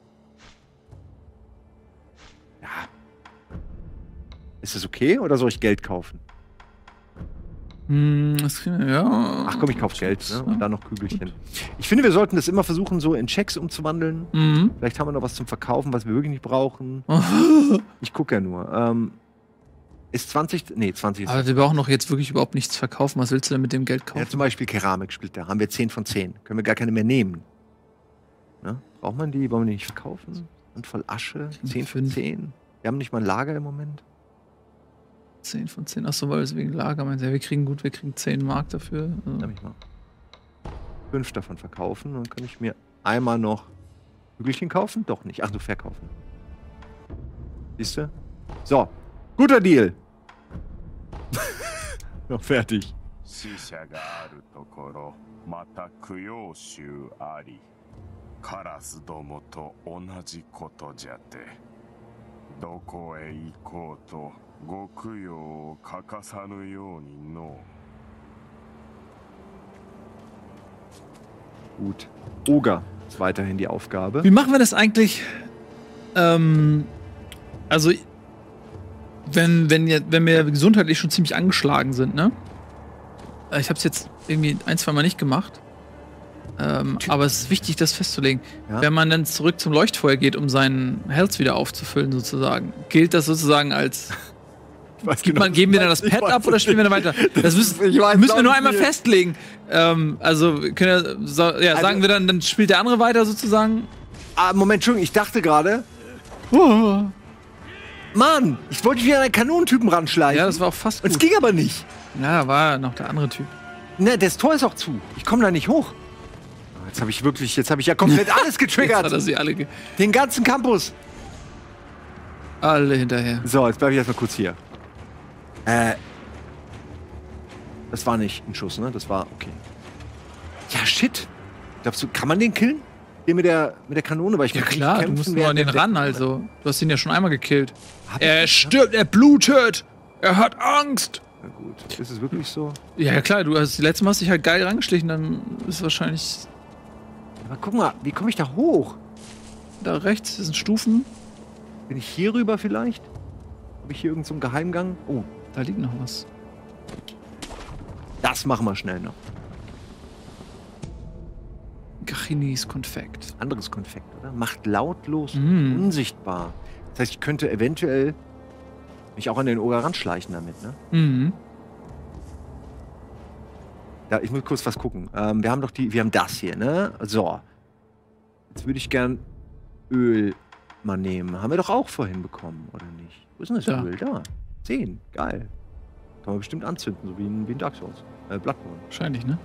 Ja. Ist das okay oder soll ich Geld kaufen? Ja. Ach komm, ich kauf Geld, ne? Und dann noch Kügelchen. Gut. Ich finde, wir sollten das immer versuchen, so in Checks umzuwandeln. Vielleicht haben wir noch was zum Verkaufen, was wir wirklich nicht brauchen. Ich gucke ja nur. Ist 20? Nee, 20 ist. Aber wir brauchen doch jetzt wirklich überhaupt nichts verkaufen. Was willst du denn mit dem Geld kaufen? Ja, zum Beispiel Keramiksplitter. Haben wir 10 von 10. Können wir gar keine mehr nehmen. Ne? Braucht man die? Wollen wir die nicht verkaufen? Und voll Asche? 10 von 10. Wir haben nicht mal ein Lager im Moment. 10 von 10. Achso, weil es wegen Lager meint. Ja, wir kriegen 10 Mark dafür. Also. Darf ich mal 5 davon verkaufen. Dann kann ich mir einmal noch Kügelchen kaufen? Doch nicht. Ach, du verkaufen. Siehst du? So. Guter Deal. Noch fertig. Gut. Oger ist weiterhin die Aufgabe. Wie machen wir das eigentlich? Also, wenn wir gesundheitlich schon ziemlich angeschlagen sind, ne? Ich hab's jetzt irgendwie 1-2 Mal nicht gemacht. Aber es ist wichtig, das festzulegen. Ja? Wenn man dann zurück zum Leuchtfeuer geht, um seinen Health wieder aufzufüllen, sozusagen, gilt das sozusagen als. Geben wir dann das Pad ab oder spielen wir dann weiter? Das müssen wir nur einmal festlegen. Also, sagen wir dann spielt der andere weiter sozusagen. Moment, Entschuldigung, ich dachte gerade. Mann, ich wollte wieder an einen Kanonentypen ranschleichen. Ja, das war auch fast gut. Es ging aber nicht. Ja, war noch der andere Typ. Ne, das Tor ist auch zu. Ich komme da nicht hoch. Jetzt habe ich ja komplett alles getriggert. Jetzt hat er sie alle Den ganzen Campus. Alle hinterher. So, jetzt bleibe ich erstmal kurz hier. Das war nicht ein Schuss, ne? Das war okay. Ja, shit. Glaubst du, kann man den killen? Den mit der Kanone? Weil ich ja klar, du musst nur an den ran, also. Du hast ihn ja schon einmal gekillt. Er stirbt, er blutet. Er hat Angst. Na gut, ist es wirklich so? Ja, klar, das letzte Mal hast dich halt geil rangeschlichen, dann ist es wahrscheinlich... Aber guck mal, wie komme ich da hoch? Da rechts, das sind Stufen. Bin ich hier rüber vielleicht? Habe ich hier irgendeinen so Geheimgang? Oh, da liegt noch was. Das machen wir schnell noch. Gachinis Konfekt. Anderes Konfekt, oder? Macht lautlos unsichtbar. Das heißt, ich könnte eventuell mich auch an den Oger ranschleichen damit, ne? Mhm. Ja, ich muss kurz was gucken. Wir haben das hier, ne? So. Jetzt würde ich gern Öl mal nehmen. Haben wir doch auch vorhin bekommen, oder nicht? Wo ist denn das Öl? Da. 10. Geil. Kann man bestimmt anzünden, so wie in Dark Souls. Bloodborne. Wahrscheinlich, ne?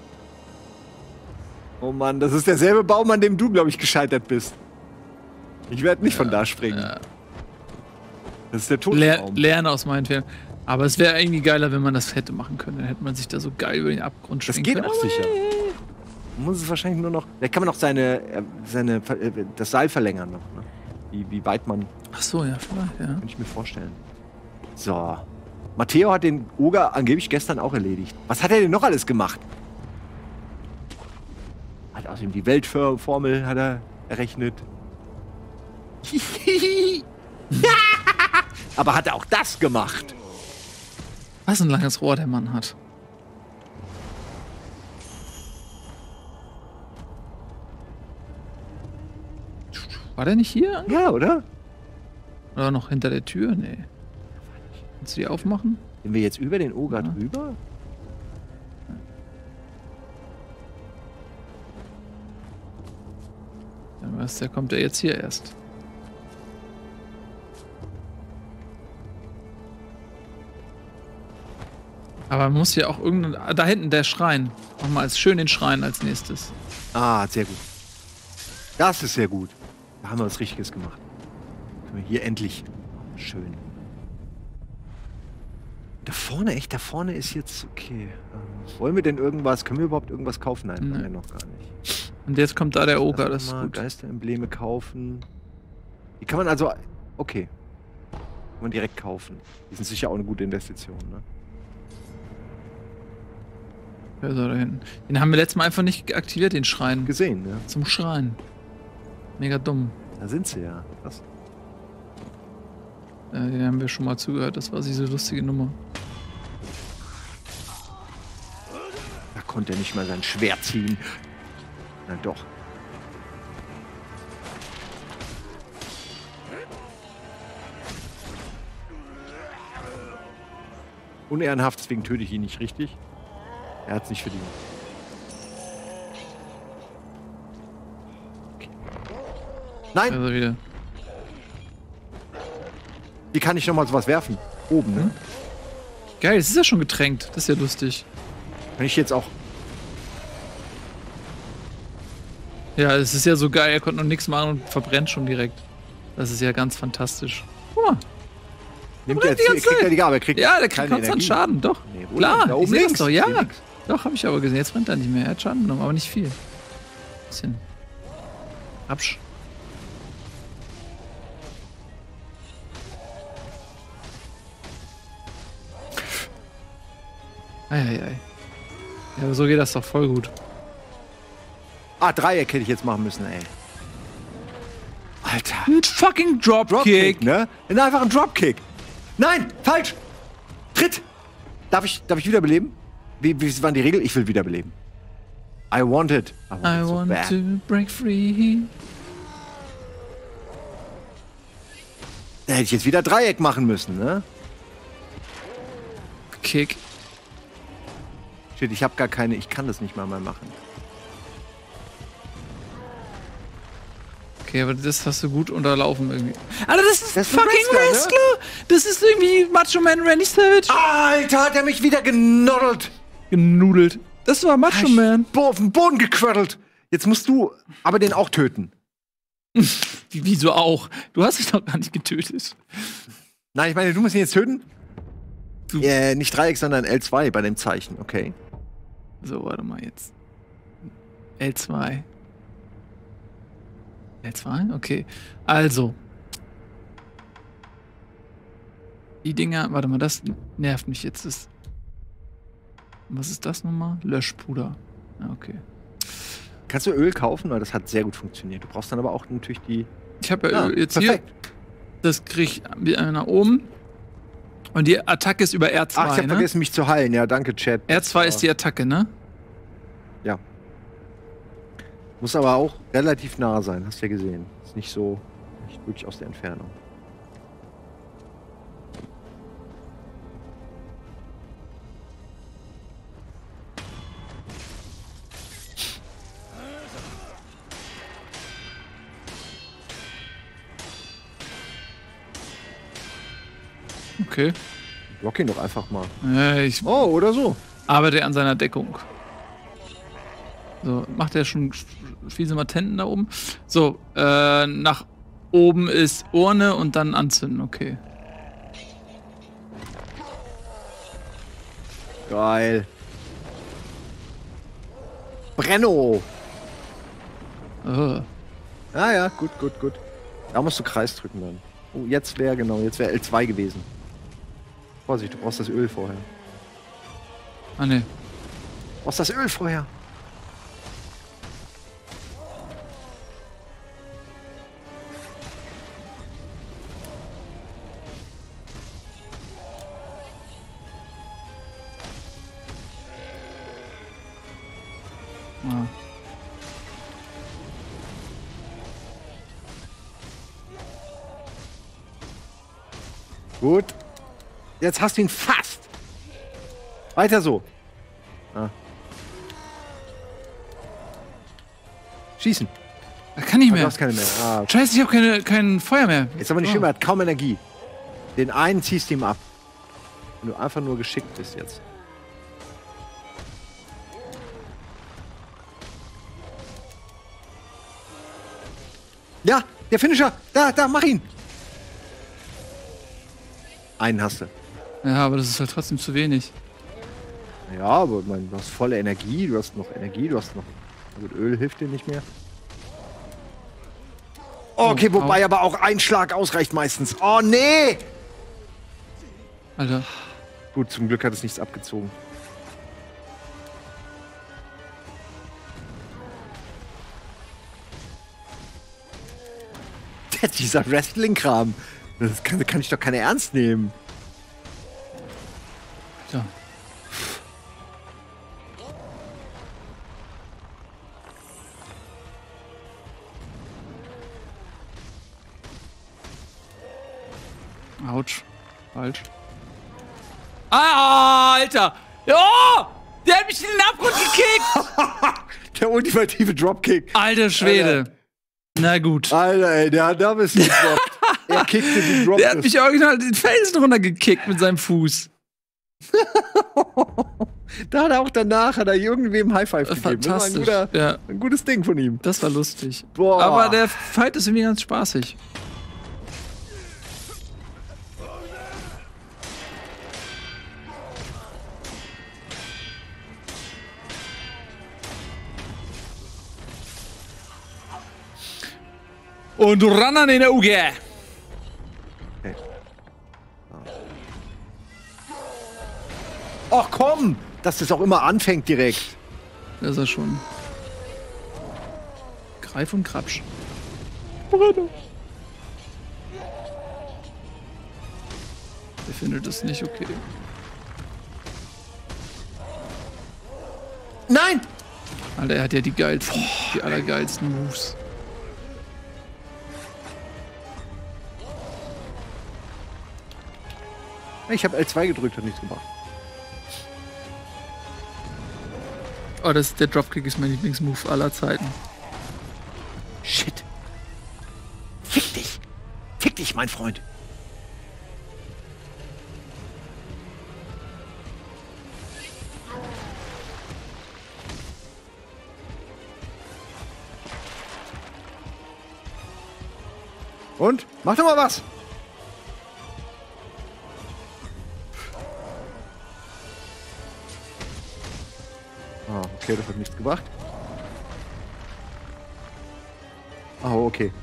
Oh Mann, das ist derselbe Baum, an dem du, glaube ich, gescheitert bist. Ich werde nicht von da springen. Ja. Das ist der Todesbaum. Lernen aus meinen Fehlern. Aber es wäre irgendwie geiler, wenn man das hätte machen können. Dann hätte man sich da so geil über den Abgrund schwingen können. Das geht auch sicher. Man muss es wahrscheinlich nur noch... Vielleicht kann man noch das Seil verlängern noch. Ne? Wie weit man... Ach so, ja, vielleicht, ja. Kann ich mir vorstellen. So. Matteo hat den Oger angeblich gestern auch erledigt. Was hat er denn noch alles gemacht? Hat außerdem die Weltformel hat er errechnet. Aber hat er auch das gemacht? Was ein langes Rohr der Mann hat. War der nicht hier? Ja, oder? Oder noch hinter der Tür? Nee. Kannst du die aufmachen? Sind wir jetzt über den Oger drüber? Dann Was, der kommt ja jetzt hier erst. Aber man muss ja auch irgendein... Da hinten, der Schrein. Nochmal als schön den Schrein als nächstes. Ah, sehr gut. Das ist sehr gut. Da haben wir was Richtiges gemacht. Können wir hier endlich... Schön. Da vorne, echt? Da vorne ist jetzt... Okay. Wollen wir denn irgendwas... Können wir überhaupt irgendwas kaufen? Nein, wollen wir noch gar nicht. Und jetzt kommt da der Oger, das ist gut. Geisterembleme kaufen. Die kann man also... Okay. Kann man direkt kaufen. Die sind sicher auch eine gute Investition, ne? Ja, so da hinten. Den haben wir letztes Mal einfach nicht aktiviert, den Schrein. Gesehen, ja. Zum Schrein. Mega dumm. Da sind sie ja. Was? Den haben wir schon mal zugehört. Das war diese lustige Nummer. Da konnte er nicht mal sein Schwert ziehen. Na doch. Unehrenhaft, deswegen töte ich ihn nicht richtig. Er hat es nicht verdient. Okay. Nein! Also wieder. Wie kann ich nochmal sowas werfen? Oben, ne? Geil, es ist ja schon getränkt. Das ist ja lustig. Kann ich jetzt auch... Ja, es ist ja so geil. Er konnte noch nichts machen und verbrennt schon direkt. Das ist ja ganz fantastisch. Guck mal. Nimmt er kriegt er die Gabe, ja, der kriegt konstant Schaden, doch. Nee, klar, da oben ich sehe links. das doch, ja. Doch, habe ich aber gesehen. Jetzt rennt er nicht mehr. Er hat Schaden genommen, aber nicht viel. Bisschen. Absch. Eieiei. Ja, aber so geht das doch voll gut. Ah, Dreieck hätte ich jetzt machen müssen, ey. Alter. Ein fucking Dropkick. Ne? Einfach ein Dropkick. Nein, falsch. Tritt. Darf ich wiederbeleben? Wie waren die Regeln? Ich will wiederbeleben. I want it. I want to break free. Da hätte ich jetzt wieder Dreieck machen müssen, ne? Kick. Shit, ich habe gar keine... Ich kann das nicht mal machen. Okay, aber das hast du gut unterlaufen irgendwie. Alter, das ist fucking Wrestler! Ne? Das ist irgendwie Macho Man Randy Savage. Alter, hat er mich wieder genudelt. Das war Macho Man. Auf den Boden gequirlt. Jetzt musst du aber den auch töten. Wieso auch? Du hast dich doch gar nicht getötet. Nein, ich meine, du musst ihn jetzt töten. Nicht Dreieck, sondern L2 bei dem Zeichen, okay. So, warte mal jetzt. L2. L2? Okay. Also. Die Dinger, warte mal, das nervt mich jetzt. Was ist das nochmal? Löschpuder. Okay. Kannst du Öl kaufen? Weil das hat sehr gut funktioniert. Du brauchst dann aber auch natürlich die... Ich habe ja Öl jetzt perfekt. Hier. Das krieg ich nach oben. Und die Attacke ist über R2, Ach, ich hab vergessen, mich zu heilen. Ja, danke, Chat. R2 ist die Attacke, ne? Ja. Muss aber auch relativ nah sein, hast du ja gesehen. Ist nicht so... Nicht wirklich aus der Entfernung. Okay. Block ihn doch einfach mal. Oh, oder so. Arbeite an seiner Deckung. So, macht er schon fiese Matenten da oben? So, nach oben ist Urne und dann anzünden, okay. Geil. Brenno! Ah ja, gut. Da musst du Kreis drücken dann. Oh, jetzt wäre L2 gewesen. Vorsicht, du brauchst das Öl vorher. Ah, ne. Du brauchst das Öl vorher. Ah. Gut. Jetzt hast du ihn fast. Weiter so. Ah. Schießen. Er kann nicht mehr. Du hast keine mehr. Ah. Scheiße, ich habe kein Feuer mehr. Ist aber nicht schlimm, er hat kaum Energie. Den einen ziehst du ihm ab. Wenn du einfach nur geschickt bist jetzt. Ja, der Finisher. Da, mach ihn. Einen hast du. Ja, aber das ist halt trotzdem zu wenig. Ja, aber du hast volle Energie, du hast noch Energie, du hast noch... Gut, Öl hilft dir nicht mehr. Okay, wobei aber auch ein Schlag ausreicht meistens. Oh, nee! Alter. Gut, zum Glück hat es nichts abgezogen. Dieser Wrestling-Kram. Das kann ich doch keine ernst nehmen. Ja. Autsch. Falsch. Ah, Alter! Ja! Der hat mich in den Abgrund gekickt! Der ultimative Dropkick. Alter Schwede. Alter. Na gut. Alter, ey, da bist du gedroppt. Er kickte den Drop. Der hat mich original den Felsen runtergekickt mit seinem Fuß. Da hat er auch danach irgendwem High-Five gegeben. Fantastisch. Das war ein gutes Ding von ihm. Das war lustig. Boah. Aber der Fight ist irgendwie ganz spaßig. Und Rannen in der Uge. Okay. Ach komm, dass das auch immer anfängt direkt. Das ist er schon. Greif und Krapsch. Der findet es nicht okay. Nein! Alter, er hat ja die allergeilsten Moves. Ich habe L2 gedrückt, hat nichts gemacht. Oh, der Dropkick ist mein Lieblingsmove aller Zeiten. Shit. Fick dich. Fick dich, mein Freund. Und? Mach doch mal was. Ah, okay, das hat nichts gebracht. Oh, okay.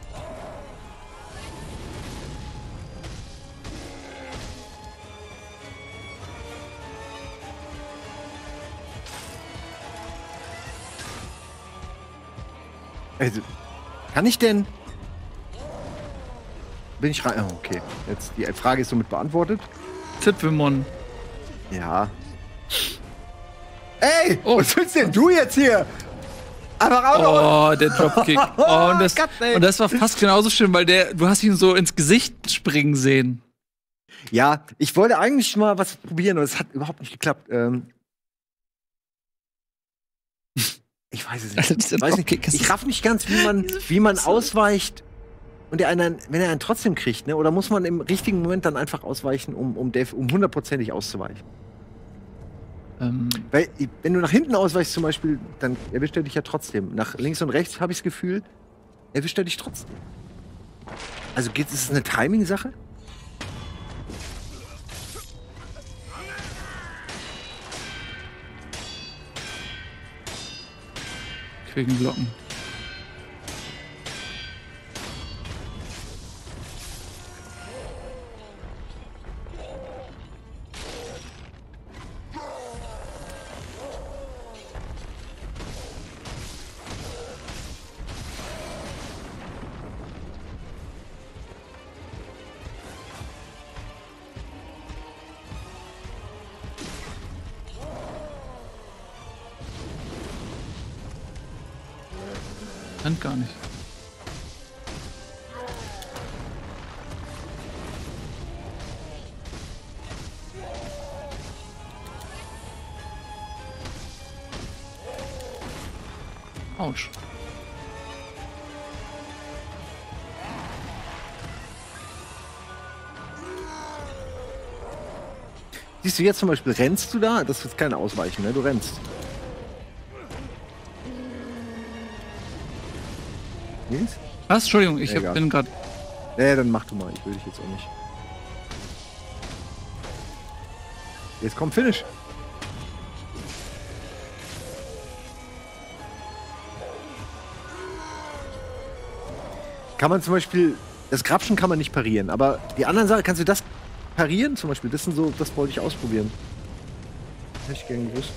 Also, kann ich denn... Bin ich rein... Oh, okay. Jetzt, die Frage ist somit beantwortet. Zipfelmon. Ja. Ey, was willst denn du jetzt hier? Einfach auch noch. Oh, der Dropkick. Oh, und das war fast genauso schön, weil du hast ihn so ins Gesicht springen sehen. Ja, ich wollte eigentlich mal was probieren und es hat überhaupt nicht geklappt. Ich weiß es nicht. Ich raff nicht ganz, wie man ausweicht und wenn er einen trotzdem kriegt, ne? Oder muss man im richtigen Moment dann einfach ausweichen, um hundertprozentig auszuweichen? Weil, wenn du nach hinten ausweichst zum Beispiel, dann erwischt er dich ja trotzdem. Nach links und rechts, habe ich das Gefühl, erwischt er dich trotzdem. Also ist es eine Timing-Sache? Wegen Glocken. Gar nicht. Autsch. Siehst du jetzt zum Beispiel, rennst du da? Das ist kein Ausweichen, ne? Du rennst. Nils? Was? Entschuldigung, ich bin gerade... Nee, dann mach du mal. Ich will dich jetzt auch nicht. Jetzt kommt Finish. Kann man zum Beispiel, das Grapschen kann man nicht parieren, aber die anderen Sachen, kannst du das parieren zum Beispiel? Das sind so, das wollte ich ausprobieren. Hätte ich gern gewusst.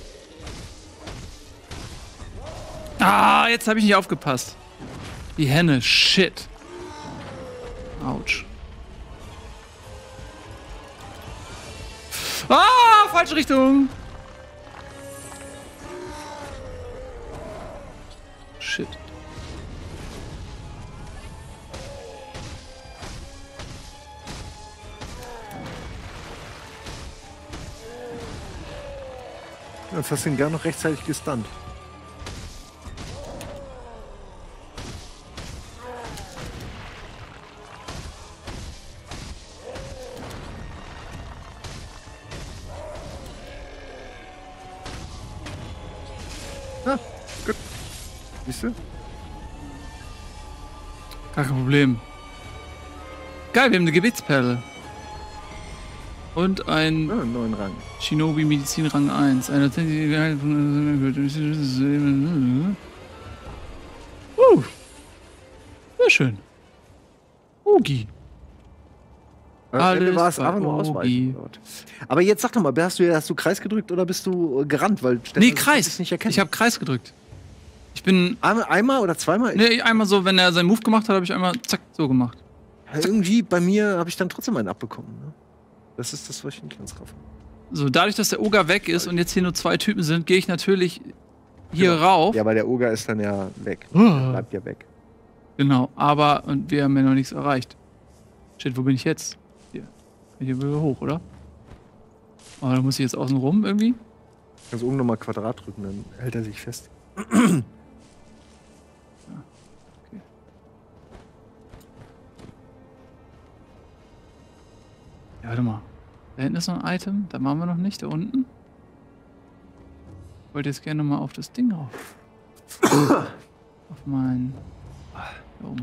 Ah, jetzt habe ich nicht aufgepasst. Die Henne, shit. Autsch. Ah, falsche Richtung. Shit. Jetzt hast du ihn gar noch rechtzeitig gestunt. Ah, gut. Siehst du? Gar kein Problem. Geil, wir haben eine Gebetsperle. Und ein neuen Rang. Shinobi Medizin Rang 1. Eine sehr schön. Ogi. Alles war es einfach nur ausweichen. Aber jetzt sag doch mal, hast du Kreis gedrückt oder bist du gerannt? Weil nee, Kreis. Nicht erkennen. Ich habe Kreis gedrückt. Ich bin... Einmal oder zweimal? Nee, einmal so, wenn er seinen Move gemacht hat, habe ich einmal zack, so gemacht. Ja, irgendwie bei mir habe ich dann trotzdem einen abbekommen. Ne? Das ist das, was ich nicht ganz raff. So, dadurch, dass der Oger weg ist und jetzt hier nur 2 Typen sind, gehe ich natürlich hier rauf. Ja, weil der Oger ist dann ja weg. Der bleibt ja weg. Genau, aber und wir haben ja noch nichts erreicht. Shit, wo bin ich jetzt? Hier will wir hoch, oder? Aber da muss ich jetzt außen rum irgendwie. Kannst oben nochmal Quadrat drücken, dann hält er sich fest. Okay. Ja, warte mal. Da hinten ist noch ein Item, da machen wir noch nicht, da unten. Ich wollte jetzt gerne mal auf das Ding rauf. Auf mein... Da oben.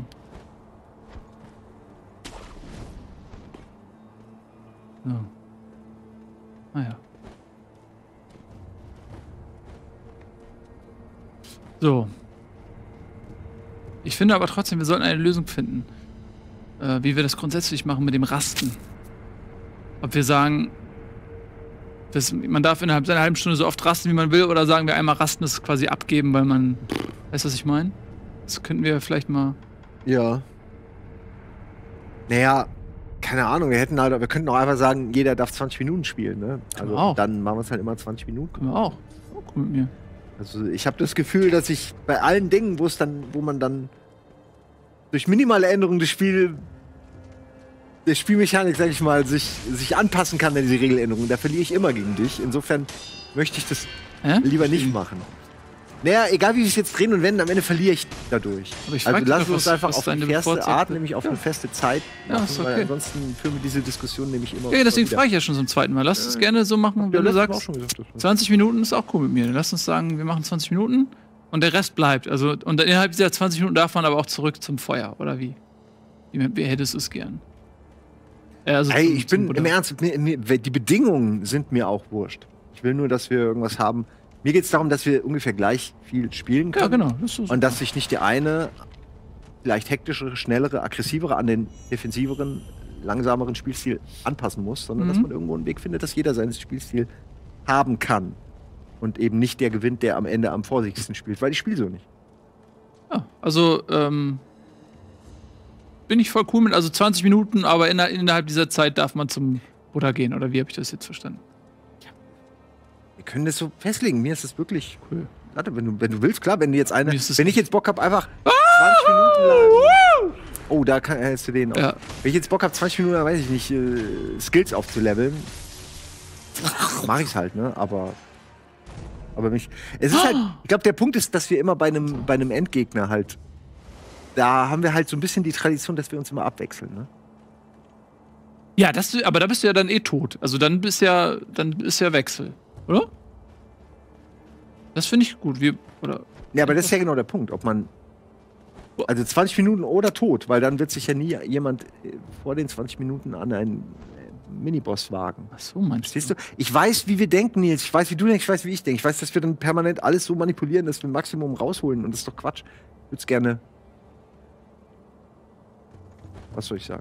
So. Ah ja. So. Ich finde aber trotzdem, wir sollten eine Lösung finden. Wie wir das grundsätzlich machen mit dem Rasten. Ob wir sagen, man darf innerhalb einer halben Stunde so oft rasten, wie man will, oder sagen wir einmal rasten, das quasi abgeben, weil man... Weißt du, was ich meine? Das könnten wir vielleicht mal... Ja. Naja, keine Ahnung, wir könnten auch einfach sagen, jeder darf 20 Minuten spielen, ne? Also dann machen wir es halt immer 20 Minuten. Können wir auch. Auch cool mit mir. Also ich habe das Gefühl, dass ich bei allen Dingen, wo man dann durch minimale Änderungen der Spielmechanik, sag ich mal, sich anpassen kann an diese Regeländerungen. Da verliere ich immer gegen dich. Insofern möchte ich das lieber nicht machen. Naja, egal wie wir es jetzt drehen und wenden, am Ende verliere ich dadurch. Also lass uns einfach auf eine feste Art, nämlich auf eine feste Zeit machen, ist okay. Weil ansonsten führen wir diese Diskussion nämlich immer. Ja, deswegen frage ich ja schon zum zweiten Mal. Lass es gerne so machen, wenn du sagst, 20 Minuten ist auch cool mit mir. Lass uns sagen, wir machen 20 Minuten und der Rest bleibt. Also, und innerhalb dieser 20 Minuten darf man aber auch zurück zum Feuer, oder wie? Wie hättest du es gern? Also hey, ich bin im Ernst, die Bedingungen sind mir auch wurscht. Ich will nur, dass wir irgendwas haben. Mir geht es darum, dass wir ungefähr gleich viel spielen können. Ja, genau. Das ist so. Und dass sich nicht der eine vielleicht hektischere, schnellere, aggressivere an den defensiveren, langsameren Spielstil anpassen muss, sondern dass man irgendwo einen Weg findet, dass jeder seinen Spielstil haben kann. Und eben nicht der gewinnt, der am Ende am vorsichtigsten spielt, weil ich spiele so nicht. Ja, also bin ich voll cool mit, also 20 Minuten, aber innerhalb dieser Zeit darf man zum Buddha gehen, oder wie habe ich das jetzt verstanden? Wir können das so festlegen. Mir ist das wirklich cool. Warte, wenn du willst, klar, wenn du jetzt wenn ich jetzt Bock habe, einfach 20 Minuten lang. Oh, da hältst du den auch. Ja. Wenn ich jetzt Bock habe, 20 Minuten, weiß ich nicht, Skills aufzuleveln, mache ich es halt, ne? Aber es ist halt, ich glaube, der Punkt ist, dass wir immer bei einem Endgegner halt, da haben wir halt so ein bisschen die Tradition, dass wir uns immer abwechseln, ne? Ja, aber da bist du ja dann eh tot. Also dann ist ja Wechsel, oder? Das finde ich gut. Ja, aber das ist ja genau der Punkt, ob man. Also 20 Minuten oder tot, weil dann wird sich ja nie jemand vor den 20 Minuten an einen Miniboss wagen. Ach so, meinst du? Ich weiß, wie wir denken, Nils. Ich weiß, wie du denkst, ich weiß, wie ich denke. Ich weiß, dass wir dann permanent alles so manipulieren, dass wir Maximum rausholen. Und das ist doch Quatsch. Ich würde es gerne. Was soll ich sagen?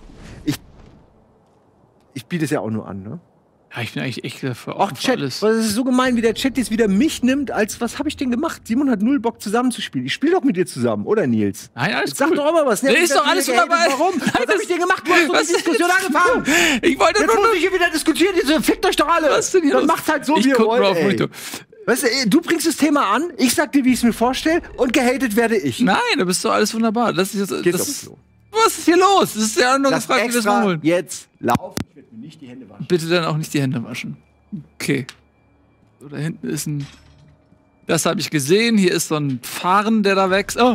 Ich biete es ja auch nur an, ne? Ja, ich bin eigentlich echt für Chat, alles. Das ist so gemein, wie der Chat jetzt wieder mich nimmt, als was habe ich denn gemacht? Simon hat null Bock zusammenzuspielen. Ich spiele doch mit dir zusammen, oder Nils? Nein, alles Sag doch auch mal was. Ne, ist doch alles dabei. Warum? Was habe ich dir gemacht? Du hast doch die Diskussion angefangen. Ich wollte jetzt muss ich hier wieder diskutieren. Jetzt fickt euch doch alle. Was denn hier? Dann macht's halt so, wie ihr wollt. Weißt du bringst das Thema an, ich sag dir, wie ich es mir vorstelle, und gehatet werde ich. Nein, da bist du alles wunderbar. Was ist hier los? Das ist ja nur gefragt, wie das mal holen. Jetzt laufen. Ich werde mir nicht die Hände waschen. Bitte dann auch nicht die Hände waschen. Okay. So, da hinten ist ein. Das habe ich gesehen. Hier ist so ein Fahren, der da wächst. Oh.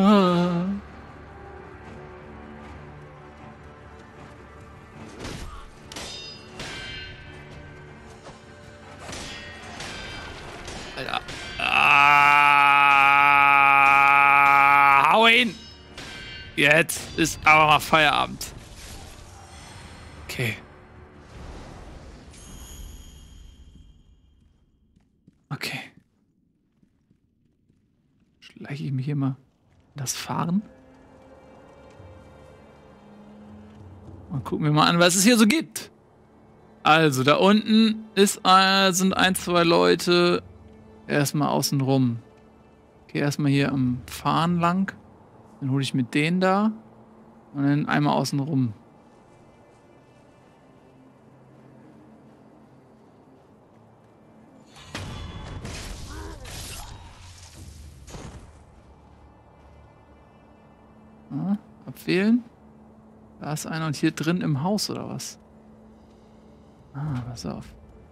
Alter. Hau ihn! Jetzt ist aber mal Feierabend. Okay. Okay. Schleiche ich mich hier mal das Fahren. Und gucken wir mal an, was es hier so gibt. Also, da unten sind 1, 2 Leute. Erstmal außen rum. Okay, erstmal hier am Fahren lang. Dann hole ich mit denen da. Und dann einmal außen rum. Abwählen. Da ist einer und hier drin im Haus oder was? Ah, pass auf.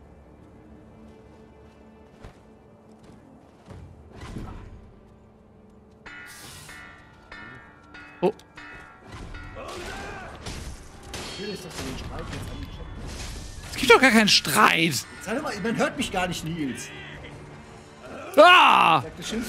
Oh. Es gibt doch gar keinen Streit. Sag mal, man hört mich gar nicht, Nils. Ah!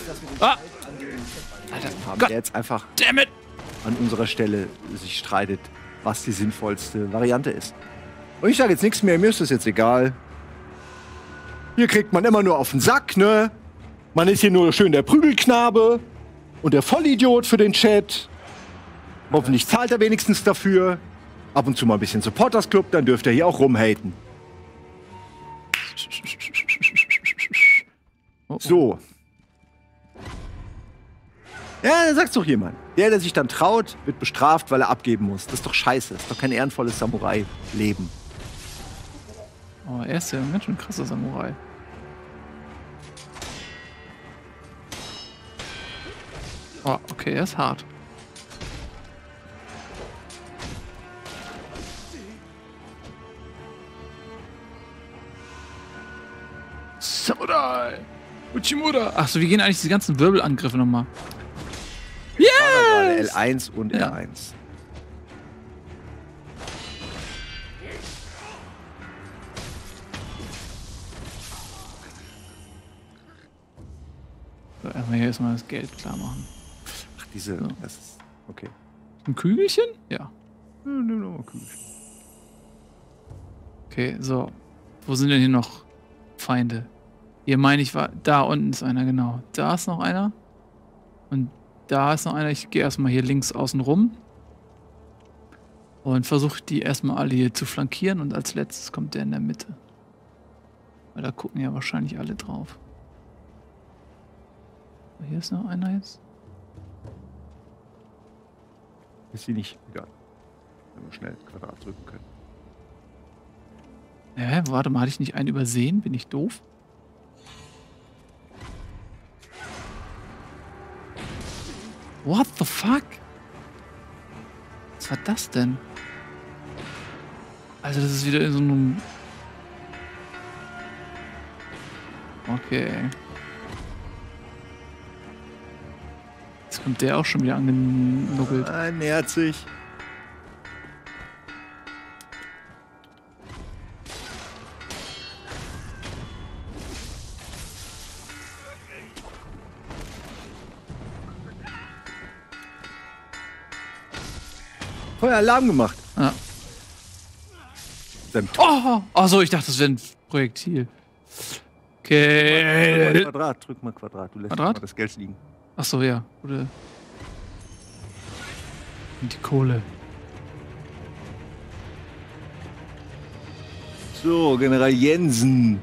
Alter, Gott. Der jetzt einfach an unserer Stelle sich streitet, was die sinnvollste Variante ist. Und ich sage jetzt nichts mehr, mir ist das jetzt egal. Hier kriegt man immer nur auf den Sack, ne? Man ist hier nur schön der Prügelknabe und der Vollidiot für den Chat. Hoffentlich zahlt er wenigstens dafür. Ab und zu mal ein bisschen Supporters Club, dann dürft ihr hier auch rumhaten. So. Ja, da sagt's doch jemand. Der sich dann traut, wird bestraft, weil er abgeben muss. Das ist doch scheiße. Das ist doch kein ehrenvolles Samurai-Leben. Oh, er ist ja ein ganz schön krasser Samurai. Oh, okay, er ist hart. Samurai! Uchimura! Achso, wie gehen eigentlich diese ganzen Wirbelangriffe nochmal? Yes! L1 und R1. So, erstmal hier erstmal das Geld klar machen. Ach, diese. So. Das ist. Okay. Ein Kügelchen? Ja. Nimm doch mal Kügelchen. Okay, so. Wo sind denn hier noch Feinde? Hier meine ich, war. Da unten ist einer, genau. Da ist noch einer. Und da ist noch einer. Ich gehe erstmal hier links außen rum. Und versuche die erstmal alle hier zu flankieren. Und als letztes kommt der in der Mitte. Weil da gucken ja wahrscheinlich alle drauf. Hier ist noch einer jetzt. Ist sie nicht. Egal. Wenn wir schnell Quadrat drücken können. Warte mal, hatte ich nicht einen übersehen? Bin ich doof? What the fuck? Was war das denn? Also das ist wieder in so einem... Okay. Jetzt kommt der auch schon wieder angenuggelt. Nähert sich. Feueralarm gemacht. Ja. Oh, achso, ich dachte, das wäre ein Projektil. Okay. Drück mal Quadrat. Du lässt Quadrat? mal das Geld liegen. Achso, ja. Oder. Und die Kohle. So, General Jensen.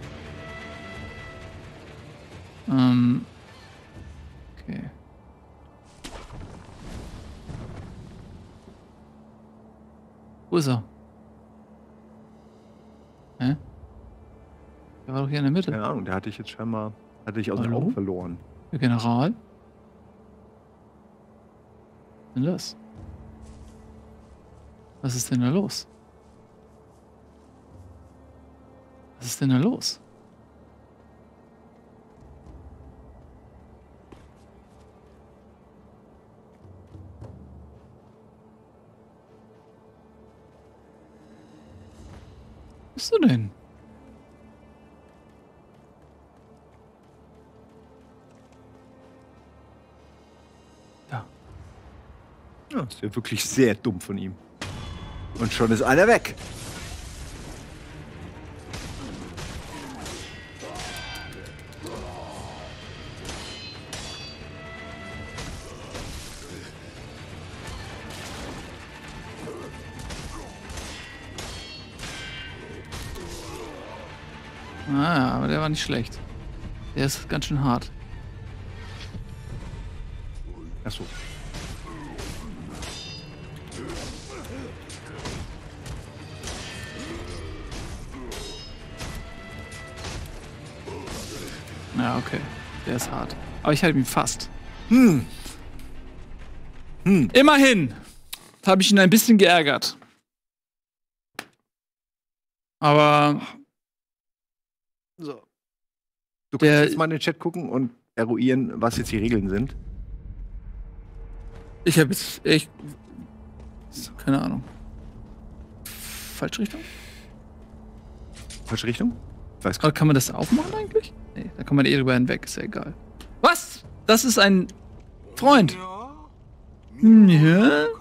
Okay. Wo ist er? Hä? Der war doch hier in der Mitte. Keine Ahnung, der hatte ich jetzt scheinbar aus den Augen verloren. Der General? Was ist denn das? Was ist denn da los? Was ist denn da los? Was bist du denn? Da. Ja, ist ja wirklich sehr dumm von ihm. Und schon ist einer weg. Ah, aber der war nicht schlecht. Der ist ganz schön hart. Achso. Ja, okay. Der ist hart. Aber ich halte ihn fast. Immerhin habe ich ihn ein bisschen geärgert. Aber so. Du kannst jetzt mal in den Chat gucken und eruieren, was jetzt die Regeln sind. Ich habe jetzt echt keine Ahnung. Falsche Richtung? Falsche Richtung? Weiß gar nicht. Kann man das aufmachen eigentlich? Nee, da kann man eh drüber hinweg, ist ja egal. Was? Das ist ein Freund. Ja?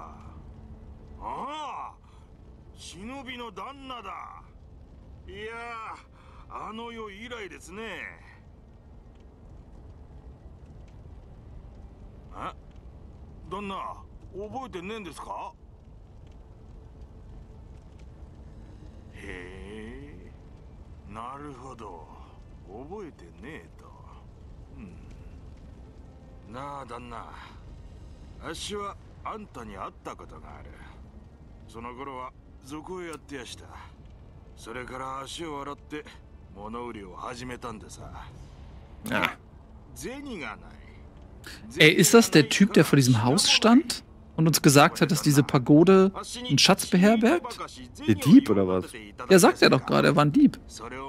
Ey, ist das der Typ, der vor diesem Haus stand und uns gesagt hat, dass diese Pagode einen Schatz beherbergt? Der Dieb oder was? Ja, sagt er doch gerade, er war ein Dieb.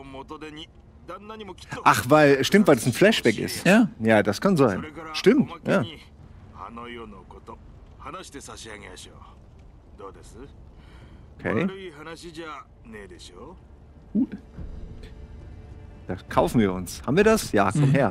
Ach, stimmt, weil es ein Flashback ist. Ja. Ja, das kann sein. Stimmt, ja. Okay. Das kaufen wir uns. Haben wir das? Ja, komm her.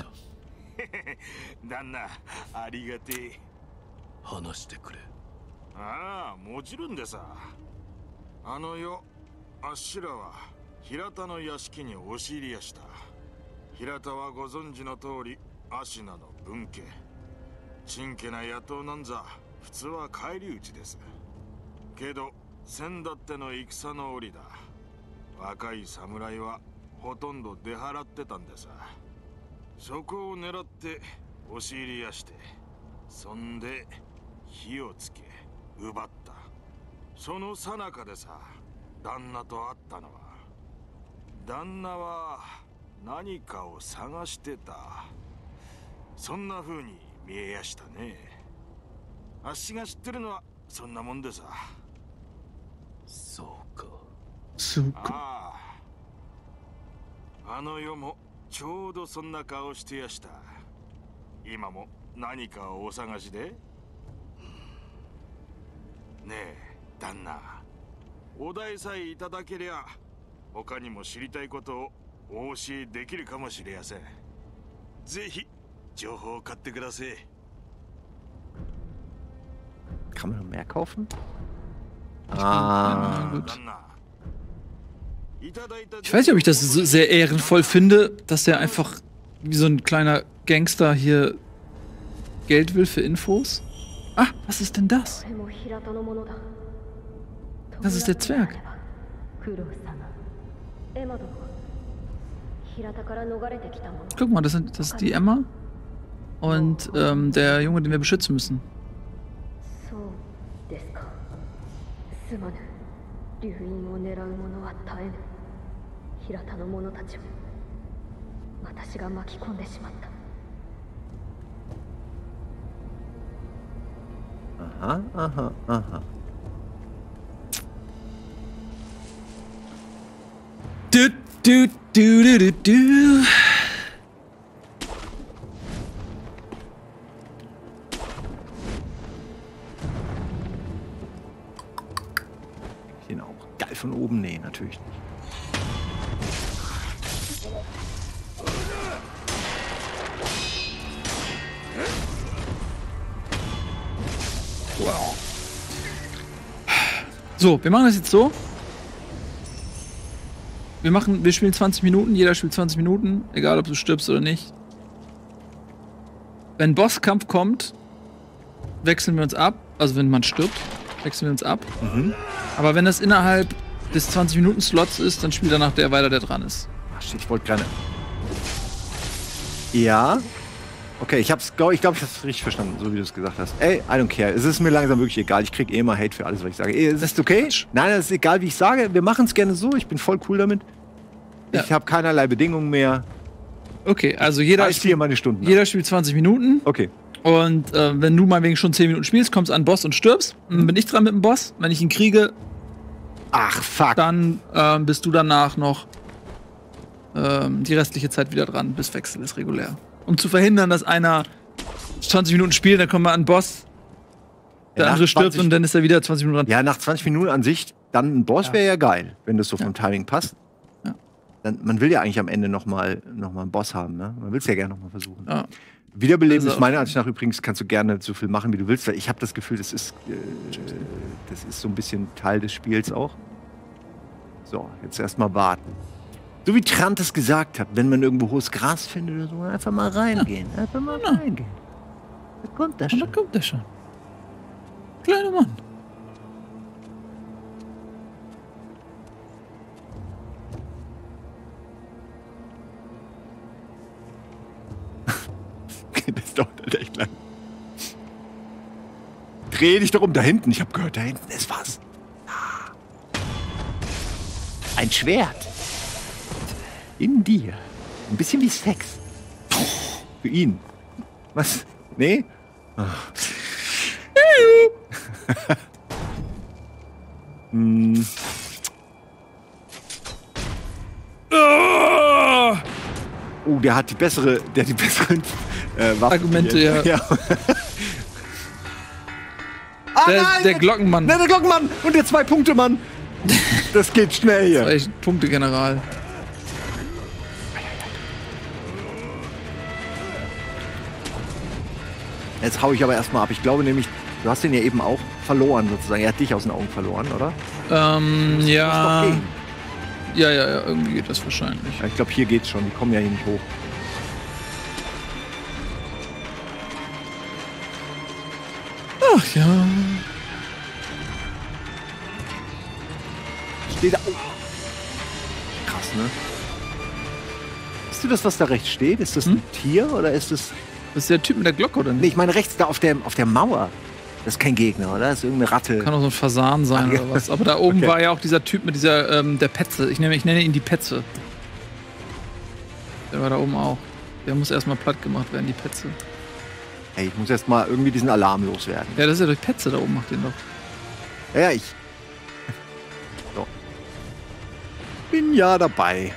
Kann man noch mehr kaufen? Ah, gut. Ich weiß nicht, ob ich das so sehr ehrenvoll finde, dass der einfach wie so ein kleiner Gangster hier Geld will für Infos. Ah, was ist denn das? Das ist der Zwerg. Guck mal, das ist die Emma und der Junge, den wir beschützen müssen. Aha, aha, aha. Du, du, du, du, du, du. Den auch geil von oben? Nee, natürlich nicht. Wow. So, wir machen das jetzt so. Wir spielen 20 Minuten, jeder spielt 20 Minuten, egal ob du stirbst oder nicht. Wenn Bosskampf kommt, wechseln wir uns ab. Also wenn man stirbt, wechseln wir uns ab. Mhm. Aber wenn das innerhalb des 20-Minuten-Slots ist, dann spielt danach der weiter, der dran ist. Ach shit, ich wollte gerne. Ja. Okay, ich glaube, ich hab's richtig verstanden, so wie du es gesagt hast. Ey, I don't care. Es ist mir langsam wirklich egal. Ich krieg eh immer Hate für alles, was ich sage. Ey, ist das okay? Nein, das ist egal, wie ich sage. Wir machen es gerne so. Ich bin voll cool damit. Ja. Ich habe keinerlei Bedingungen mehr. Okay, also jeder spielt 20 Minuten. Okay. Und wenn du meinetwegen schon 10 Minuten spielst, kommst du an den Boss und stirbst. Dann bin ich dran mit dem Boss. Wenn ich ihn kriege, ach fuck, dann bist du danach noch die restliche Zeit wieder dran, bis Wechsel ist regulär. Um zu verhindern, dass einer 20 Minuten spielt, dann kommt man an den Boss, der andere stirbt und dann ist er wieder 20 Minuten dran. Ja, nach 20 Minuten an sich, dann ein Boss wäre ja geil, wenn das so vom Timing passt. Ja. Dann, man will ja eigentlich am Ende noch mal einen Boss haben, ne? Man will es ja gerne noch mal versuchen. Ja. Wiederbeleben ist meiner Ansicht nach übrigens, kannst du gerne so viel machen, wie du willst, weil ich habe das Gefühl, das ist so ein bisschen Teil des Spiels auch. So, jetzt erstmal warten. So wie Trant es gesagt hat, wenn man irgendwo hohes Gras findet oder so, einfach mal reingehen. Ja. Einfach mal reingehen. Da kommt der schon. Da kommt der schon. Kleiner Mann. Das dauert halt echt lang. Dreh dich doch um da hinten. Ich habe gehört, da hinten ist was. Ein Schwert. In dir. Ein bisschen wie Sex. Für ihn. Was? Nee? hm. Oh, der hat die besseren Waffen. Argumente, ja. Der Glockenmann. Nein, der Glockenmann und der 2-Punkte-Mann. Das geht schnell hier. 2 Punkte-General. Jetzt hau ich aber erstmal ab. Ich glaube nämlich, du hast den ja eben auch verloren, sozusagen. Er hat dich aus den Augen verloren, oder? Ja. Ja, irgendwie geht das wahrscheinlich. Ja, ich glaube, hier geht's schon. Die kommen ja hier nicht hoch. Ach ja. Steht da. Oh. Krass, ne? Siehst du das, was da rechts steht? Ist das ein Tier oder ist das. Das ist der Typ mit der Glocke, oder nicht? Nee, ich meine rechts da auf der Mauer. Das ist kein Gegner, oder? Das ist irgendeine Ratte. Kann auch so ein Fasan sein oder was. Aber da oben war ja auch dieser Typ mit dieser, der Petze. Ich nenne ihn die Petze. Der war da oben auch. Der muss erstmal platt gemacht werden, die Petze. Ey, ich muss erstmal irgendwie diesen Alarm loswerden. Ja, das ist ja durch Petze da oben, macht den doch. Ja, ich. So. Bin ja dabei.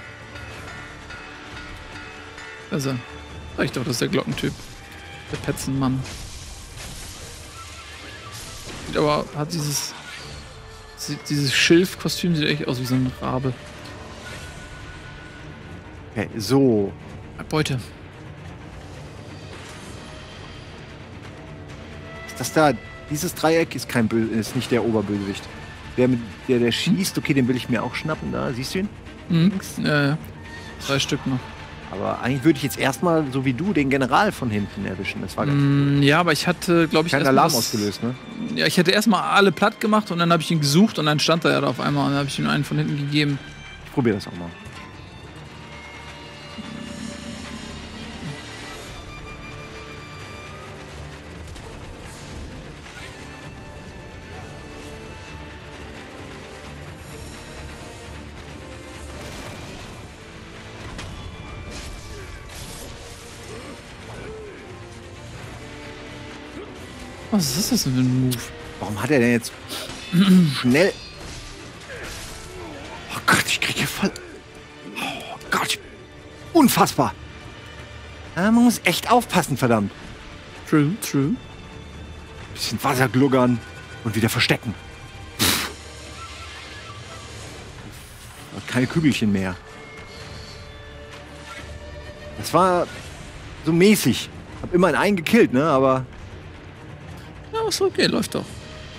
Also, sag ich doch, das ist der Glockentyp. Der Petzenmann. Sieht aber, hat dieses Schilfkostüm sieht echt aus wie so ein Rabe. Okay, so. Beute. Ist das da, dieses Dreieck ist ist nicht der Oberbösewicht. Der schießt, okay, den will ich mir auch schnappen da. Siehst du ihn? Ja. 2 Stück noch. Aber eigentlich würde ich jetzt erstmal, so wie du, den General von hinten erwischen. Das war ganz gut. Ja, aber ich hatte, glaube ich, keinen Alarm ausgelöst, ne? Ja, ich hätte erstmal alle platt gemacht und dann habe ich ihn gesucht und dann stand er ja da auf einmal und dann habe ich ihm einen von hinten gegeben. Ich probiere das auch mal. Was ist das denn für ein Move? Warum hat er denn jetzt schnell... Oh Gott, ich kriege hier voll... Oh Gott, unfassbar. Ja, man muss echt aufpassen, verdammt. True. Bisschen Wasser gluggern und wieder verstecken. Keine Kügelchen mehr. Das war so mäßig. Hab immer einen gekillt, ne, aber... Ja, ist okay, läuft doch.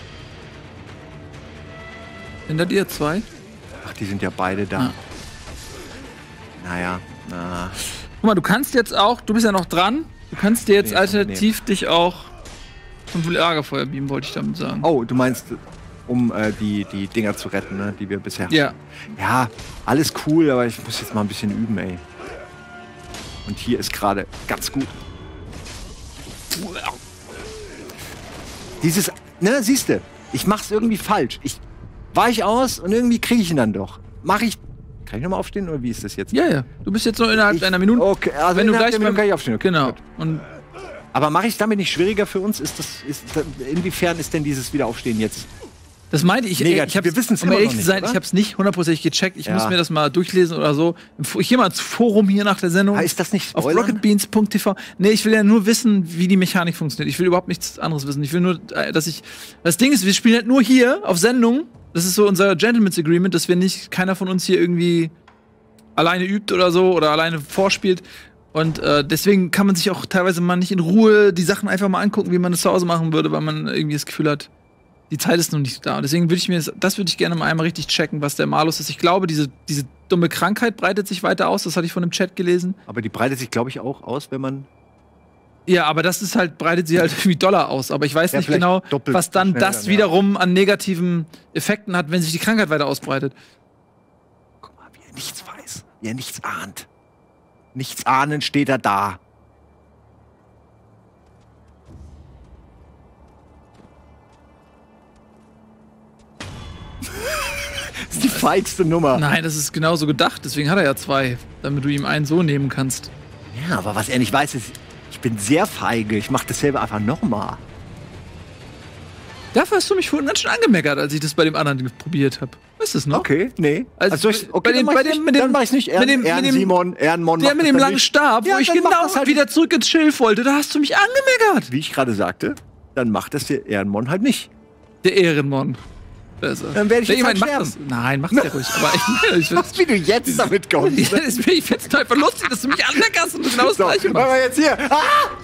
Hinter dir 2? Ach, die sind ja beide da. Ja. Naja, Guck mal, du kannst jetzt auch, du bist ja noch dran, du kannst dir jetzt alternativ dich auch zum Lagerfeuer beamen, wollte ich damit sagen. Oh, du meinst, um die Dinger zu retten, ne, die wir bisher hatten. Ja. Ja, alles cool, aber ich muss jetzt mal ein bisschen üben, ey. Und hier ist gerade ganz gut. Dieses, ne, siehste, ich mach's irgendwie falsch. Ich weich aus und irgendwie kriege ich ihn dann doch. Kann ich nochmal aufstehen oder wie ist das jetzt? Ja. Du bist jetzt nur innerhalb einer Minute. Okay, also wenn du gleich kann ich aufstehen. Okay, genau. gut. Und aber mache ich es damit nicht schwieriger für uns? Inwiefern ist denn dieses Wiederaufstehen jetzt? das meinte ich. Negativ. Wir wissen es immer noch nicht, ich habe es nicht hundertprozentig gecheckt. Ich muss mir das mal durchlesen oder so. Ich gehe mal ins Forum hier nach der Sendung. Ist das nicht auf Spoilern? rocketbeans.tv. Nee, ich will ja nur wissen, wie die Mechanik funktioniert. Ich will überhaupt nichts anderes wissen. Ich will nur, das Ding ist, wir spielen halt nur hier auf Sendung. Das ist so unser Gentleman's Agreement, dass keiner von uns hier irgendwie alleine übt oder so oder alleine vorspielt. Und deswegen kann man sich auch teilweise mal nicht in Ruhe die Sachen einfach mal angucken, wie man das zu Hause machen würde, weil man irgendwie das Gefühl hat, die Zeit ist noch nicht da. Deswegen würde ich gerne mal einmal richtig checken, was der Malus ist. Ich glaube, diese dumme Krankheit breitet sich weiter aus. Das hatte ich von dem Chat gelesen. Aber die breitet sich, glaube ich, auch aus, wenn man... Ja, aber breitet sie halt irgendwie doller aus. Aber ich weiß nicht genau, was dann das wiederum an negativen Effekten hat, wenn sich die Krankheit weiter ausbreitet. Guck mal, wie er nichts weiß. Wie er nichts ahnt. Nichts ahnend steht er da. Das ist die feigste Nummer. Nein, das ist genauso gedacht. Deswegen hat er ja 2, damit du ihm einen so nehmen kannst. Ja, aber was er nicht weiß, ist, ich bin sehr feige. Ich mache dasselbe einfach nochmal. Dafür hast du mich vorhin ganz schön angemeckert, als ich das bei dem anderen probiert habe. Weißt du es noch? Okay, nee. Also dann mach ich's nicht. Ehrenmon. Der mit dem langen Stab, wo ich genau wieder zurück ins Schilf wollte, da hast du mich angemeckert. Wie ich gerade sagte, dann macht das der Ehrenmon halt nicht. Der Ehrenmon. Besser. Dann werde ich jetzt halt sterben. Nein, mach's ja ruhig. Aber was, wie du jetzt damit kommst. Ich find's einfach lustig, dass du mich anmeckerst und du genau das Gleiche machst. Machen wir jetzt hier. Ah!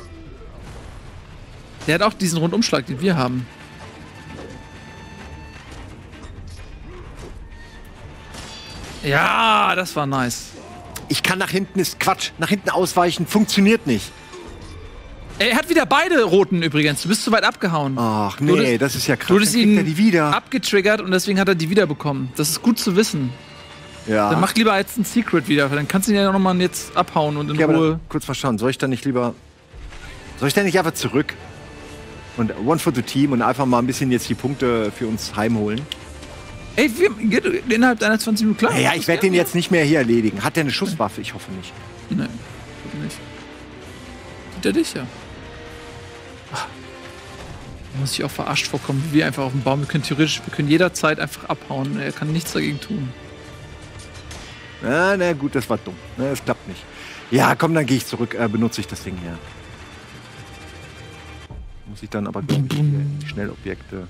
Der hat auch diesen Rundumschlag, den wir haben. Ja, das war nice. Ich kann nach hinten, ist Quatsch. Nach hinten ausweichen, funktioniert nicht. Er hat wieder beide roten übrigens. Du bist zu weit abgehauen. Ach nee, das ist ja krass. Du hast ihn die wieder abgetriggert und deswegen hat er die wiederbekommen. Das ist gut zu wissen. Ja. Dann mach lieber jetzt ein Secret wieder, dann kannst du ihn ja nochmal jetzt abhauen und in Ruhe. Kurz mal schauen, soll ich dann nicht einfach zurück und One for the Team und einfach mal ein bisschen jetzt die Punkte für uns heimholen? Ey, geht innerhalb deiner 20 Minuten klar? Ja, ich werde den jetzt nicht mehr hier erledigen. Hat der eine Schusswaffe? Ich hoffe nicht. Nein, nicht. Sieht er dich ja. Da muss ich auch verarscht vorkommen, wie wir einfach auf dem Baum. Wir können jederzeit einfach abhauen. Er kann nichts dagegen tun. Na gut, das war dumm. Das klappt nicht. Ja, komm, dann gehe ich zurück. Benutze ich das Ding hier. Muss ich dann aber, glaube ich, die Schnellobjekte...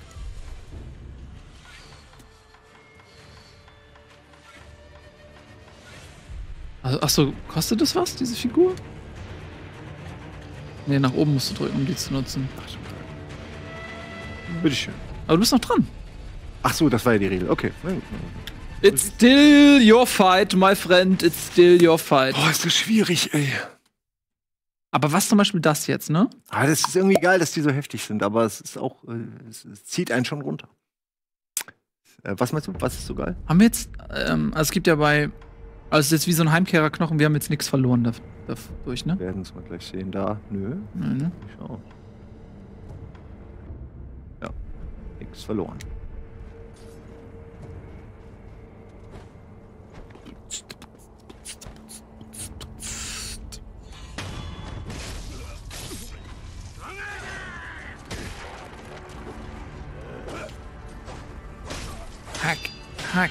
Also, achso, kostet das was, diese Figur? Ne, nach oben musst du drücken, um die zu nutzen. Bitteschön. Aber du bist noch dran. Ach so, das war ja die Regel. Okay. It's still your fight, my friend. It's still your fight. Boah, ist das schwierig, ey. Aber was zum Beispiel das jetzt, ne? Ah, das ist irgendwie geil, dass die so heftig sind, aber es ist auch, es zieht einen schon runter. Was meinst du? Was ist so geil? Haben wir jetzt, also es gibt ja bei, also es ist jetzt wie so ein Heimkehrerknochen, wir haben jetzt nichts verloren dadurch, ne? Wir werden es mal gleich sehen. Da, nö. Ne? Schau. Ja, nichts verloren. Hack.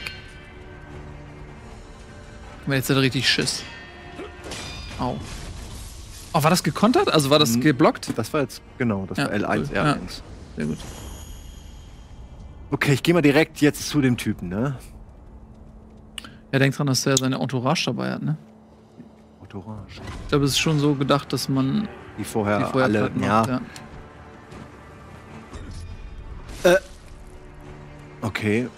Jetzt hat er richtig Schiss. Au. Oh, war das gekontert? Also war das geblockt? Das war jetzt, genau, das war L1, cool. R1. Ja, sehr gut. Okay, ich gehe mal direkt jetzt zu dem Typen, ne? Ja, denk dran, dass er seine Entourage dabei hat, ne? Entourage. Ich glaube, es ist schon so gedacht, dass man die vorher alle macht, ja. Okay.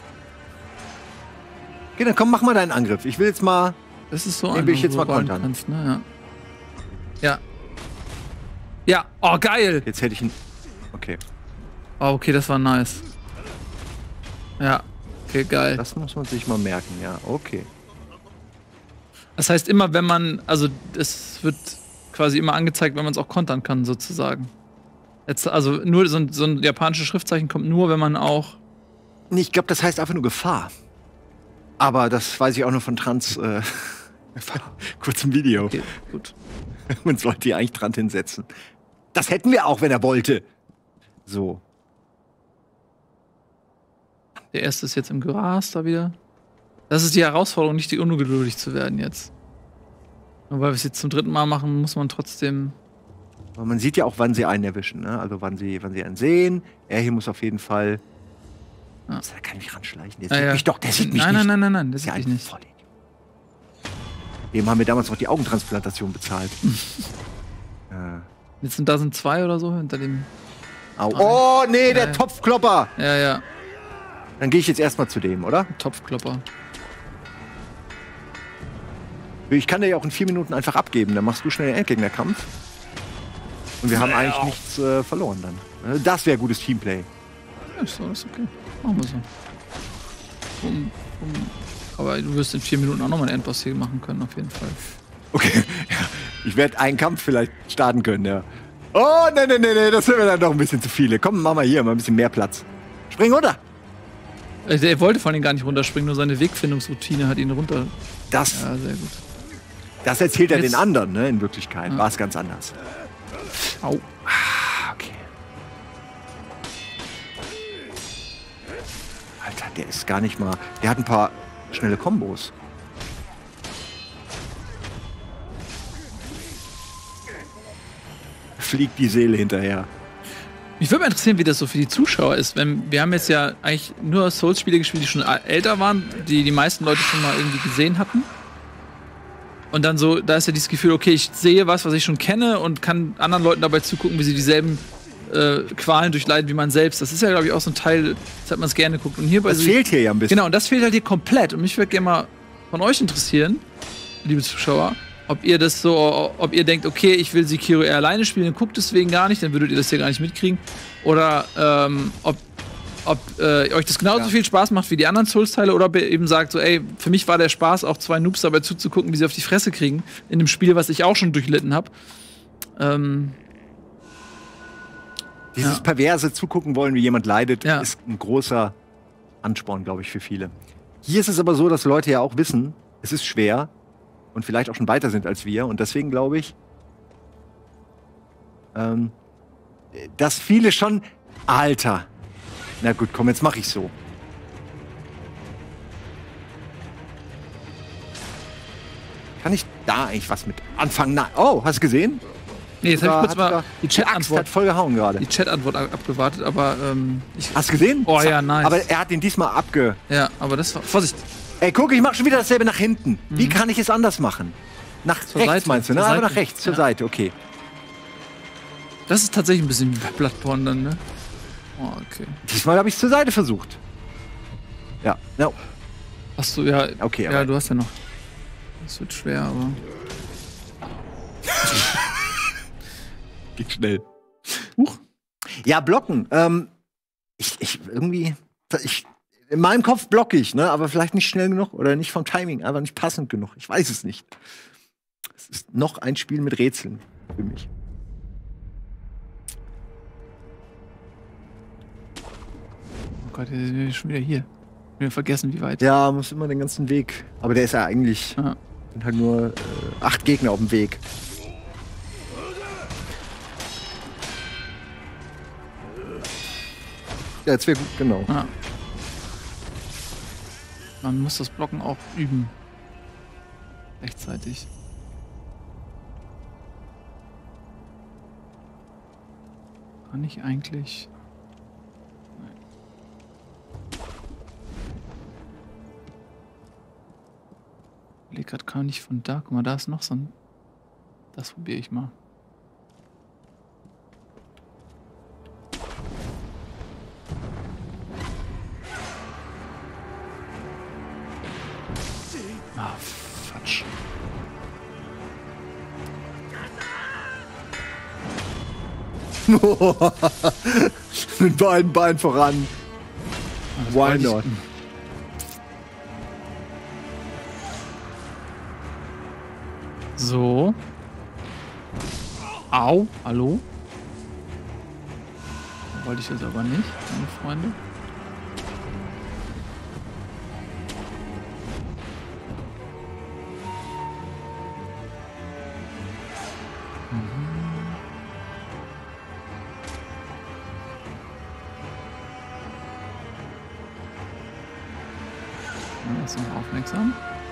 Okay, dann komm, mach mal deinen Angriff. Ich will jetzt mal. Das ist so den will ich jetzt mal kontern. Kannst, ne? Ja. Ja, oh, geil! Jetzt hätte ich ihn. Okay. Oh, okay, das war nice. Ja, okay, geil. Das muss man sich mal merken, ja, okay. Das heißt, immer wenn man, also es wird quasi immer angezeigt, wenn man es auch kontern kann, sozusagen. Jetzt, also nur so ein japanisches Schriftzeichen kommt nur, wenn man auch. Ich glaube, das heißt einfach nur Gefahr. Aber das weiß ich auch nur von Trans kurzem Video. Okay, gut. Man sollte die eigentlich dran hinsetzen. Das hätten wir auch, wenn er wollte. So. Der erste ist jetzt im Gras da wieder. Das ist die Herausforderung, nicht die ungeduldig zu werden jetzt. Nur weil wir es jetzt zum 3. Mal machen, muss man trotzdem. Aber man sieht ja auch, wann sie einen erwischen, ne? Also wann sie einen sehen. Er hier muss auf jeden Fall. Da kann ich mich ranschleichen. Der sieht mich doch, der sieht mich nicht. Nein, der sieht mich nicht. Dem haben wir damals noch die Augentransplantation bezahlt. Jetzt sind 2 oder so hinter dem. Au. Oh, nee, der Topfklopper! Ja. Dann gehe ich jetzt erstmal zu dem, oder? Topfklopper. Ich kann dir ja auch in 4 Minuten einfach abgeben. Dann machst du schnell den Endgegnerkampf. Und wir haben eigentlich nichts verloren dann. Das wäre gutes Teamplay. Ja, ist okay. Machen wir so. Aber du wirst in 4 Minuten auch nochmal einen Endboss hier machen können, auf jeden Fall. Okay, ja. Ich werde einen Kampf vielleicht starten können, ja. Oh, nee, das sind wir dann doch ein bisschen zu viele. Komm, mach mal hier, mal ein bisschen mehr Platz. Spring runter! Er wollte vor allem gar nicht runterspringen, nur seine Wegfindungsroutine hat ihn runter. Ja, sehr gut. Das erzählt er den anderen, ne? In Wirklichkeit war es ganz anders. Au. Okay. Alter, der ist gar nicht mal. Der hat ein paar schnelle Kombos. Fliegt die Seele hinterher. Mich würde mal interessieren, wie das so für die Zuschauer ist. Wir haben jetzt ja eigentlich nur Souls-Spiele gespielt, die schon älter waren, die meisten Leute schon mal irgendwie gesehen hatten. Und dann so, da ist ja dieses Gefühl, okay, ich sehe was ich schon kenne und kann anderen Leuten dabei zugucken, wie sie dieselben Qualen durchleiden wie man selbst. Das ist ja, glaube ich, auch so ein Teil, das hat man es gerne geguckt. Und hier das fehlt hier ja ein bisschen. Genau, und das fehlt halt hier komplett. Und mich würde gerne mal von euch interessieren, liebe Zuschauer, ob ihr denkt, okay, ich will Sekiro eher alleine spielen und guckt deswegen gar nicht, dann würdet ihr das hier gar nicht mitkriegen. Oder ob euch das genauso viel Spaß macht wie die anderen Souls-Teile oder ob ihr eben sagt, so, ey, für mich war der Spaß, auch 2 Noobs dabei zuzugucken, wie sie auf die Fresse kriegen, in dem Spiel, was ich auch schon durchlitten habe. Dieses perverse Zugucken wollen, wie jemand leidet, ist ein großer Ansporn, glaube ich, für viele. Hier ist es aber so, dass Leute ja auch wissen, es ist schwer und vielleicht auch schon weiter sind als wir. Und deswegen glaube ich, dass viele schon... Alter! Na gut, komm, jetzt mache ich so. Kann ich da eigentlich was mit anfangen? Na, oh, hast du gesehen? Nee, jetzt habe ich kurz mal die Chat-Antwort voll gehauen gerade. Die Chat-Antwort abgewartet, aber hast du gesehen? Oh ja, nice. Aber er hat ihn diesmal Ja, aber das war... Vorsicht! Ey, guck, ich mache schon wieder dasselbe nach hinten. Wie kann ich es anders machen? Nach zur rechts Seite, meinst du, ne? Aber nach rechts, zur Seite, okay. Das ist tatsächlich ein bisschen wie bei Bloodborne dann, ne? Oh, okay. Diesmal habe ich es zur Seite versucht. Ja. No. Hast du, ja. Okay, ja, du hast ja noch. Das wird schwer, aber. Geht schnell. Ja, blocken. In meinem Kopf blocke ich, ne? Aber vielleicht nicht schnell genug oder nicht vom Timing, aber nicht passend genug. Ich weiß es nicht. Es ist noch ein Spiel mit Rätseln für mich. Oh Gott, der ist schon wieder hier. Wir vergessen, wie weit. Ja, muss immer den ganzen Weg. Aber der ist ja eigentlich. Sind halt nur 8 Gegner auf dem Weg. Ja, jetzt wäre gut, genau. Ja. Man muss das Blocken auch üben. Rechtzeitig. Kann ich eigentlich. Nein. Ich gerade gar nicht von da. Guck mal, da ist noch so ein. Das probiere ich mal. Ah, Fatsch. Mit beiden Beinen voran. Why not? So. Au, hallo? Wollte ich das aber nicht, meine Freunde. Jetzt noch aufmerksam.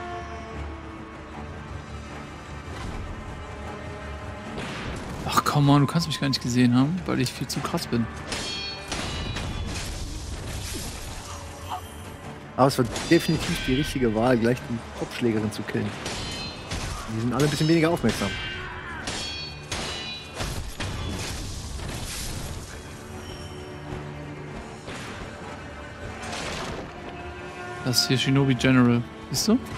Ach komm on, du kannst mich gar nicht gesehen haben, weil ich viel zu krass bin. Aber es war definitiv die richtige Wahl, gleich die Kopfschlägerin zu killen. Die sind alle ein bisschen weniger aufmerksam. Das ist hier Shinobi General. Siehst du?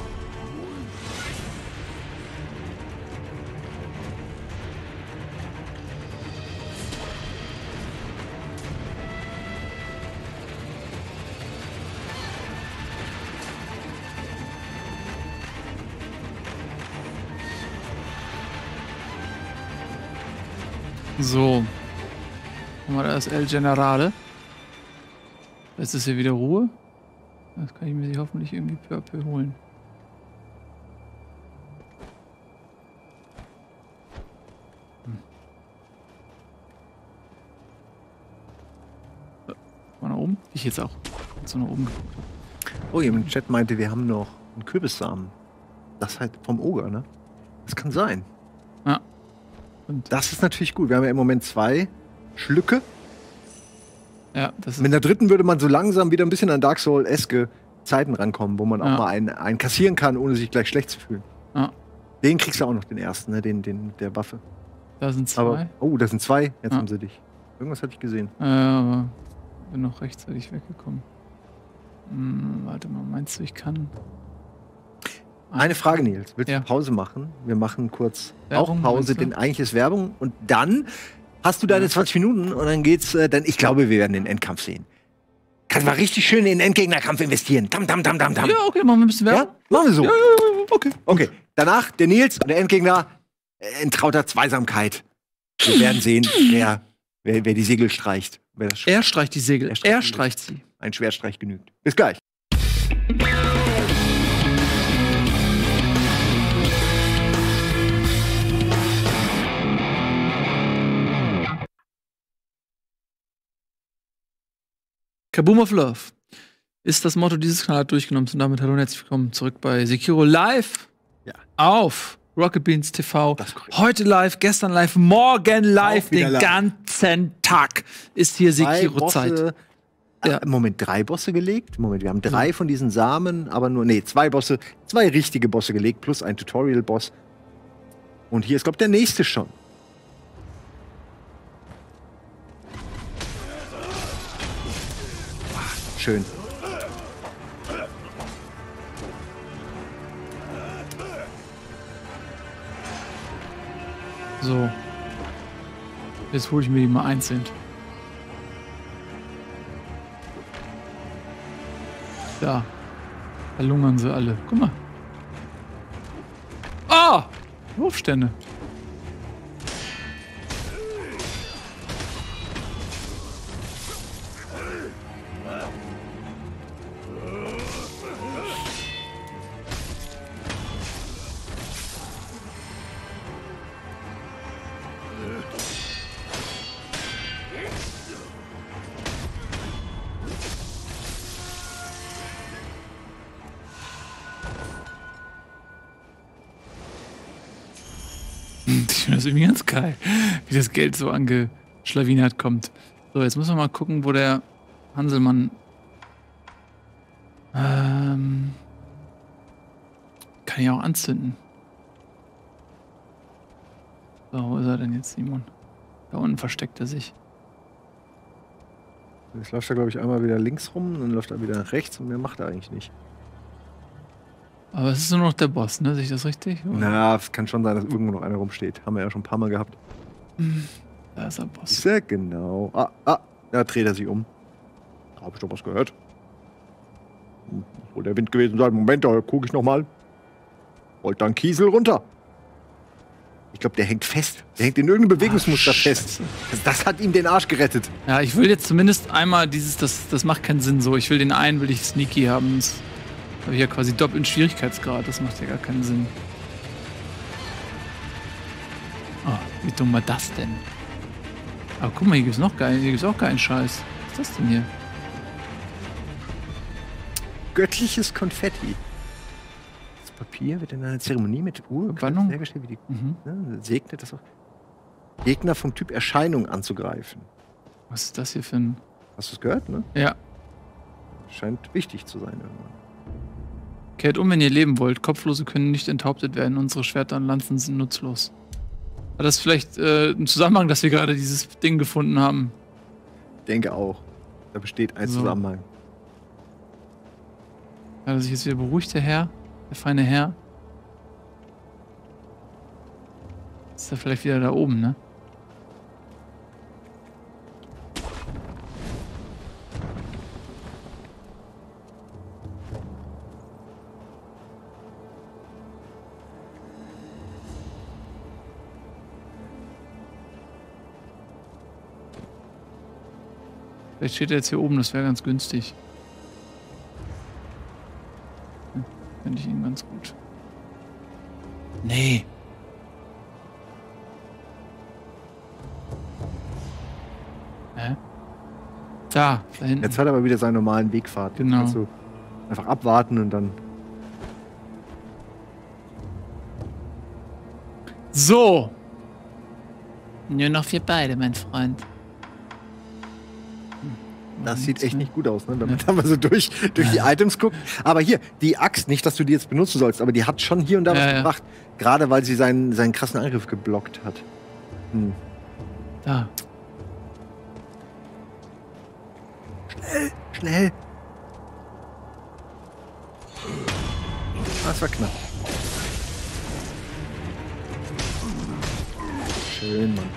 So. Guck mal, da ist El Generale. Jetzt ist hier wieder Ruhe. Das kann ich mir hoffentlich irgendwie peu à peu holen. Mal nach oben? Ich jetzt auch. So nach oben geguckt habe. Oh, jemand im Chat meinte, wir haben noch einen Kürbissamen. Das halt vom Oger, ne? Das kann sein. Ja. Und das ist natürlich gut. Wir haben ja im Moment 2 Schlücke. Ja, das ist mit der dritten würde man so langsam wieder ein bisschen an Dark Souls-eske Zeiten rankommen, wo man auch mal einen kassieren kann, ohne sich gleich schlecht zu fühlen. Ja. Den kriegst du auch noch, den ersten, ne? Den der Waffe. Da sind 2. Aber, oh, da sind 2. Jetzt haben sie dich. Irgendwas hatte ich gesehen. Aber bin noch rechtzeitig weggekommen. Warte mal, meinst du, ich kann... Eine Frage, Nils. Willst du Pause machen? Wir machen kurz Werbung, auch Pause, denn eigentlich ist Werbung. Und dann hast du deine 20 Minuten und dann geht's, ich glaube, wir werden den Endkampf sehen. Kannst mal richtig schön in den Endgegnerkampf investieren. Dam. Ja, okay, machen wir ein bisschen Werbung. Ja? Machen wir so. Ja, okay. Okay, danach der Nils und der Endgegner in trauter Zweisamkeit. Wir werden sehen, wer die Segel streicht. Er streicht die Segel. Er streicht sie. Ein Schwertstreich genügt. Bis gleich. Kaboom of Love ist das Motto dieses Kanals durchgenommen. Und damit hallo und herzlich willkommen zurück bei Sekiro Live auf Rocket Beans TV. Heute live, gestern live, morgen live, den ganzen Tag ist hier Sekiro-Zeit. Moment, 3 Bosse gelegt? Moment, wir haben 3 von diesen Samen, aber nur, 2 Bosse, 2 richtige Bosse gelegt, plus ein Tutorial-Boss. Und hier ist, glaube ich, der nächste schon. Schön. So. Jetzt hole ich mir die mal einzeln. Da. Da lungern sie alle. Guck mal. Ah! Wurfstände. Das ist irgendwie ganz geil, wie das Geld so angeschlawinert kommt. So, jetzt müssen wir mal gucken, wo der Hanselmann kann ich auch anzünden. So, wo ist er denn jetzt, Simon? Da unten versteckt er sich. Jetzt läuft er, glaube ich, einmal wieder links rum, dann läuft er wieder nach rechts und mehr macht er eigentlich nicht. Aber es ist nur noch der Boss, ne? Sehe ich das richtig? Oder? Na, es kann schon sein, dass irgendwo noch einer rumsteht. Haben wir ja schon ein paar Mal gehabt. Da ist der Boss. Sehr genau. Da dreht er sich um. Habe ich doch was gehört? Wo der Wind gewesen sein? Moment, da gucke ich noch mal. Rollt dann Kiesel runter. Ich glaube, der hängt fest. Der hängt in irgendeinem Bewegungsmuster fest. Das hat ihm den Arsch gerettet. Ja, ich will jetzt zumindest einmal das macht keinen Sinn so. Ich will den einen, will ich sneaky haben. Das habe ich ja quasi doppelten Schwierigkeitsgrad. Das macht ja gar keinen Sinn. Oh, wie dumm war das denn? Aber guck mal, hier gibt's noch geil. Hier gibt's auch geilen Scheiß. Was ist das denn hier? Göttliches Konfetti. Das Papier wird in einer Zeremonie mit Bannung hergestellt, wie die segnet das auch. Gegner vom Typ Erscheinung anzugreifen. Was ist das hier für ein... Hast du es gehört, ne? Ja. Scheint wichtig zu sein irgendwann. Kehrt um, wenn ihr leben wollt. Kopflose können nicht enthauptet werden. Unsere Schwerter und Lanzen sind nutzlos. Hat das vielleicht einen Zusammenhang, dass wir gerade dieses Ding gefunden haben? Ich denke auch. Da besteht ein Zusammenhang. Hat er sich jetzt wieder beruhigt, der Herr? Der feine Herr? Ist er vielleicht wieder da oben, ne? Vielleicht steht er jetzt hier oben, das wäre ganz günstig. Finde ich ihn ganz gut. Nee. Da hinten. Jetzt hat er aber wieder seinen normalen Wegpfad. Genau. Kannst du einfach abwarten und dann... So. Nur noch für beide, mein Freund. Das sieht echt nicht gut aus, ne? Wenn man da mal so durch die Items guckt. Aber hier, die Axt, nicht, dass du die jetzt benutzen sollst, aber die hat schon hier und da was gebracht. Gerade weil sie seinen krassen Angriff geblockt hat. Da. Schnell! Das war knapp. Schön, Mann.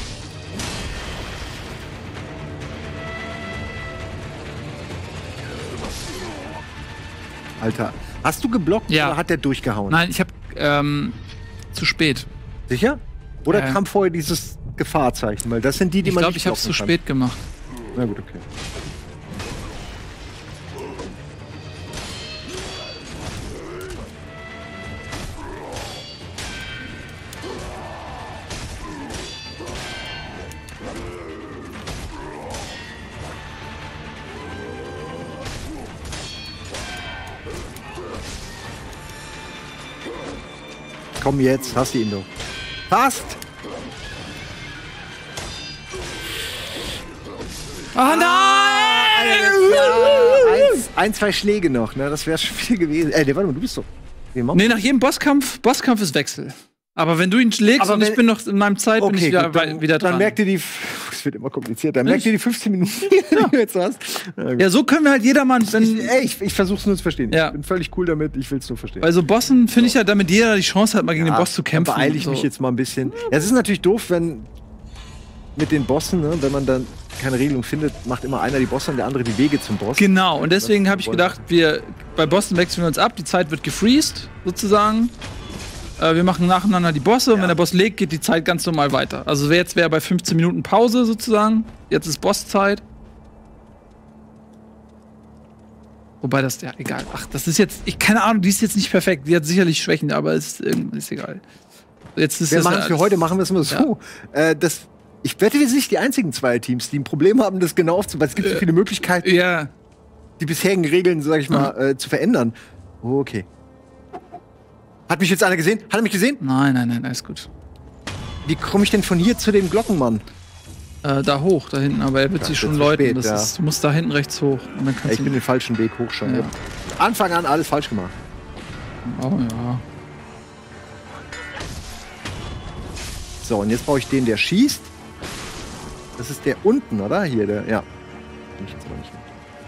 Alter, hast du geblockt oder hat der durchgehauen? Nein, ich hab zu spät. Sicher? Oder kam vorher dieses Gefahrzeichen? Weil das sind die man nicht blocken kann. Ich hab's zu spät gemacht. Na gut, okay. Komm jetzt, hast du ihn doch. Fast! Oh nein! Ein, zwei Schläge noch, ne? Das wäre schon viel gewesen. Warte mal, du bist doch. Nee, nach jedem Bosskampf ist Wechsel. Aber wenn du ihn schlägst Aber und ich bin noch in meinem Zeit, bin ich wieder, wieder dran. Dann merkt ihr es wird immer komplizierter, dann merkt ihr die 15 Minuten, die du jetzt hast. Ja, so können wir halt jedermann, ich versuch's nur zu verstehen. Ja. Ich bin völlig cool damit, ich will's nur verstehen. Bei so Bossen finde ich ja, damit jeder die Chance hat, mal gegen den Boss zu kämpfen. Beeile ich mich jetzt mal ein bisschen. Ja, es ist natürlich doof, wenn mit den Bossen, ne, wenn man dann keine Regelung findet, macht immer einer die Bosse und der andere die Wege zum Boss. Genau, und deswegen habe ich gedacht, bei Bossen wechseln wir uns ab, die Zeit wird gefreezed, sozusagen. Wir machen nacheinander die Bosse und wenn der Boss legt, geht die Zeit ganz normal weiter. Also jetzt wäre bei 15 Minuten Pause sozusagen. Jetzt ist Bosszeit. Wobei das, ja, egal. Ach, das ist jetzt, keine Ahnung, die ist jetzt nicht perfekt. Die hat sicherlich Schwächen, aber ist egal. Jetzt ist für heute machen wir es immer so. Ja. Ich wette, wir sind nicht die einzigen zwei Teams, die ein Problem haben, das genau aufzubauen. Es gibt so viele Möglichkeiten, die bisherigen Regeln, sag ich mal, zu verändern. Oh, okay. Hat mich jetzt einer gesehen? Hat er mich gesehen? Nein, alles gut. Wie komme ich denn von hier zu dem Glockenmann? Da hoch, da hinten, aber er wird sich schon läuten. Du musst da hinten rechts hoch. Und dann ich bin den falschen Weg hoch schon. Ja. Anfang an alles falsch gemacht. Oh ja. So, und jetzt brauche ich den, der schießt. Das ist der unten, oder? Hier, der, ja. Bin ich jetzt aber nicht.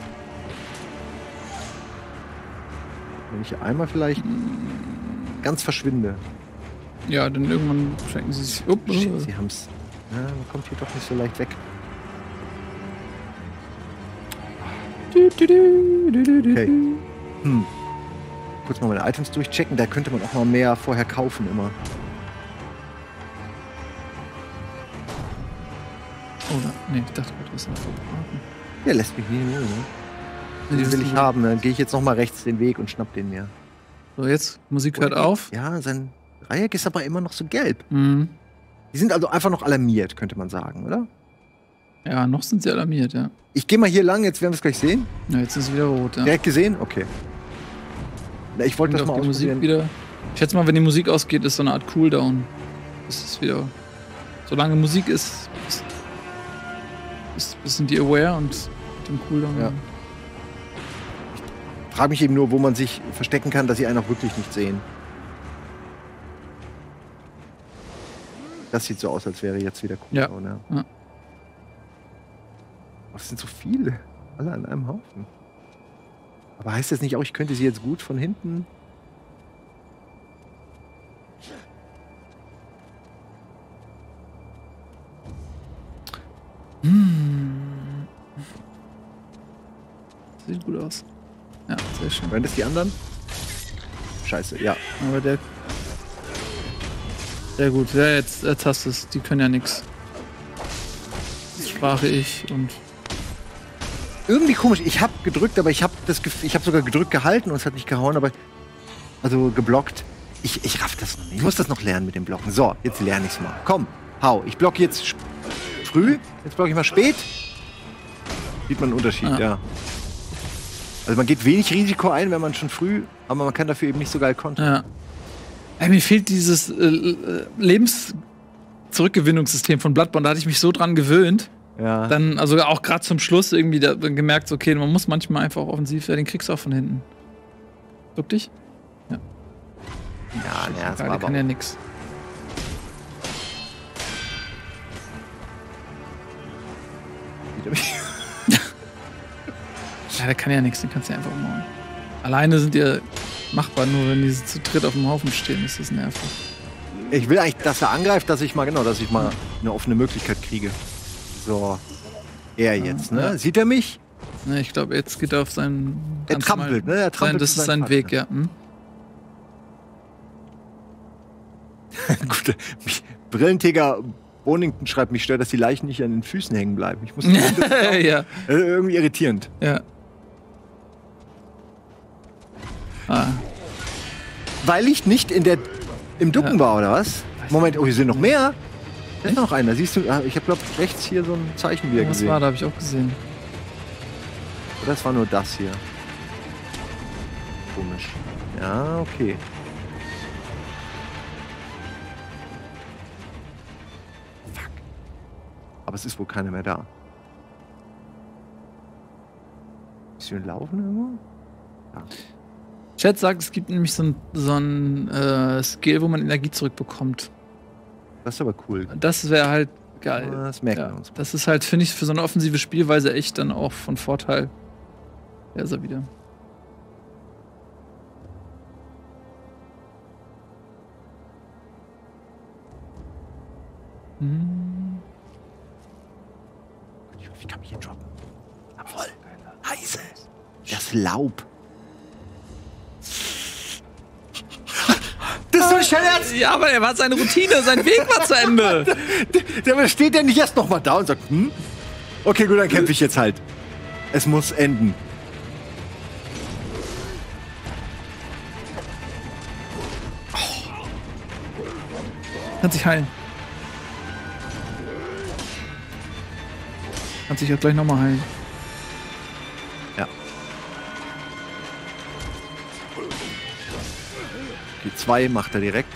Wenn ich hier einmal vielleicht ganz verschwinde. Ja, dann irgendwann schenken sie sich. Sie haben's. Ja, man kommt hier doch nicht so leicht weg. Okay. Kurz mal meine Items durchchecken. Da könnte man auch mal mehr vorher kaufen immer. Oder? Nee, ich dachte, du bist noch verbraten. Der lässt mich nie in Ruhe, ne? Den will ich haben. Dann gehe ich jetzt noch mal rechts den Weg und schnapp den mir. So, jetzt, Musik hört auf. Ja, sein Dreieck ist aber immer noch so gelb. Mhm. Die sind also einfach noch alarmiert, könnte man sagen, oder? Ja, noch sind sie alarmiert, ja. Ich gehe mal hier lang, jetzt werden wir es gleich sehen. Ja, jetzt ist es wieder rot, ja. Direkt gesehen? Okay. Na, ich wollte das mal ausprobieren. Musik wieder. Ich schätze mal, wenn die Musik ausgeht, ist so eine Art Cooldown. Das ist wieder. Solange Musik ist, sind die aware und mit dem Cooldown. Ja. Ich frage mich eben nur, wo man sich verstecken kann, dass sie einen auch wirklich nicht sehen. Das sieht so aus, als wäre jetzt wieder Cooldown. Ja. Das sind so viele. Alle an einem Haufen. Aber heißt das nicht auch, ich könnte sie jetzt gut von hinten? Sieht gut aus. Ja, sehr schön. Waren das die anderen? Scheiße, ja. Aber der. Sehr gut. Ja, jetzt hast du es. Die können ja nichts. Das sprach ich und. Irgendwie komisch. Ich habe gedrückt, aber ich habe sogar gedrückt gehalten und es hat nicht gehauen, aber. Also geblockt. Ich raff das noch nicht. Ich muss das noch lernen mit dem Blocken. So, jetzt lerne ich's mal. Komm, hau. Ich blocke jetzt früh. Jetzt blocke ich mal spät. Sieht man einen Unterschied, ja. Also man geht wenig Risiko ein, wenn man schon früh, aber man kann dafür eben nicht so geil kontern. Ja. Ey, mir fehlt dieses Lebenszurückgewinnungssystem von Bloodborne. Da hatte ich mich so dran gewöhnt. Ja. Dann, also auch gerade zum Schluss irgendwie gemerkt, okay, man muss manchmal einfach offensiv, den kriegst du auch von hinten. Duck dich? Ja. Ja, das war kann ja nix. Ja, der kann ja nichts, den kannst du ja einfach umhauen. Alleine sind die machbar, nur wenn die zu dritt auf dem Haufen stehen, ist das nervig. Ich will eigentlich, dass er angreift, dass ich mal eine offene Möglichkeit kriege. So. Er jetzt, ne? Ja. Sieht er mich? Ne, ich glaube, jetzt geht er auf seinen. Er trampelt, ne? Er trampelt. Das ist sein Weg, ja. Hm? Gut, Brillentiger Bonington schreibt, mich stört, dass die Leichen nicht an den Füßen hängen bleiben. Ich muss ja. Irgendwie irritierend. Ja. Weil ich nicht im Ducken war, oder was? Moment, oh, hier sind noch mehr. Da ist noch einer. Siehst du, ich habe, glaube ich, rechts hier so ein Zeichen wieder gesehen. Was war, da habe ich auch gesehen. Oder das war nur das hier. Komisch. Ja, okay. Fuck. Aber es ist wohl keiner mehr da. Bisschen laufen irgendwo? Ja. Chat sagt, es gibt nämlich so ein Skill, wo man Energie zurückbekommt. Das ist aber cool. Das wäre halt geil. Ja, das merken wir uns. Das ist halt, finde ich, für so eine offensive Spielweise echt dann auch von Vorteil. Da ist er wieder. Ich kann mich hier droppen. Voll. Heiße. Das Laub. Das ist so ein Scherz! Ja, aber er war seine Routine, sein Weg war zu Ende. Der steht ja nicht erst noch mal da und sagt, okay, gut, dann kämpfe ich jetzt halt. Es muss enden. Kann sich heilen. Kann sich auch gleich nochmal heilen. Ja. Die 2 macht er direkt.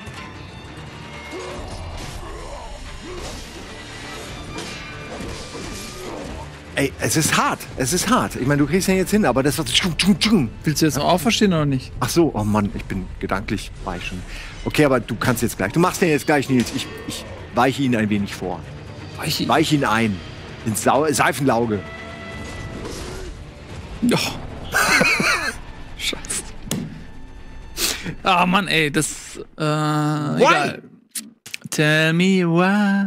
Ey, es ist hart. Es ist hart. Ich meine, du kriegst ja jetzt hin, aber das war... Willst du jetzt noch auferstehen oder nicht? Ach so, oh Mann, ich bin gedanklich bei schon. Okay, aber du kannst jetzt gleich. Du machst den jetzt gleich, Nils. Ich weiche ihn ein wenig vor. Weiche ihn ein. Ins Seifenlauge. Ja. Scheiße. Ah, Mann, ey, das. Egal. Tell me why.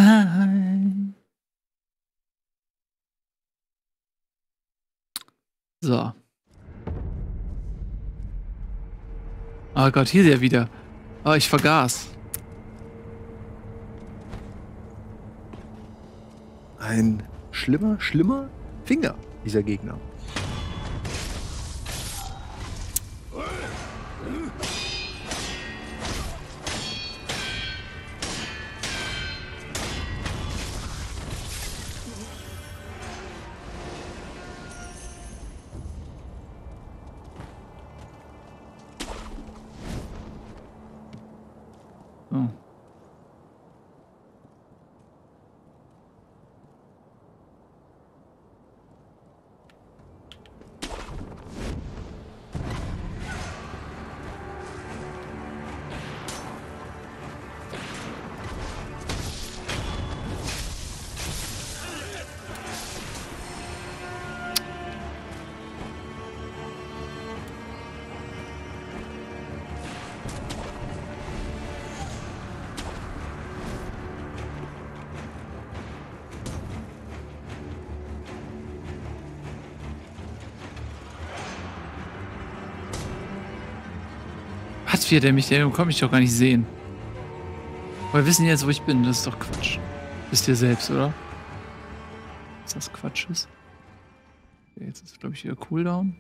So. Oh Gott, hier ist er wieder. Oh, ich vergaß. Ein schlimmer Finger, dieser Gegner. Oh. Was wird der mich? Der kann mich doch gar nicht sehen. Aber wir wissen jetzt, wo ich bin. Das ist doch Quatsch. Wisst ihr selbst, oder? Dass das Quatsch ist. Okay, jetzt ist, glaube ich, wieder Cooldown.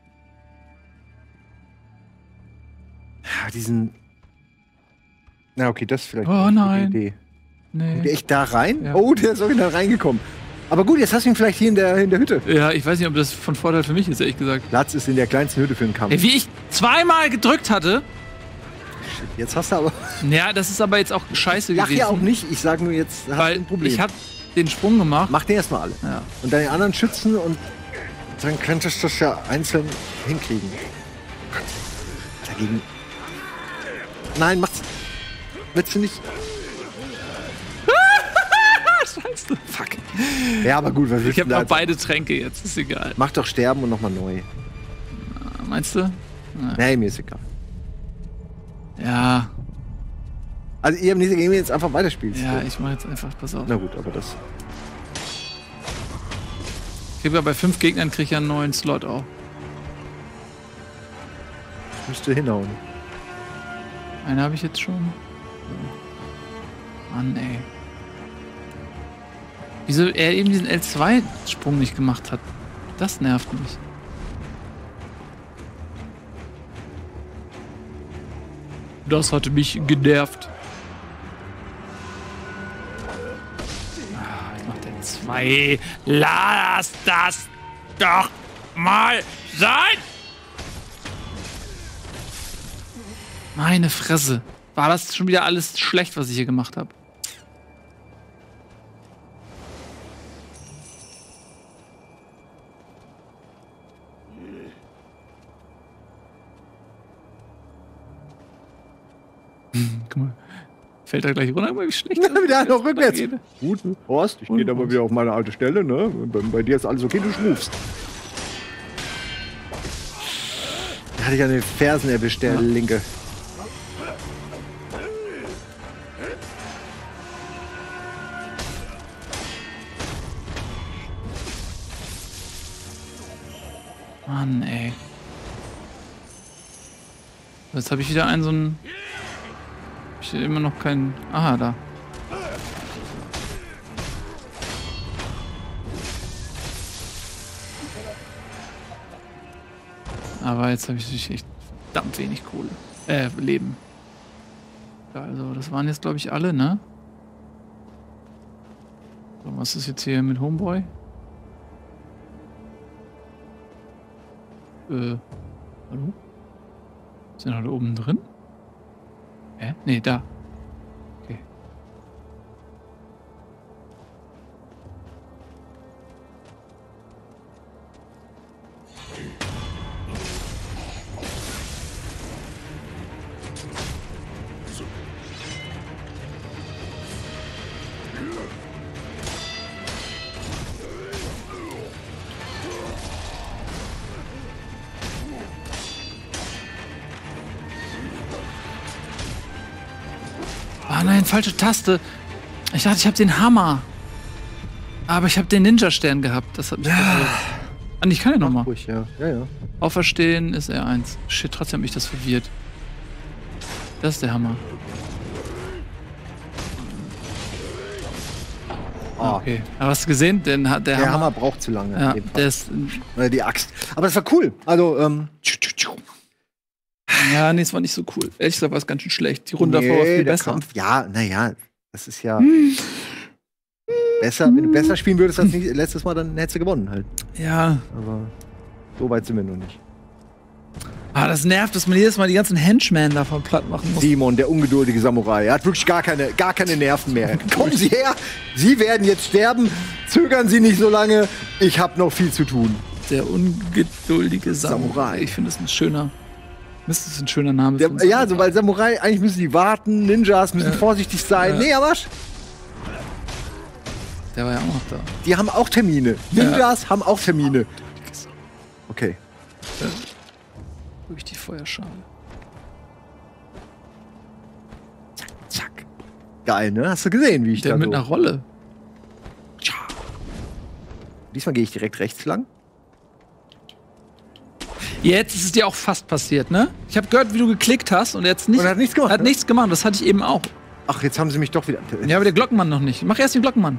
Ja, diesen... Na, okay, das ist vielleicht eine gute Idee. Nee. Kommt der echt da rein? Ja. Oh, der ist original reingekommen. Aber gut, jetzt hast du ihn vielleicht hier in der Hütte. Ja, ich weiß nicht, ob das von Vorteil für mich ist, ehrlich gesagt. Platz ist in der kleinsten Hütte für einen Kampf. Ey, wie ich zweimal gedrückt hatte. Shit, jetzt hast du aber... Ja, das ist aber jetzt auch scheiße gewesen. Lach ja auch nicht, ich sag nur jetzt, hast du ein Problem. Ich hab den Sprung gemacht. Mach den erstmal alle. Ja. Und deine anderen schützen und dann könntest du das ja einzeln hinkriegen. Dagegen... Nein, mach's... Willst du nicht... Scheiße. Fuck. Ja, aber gut, was willst Ich hab du da noch beide Tränke jetzt, ist egal. Mach doch sterben und nochmal neu. Meinst du? Nee, mir ist egal. Ja. Also ihr habt nicht Game jetzt einfach weiterspielst. Ja, ich mach jetzt einfach, pass auf. Na gut, aber das... Ich krieg ja bei 5 Gegnern krieg ich ja einen neuen Slot auch. Müsste hinhauen. Einen habe ich jetzt schon. Mann, ey. Wieso er eben diesen L2-Sprung nicht gemacht hat. Das nervt mich. Das hatte mich genervt. Jetzt macht der 2. Lass das doch mal sein! Meine Fresse. War das schon wieder alles schlecht, was ich hier gemacht habe? guck mal. Fällt er gleich runter, wie schlecht. Wieder noch rückwärts. Gut, Horst, ich gehe da mal wieder auf meine alte Stelle, ne? Bei dir ist alles okay, du schmufst. Da hatte ich an den Fersen erwischt, der Linke. Mann, ey. Jetzt habe ich wieder einen so einen... Ich habe immer noch keinen... Aha, da. Aber jetzt habe ich echt verdammt wenig Kohle. Leben. Also, das waren jetzt, glaube ich, alle, ne? So, was ist jetzt hier mit Homeboy? Hallo? Sind alle oben drin? Nee, da. Okay. Ah nein, falsche Taste. Ich dachte, ich habe den Hammer. Aber ich habe den Ninja-Stern gehabt. Das hat mich verwirrt. Ich kann ja nochmal. Ja. Auferstehen ist R1. Shit, trotzdem hat mich das verwirrt. Das ist der Hammer. Okay. Aber hast du gesehen? Der Hammer braucht zu lange. Ja, der ist, oder die Axt. Aber das war cool. Also, ja, nee, es war nicht so cool. Ehrlich gesagt war es ganz schön schlecht. Die Runde davor war viel besser. Kampf, ja, naja, das ist ja besser. Wenn du besser spielen würdest als letztes Mal, dann hättest du gewonnen halt. Ja. Aber so weit sind wir noch nicht. Ah, das nervt, dass man jedes Mal die ganzen Henchmen davon platt machen muss. Simon, der ungeduldige Samurai, er hat wirklich gar keine Nerven mehr. Kommen Sie her, Sie werden jetzt sterben. Zögern Sie nicht so lange. Ich habe noch viel zu tun. Der ungeduldige Samurai. Ich finde, das ein schöner... Das ist ein schöner Name. Ja, so, weil Samurai, eigentlich müssen die warten, Ninjas müssen vorsichtig sein. Ja. Nee, aber der war ja auch noch da. Die haben auch Termine. Ninjas haben auch Termine. Okay. Durch die Feuerschale. Zack, zack. Geil, ne? Hast du gesehen, wie ich da mit einer Rolle. Diesmal gehe ich direkt rechts lang. Jetzt ist es dir auch fast passiert, ne? Ich habe gehört, wie du geklickt hast und jetzt nicht. Und hat nichts gemacht. Hat nichts gemacht, das hatte ich eben auch. Ach, jetzt haben sie mich doch wieder. Ja, aber der Glockenmann noch nicht. Mach erst den Glockenmann.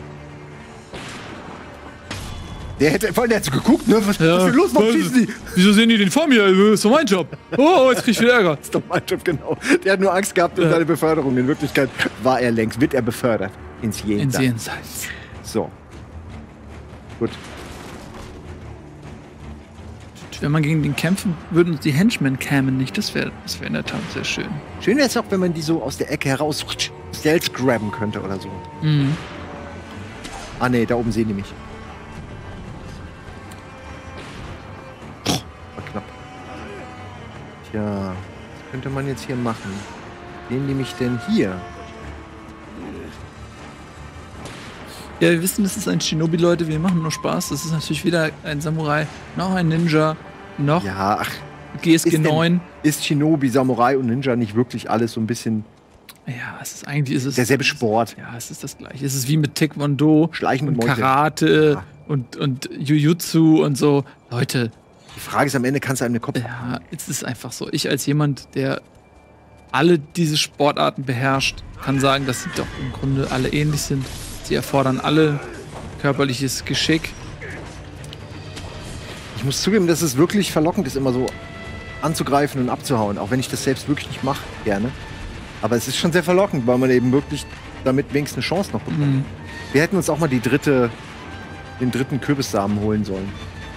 Der hat so geguckt, ne? Was ist denn los? Warum schießen die? Wieso sehen die den vor mir? Das ist doch mein Job. Oh, jetzt krieg ich wieder Ärger. Das ist doch mein Job, genau. Der hat nur Angst gehabt um seine Beförderung. In Wirklichkeit wird er befördert. Ins Jenseits. So. Gut. Wenn man gegen den kämpfen, würden die Henchmen kämen nicht. Das wäre in der Tat sehr schön. Schön wäre es auch, wenn man die so aus der Ecke heraus stealth grabben könnte oder so. Mhm. Ah ne, da oben sehen die mich. War knapp. Tja, was könnte man jetzt hier machen? Sehen die mich denn hier? Ja, wir wissen, das ist ein Shinobi, Leute. Wir machen nur Spaß. Das ist natürlich wieder ein Samurai, noch ein Ninja, noch GSG 9. Ist Shinobi, Samurai und Ninja nicht wirklich alles so ein bisschen... Ja, ist es derselbe Sport. Ja, es ist das Gleiche. Es ist wie mit Taekwondo Schleichen und Karate und Jujutsu und so. Leute. Die Frage ist am Ende, kannst du einem den Kopf... Ja, es ist einfach so. Ich als jemand, der alle diese Sportarten beherrscht, kann sagen, dass sie doch im Grunde alle ähnlich sind. Sie erfordern alle körperliches Geschick. Ich muss zugeben, dass es wirklich verlockend ist, immer so anzugreifen und abzuhauen. Auch wenn ich das selbst wirklich nicht mache, gerne. Aber es ist schon sehr verlockend, weil man eben wirklich damit wenigstens eine Chance noch bekommt. Mhm. Wir hätten uns auch mal den dritten Kürbissamen holen sollen.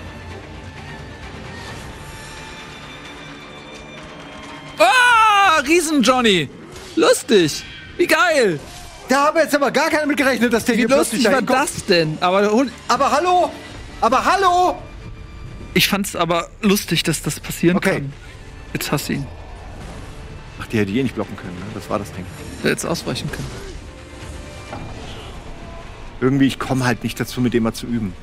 Ah, Riesen-Johnny! Lustig! Wie geil! Da haben wir jetzt aber gar keiner mit gerechnet, dass der hier plötzlich da hinkommt. Wie lustig war das denn? Aber hallo! Aber hallo! Ich fand's aber lustig, dass das passieren kann. Jetzt hast du ihn. Ach, die hätte ich eh nicht blocken können, ne? Das war das Ding. Der hätte ausweichen können. Irgendwie, ich komme halt nicht dazu, mit dem mal zu üben.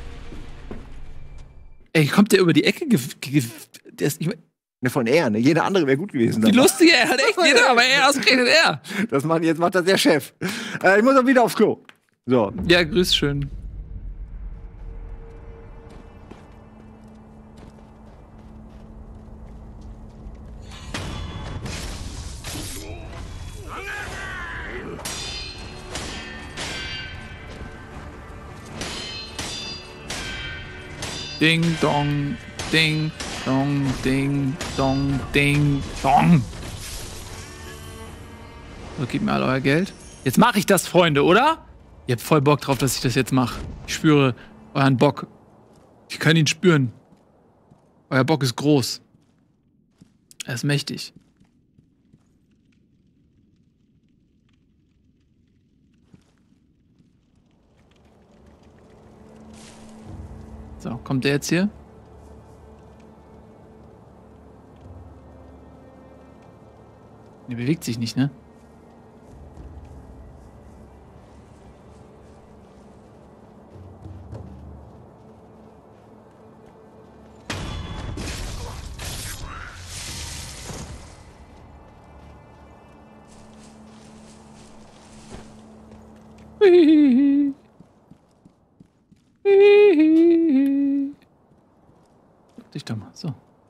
Ey, kommt der über die Ecke? Der ist nicht Ne, von er, ne? Jeder andere wäre gut gewesen. Wie lustig, er hat echt jeder, aber er ausgerechnet er. Jetzt macht das der Chef. Ich muss auch wieder aufs Klo. So. Ja, grüß schön. Ding, dong, ding, dong, ding, dong, ding, dong. So, gebt mir alle euer Geld. Jetzt mache ich das, Freunde, oder? Ihr habt voll Bock drauf, dass ich das jetzt mache. Ich spüre euren Bock. Ich kann ihn spüren. Euer Bock ist groß. Er ist mächtig. So, kommt der jetzt hier? Der bewegt sich nicht, ne? Dich doch mal, so.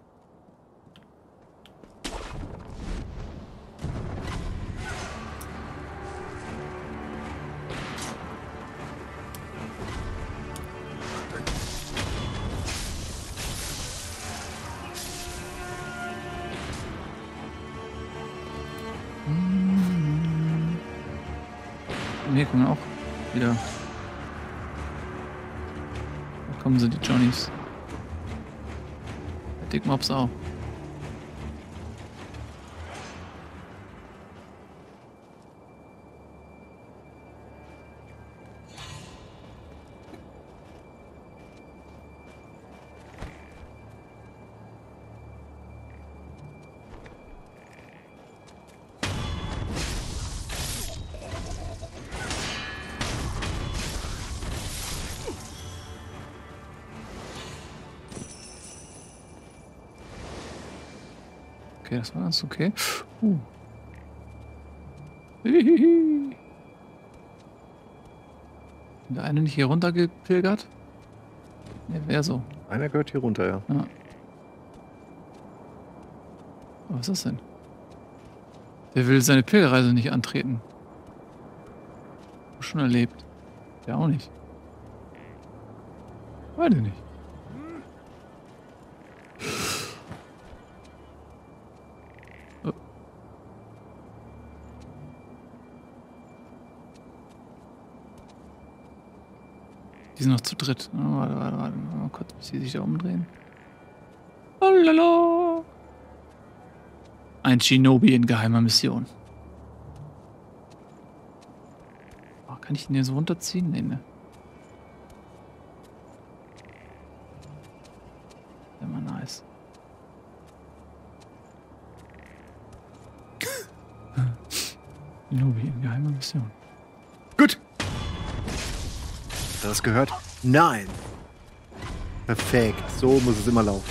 Hier kommen auch wieder. Da kommen sie, die Johnnies. Der Dick Mops auch. Okay, das war ganz okay. Der eine nicht hier runtergepilgert? Ne, wäre so. Einer gehört hier runter, ja. Ja. Aber was ist das denn? Der will seine Pilgerreise nicht antreten. Schon erlebt. Der auch nicht. Beide nicht. Die sind noch zu dritt. Oh, warte. Mal kurz, bis sie sich da umdrehen. Oh, lala. Ein Shinobi in geheimer Mission. Oh, kann ich den hier so runterziehen? Nee, ne. Immer nice. Shinobi in geheimer Mission. Gut. Hast du das gehört? Nein. Perfekt. So muss es immer laufen.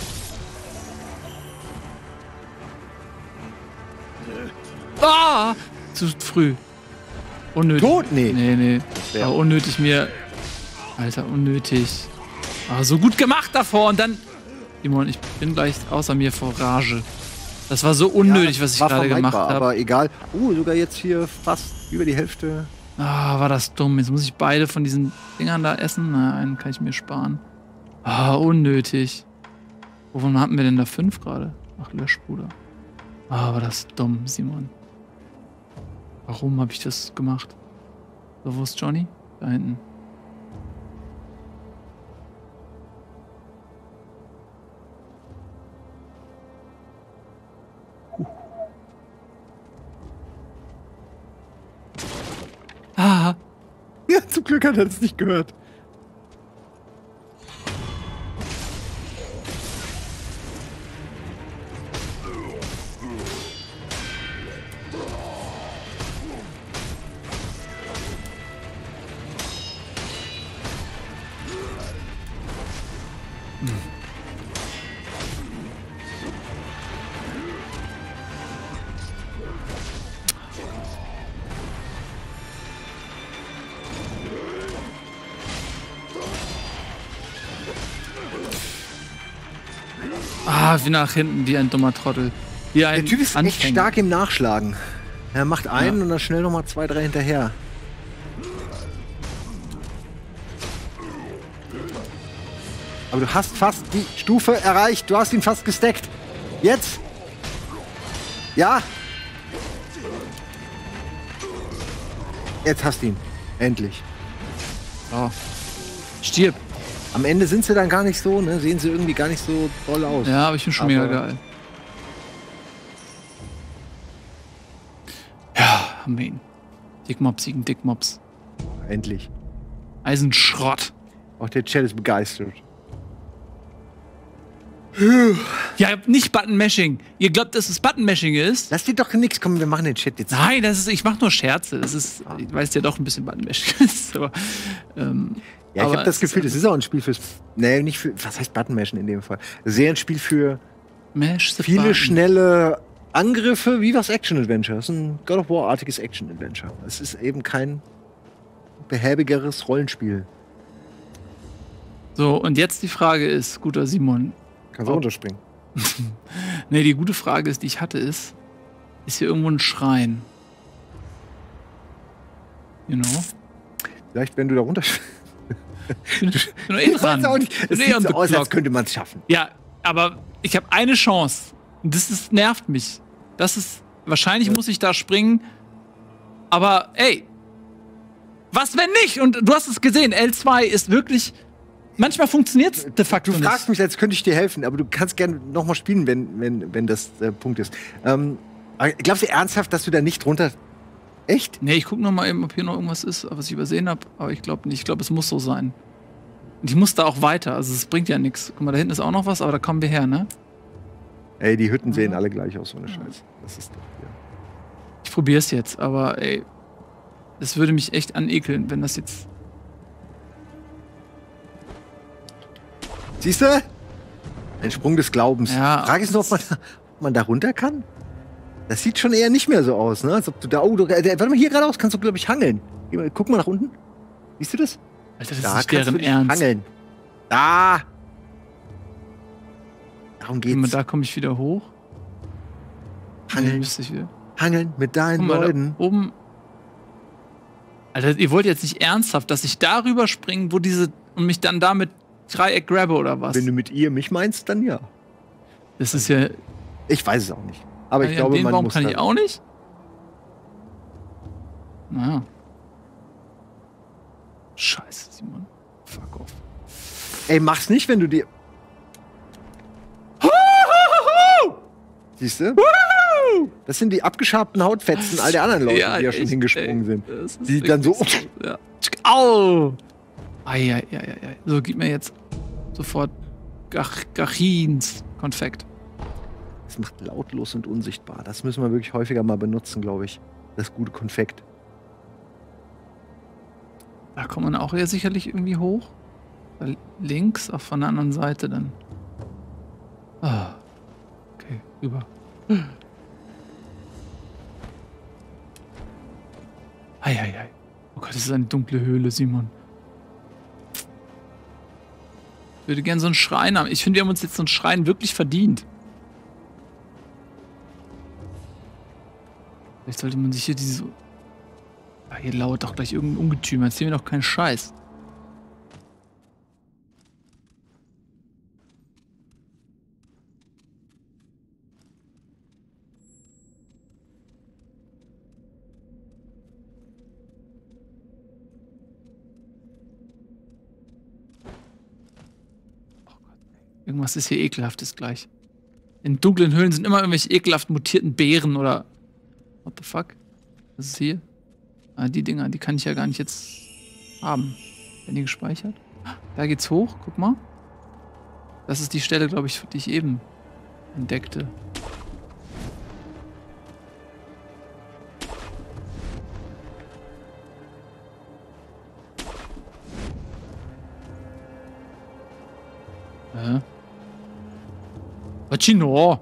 Ah! Zu früh. Unnötig. Tot? Nee. Nee. Aber unnötig mir. Alter, unnötig. Aber so gut gemacht davor und dann. Simon, ich bin gleich außer mir vor Rage. Das war so unnötig, was ich gerade gemacht habe. Aber egal. Sogar jetzt hier fast über die Hälfte. Ah, war das dumm. Jetzt muss ich beide von diesen Dingern da essen. Na, einen kann ich mir sparen. Ah, unnötig. Wovon hatten wir denn da 5 gerade? Ach, Löschbruder. Ah, war das dumm, Simon. Warum habe ich das gemacht? So, wo ist Johnny? Da hinten. Ah! Ja, zum Glück hat er das nicht gehört. Ah, wie nach hinten, wie ein dummer Trottel. Wie ein Der Typ ist echt stark im Nachschlagen. Er macht einen und dann schnell nochmal 2, 3 hinterher. Aber du hast fast die Stufe erreicht. Du hast ihn fast gestackt. Jetzt. Ja. Jetzt hast du ihn. Endlich. Oh. Stirb. Am Ende sind sie dann gar nicht so, ne? Sehen sie irgendwie gar nicht so toll aus. Ja, aber ich bin schon mega geil. Ja, haben wir ihn. Dickmops gegen Dickmops. Endlich. Eisenschrott. Auch der Chat ist begeistert. Ja, nicht Button-Mashing. Ihr glaubt, dass es Button-Mashing ist? Lass dir doch nichts kommen, wir machen den Chat jetzt. Nein, das ist, ich mach nur Scherze. Das ist, ich weiß ja doch ein bisschen Button-Mashing ist, aber. Ja, ich habe das Gefühl, das ist auch ein Spiel fürs. Nee, nicht für. Was heißt Button-Mashen in dem Fall? Sehr ein Spiel für viele button. schnelle Angriffe, wie was Action-Adventure. Das ist ein God of War-artiges Action-Adventure. Es ist eben kein behäbigeres Rollenspiel. So, und jetzt die Frage ist, guter Simon. Kannst du runterspringen? Nee, die gute Frage ist, die ich hatte, ist hier irgendwo ein Schrein? You know? Vielleicht, wenn du da runterspringst. Ich bin nur eh dran. Es sieht so aus, als könnte man es schaffen. Ja, aber ich habe eine Chance. Und das nervt mich. Das ist, wahrscheinlich muss ich da springen. Aber, ey, was wenn nicht? Und du hast es gesehen, L2 ist wirklich, manchmal funktioniert es de facto nicht. Du fragst mich, als könnte ich dir helfen, aber du kannst gerne nochmal spielen, wenn das der Punkt ist. Glaubst du ernsthaft, dass du da nicht runter... Echt? Nee, ich gucke noch mal eben, ob hier noch irgendwas ist, was ich übersehen habe. Aber ich glaube nicht. Ich glaube, es muss so sein. Und ich muss da auch weiter. Also es bringt ja nichts. Guck mal, da hinten ist auch noch was, aber da kommen wir her, ne? Ey, die Hütten sehen alle gleich aus, ohne Scheiß. Das ist doch, ja. Ich probier's jetzt, aber ey, es würde mich echt anekeln, wenn das jetzt... Siehst du? Ein Sprung des Glaubens. Ja, Frage ist nur, ob man da runter kann? Das sieht schon eher nicht mehr so aus, ne? Als ob du da... Oh, warte mal, hier geradeaus kannst du, glaube ich, hangeln. Guck mal nach unten. Siehst du das? Alter, das da ist deren Ernst. Hangeln. Da! Darum geht's. Da komme ich wieder hoch. Hangeln. Nee, wieder. Hangeln mit deinen Leuten. Da oben. Alter, ihr wollt jetzt nicht ernsthaft, dass ich darüber springe, wo diese... Und mich dann da mit Dreieck grabbe oder was? Wenn du mit ihr mich meinst, dann ja. Das ist ja... Ich weiß es auch nicht. Aber ich glaube, den man Baum muss kann ich auch nicht? Naja. Scheiße, Simon. Fuck off. Ey, mach's nicht, wenn du dir... Siehst du? Das sind die abgeschabten Hautfetzen all der anderen Leute, ja, die ja schon hingesprungen sind. Die dann so... Ja. Au! Ei. So, gib mir jetzt sofort Gachins Konfekt. Das macht lautlos und unsichtbar. Das müssen wir wirklich häufiger mal benutzen, glaube ich. Das gute Konfekt. Da kommt man auch ja sicherlich irgendwie hoch. Da links, auch von der anderen Seite dann. Ah. Okay, rüber. Ei. Oh Gott, das ist eine dunkle Höhle, Simon. Ich würde gerne so einen Schrein haben. Ich finde, wir haben uns jetzt so einen Schrein wirklich verdient. Vielleicht sollte man sich hier diese... Ah, hier lauert doch gleich irgendein Ungetüm. Erzähl mir doch keinen Scheiß. Oh Gott. Irgendwas ist hier ekelhaftes gleich. In dunklen Höhlen sind immer irgendwelche ekelhaft mutierten Beeren oder... What the fuck? Was ist hier? Ah, die Dinger, die kann ich ja gar nicht jetzt haben. Werden die gespeichert? Da geht's hoch, guck mal. Das ist die Stelle, glaube ich, die ich eben entdeckte. Pacino!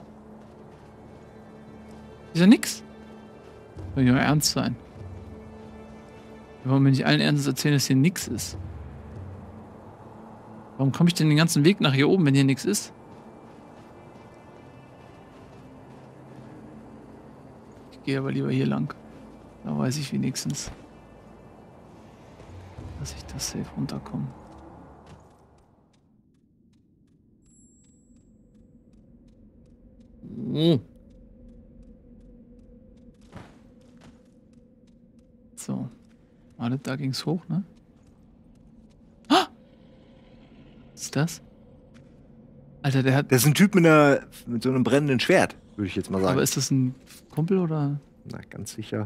Ist ja nix. Soll ja ernst sein. Wir wollen mir nicht allen Ernstes erzählen, dass hier nix ist. Warum komme ich denn den ganzen Weg nach hier oben, wenn hier nix ist? Ich gehe aber lieber hier lang. Da weiß ich wenigstens, dass ich das safe runterkomme. Oh. So. Warte, da ging's hoch, ne? Ah! Was ist das? Alter, der hat. Das ist ein Typ mit so einem brennenden Schwert, würde ich jetzt mal sagen. Aber ist das ein Kumpel oder? Na, ganz sicher.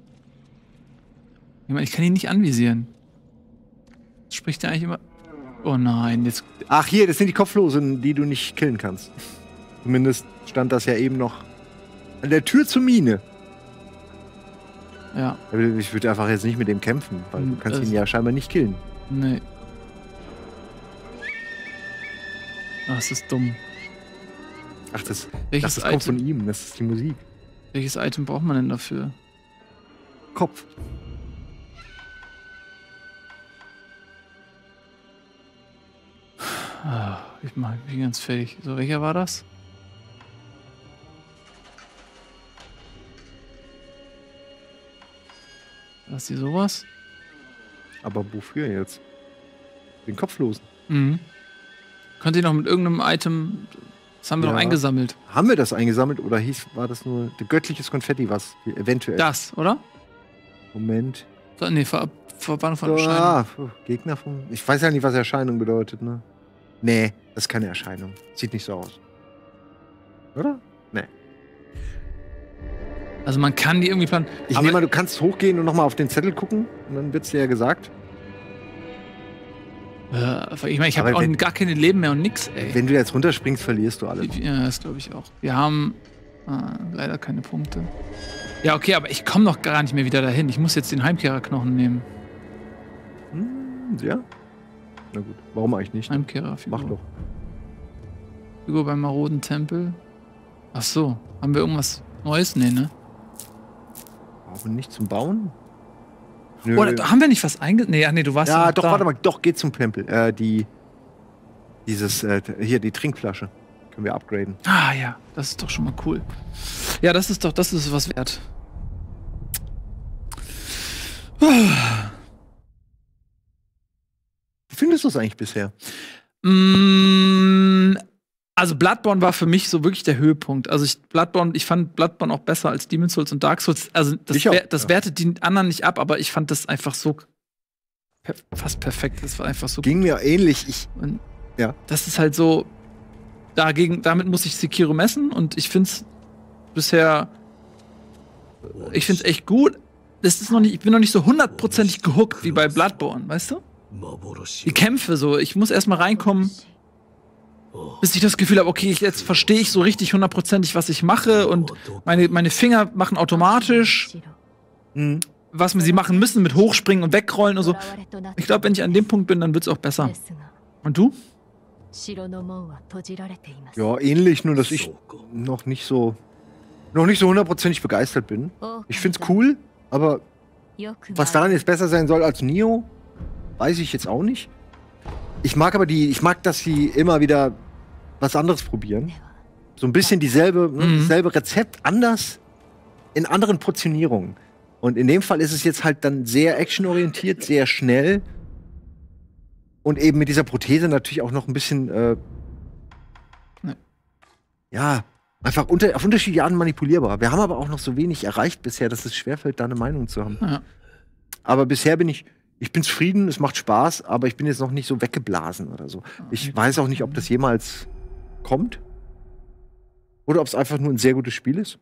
Ich meine, ich kann ihn nicht anvisieren. Spricht der eigentlich immer. Oh nein, jetzt. Ach, hier, das sind die Kopflosen, die du nicht killen kannst. Zumindest stand das ja eben noch an der Tür zur Mine. Ja. Ich würde einfach jetzt nicht mit dem kämpfen, weil du kannst ihn ja scheinbar nicht killen. Nee. Ach, das ist dumm. Ach, das Welches kommt von ihm, das ist die Musik. Welches Item braucht man denn dafür? Kopf. Ich bin ganz fertig. So, welcher war das? Lass die sowas? Aber wofür jetzt? Den Kopflosen. Mhm. Könnt ihr noch mit irgendeinem Item. Das haben wir noch eingesammelt. Haben wir das eingesammelt oder war das nur göttliches Konfetti, was eventuell. Das, oder? Moment. So, nee, Verbann von Erscheinung. Gegner von. Ich weiß ja nicht, was Erscheinung bedeutet, ne? Nee, das ist keine Erscheinung. Sieht nicht so aus. Oder? Nee. Also man kann die irgendwie planen. Ich nehme mal, du kannst hochgehen und nochmal auf den Zettel gucken und dann wird's dir ja gesagt. Ich meine, ich habe auch gar keine Leben mehr und nix, ey. Wenn du jetzt runterspringst, verlierst du alles. Ja, das glaube ich auch. Wir haben leider keine Punkte. Ja, okay, aber ich komme noch gar nicht mehr wieder dahin. Ich muss jetzt den Heimkehrerknochen nehmen. Ja? Na gut, warum eigentlich nicht? Heimkehrerfigur. Mach doch. Figur beim maroden Tempel. Ach so, haben wir irgendwas Neues? Nee, ne? Aber nicht zum Bauen? Nö. Oder haben wir nicht was Nee, du warst ja doch, da. warte mal, doch, geht zum Tempel. Hier, die Trinkflasche. Können wir upgraden. Ah ja, das ist doch schon mal cool. Ja, das ist was wert. Wie findest du es eigentlich bisher? Also Bloodborne war für mich so wirklich der Höhepunkt. Also ich fand Bloodborne auch besser als Demon's Souls und Dark Souls. Also das wertet die anderen nicht ab, aber ich fand das einfach so fast perfekt. Das war einfach so. Ging mir ähnlich. Das ist halt so. Damit muss ich Sekiro messen und ich find's bisher. Ich find's echt gut. Ich bin noch nicht so hundertprozentig gehuckt wie bei Bloodborne, weißt du? Die Kämpfe so. Ich muss erstmal reinkommen, bis ich das Gefühl habe, okay, jetzt verstehe ich so richtig hundertprozentig, was ich mache und meine Finger machen automatisch, was sie machen müssen mit Hochspringen und Wegrollen und so. Ich glaube, wenn ich an dem Punkt bin, dann wird's auch besser. Und du? Ja, ähnlich, nur dass ich noch nicht so hundertprozentig begeistert bin. Ich find's cool, aber was daran jetzt besser sein soll als Nioh, weiß ich jetzt auch nicht. Ich mag, dass sie immer wieder was anderes probieren. So ein bisschen dasselbe Rezept, anders, in anderen Portionierungen. Und in dem Fall ist es jetzt halt dann sehr actionorientiert, sehr schnell. Und eben mit dieser Prothese natürlich auch noch ein bisschen, einfach auf unterschiedliche Arten manipulierbar. Wir haben aber auch noch so wenig erreicht bisher, dass es schwerfällt, da eine Meinung zu haben. Ja. Aber bisher bin ich bin zufrieden, es macht Spaß, aber ich bin jetzt noch nicht so weggeblasen oder so. Ich weiß auch nicht, ob das jemals kommt. Oder ob es einfach nur ein sehr gutes Spiel ist.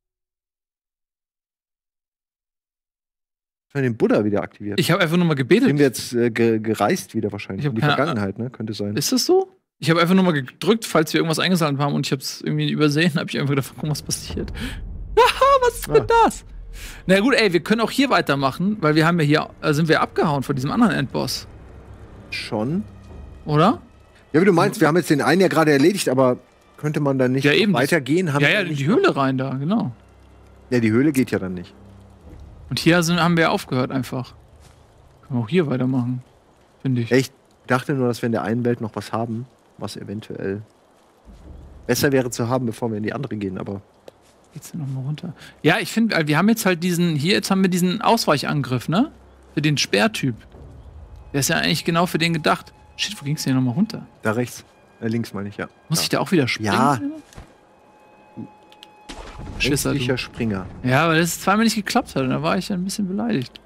Ich habe den Buddha wieder aktiviert. Ich habe einfach nur mal gebetet. Sind wir jetzt gereist wieder wahrscheinlich. In die Vergangenheit, ne? Könnte sein. Ist das so? Ich habe einfach nur mal gedrückt, falls wir irgendwas eingesammelt haben und ich habe es irgendwie übersehen, habe ich einfach gedacht, guck, was passiert. Haha, was ist denn das? Na gut, ey, wir können auch hier weitermachen, weil wir haben ja hier, sind wir abgehauen von diesem anderen Endboss. Schon. Oder? Ja, wie du meinst, wir haben jetzt den einen ja gerade erledigt, aber könnte man dann nicht weitergehen? Die Höhle rein da, genau. Ja, die Höhle geht ja dann nicht. Und hier haben wir aufgehört einfach. Können wir auch hier weitermachen, finde ich. Ich dachte nur, dass wir in der einen Welt noch was haben, was eventuell besser wäre zu haben, bevor wir in die andere gehen, aber Geht's denn nochmal runter? Ja, ich finde, wir haben jetzt halt jetzt haben wir diesen Ausweichangriff, ne? Für den Speertyp. Der ist ja eigentlich genau für den gedacht. Shit, wo ging's denn nochmal runter? Da rechts. Links meine ich, ja. Muss ich da auch wieder springen? Ja. Schisser, du. Springer. Ja, weil das zweimal nicht geklappt hat. Und da war ich ja ein bisschen beleidigt.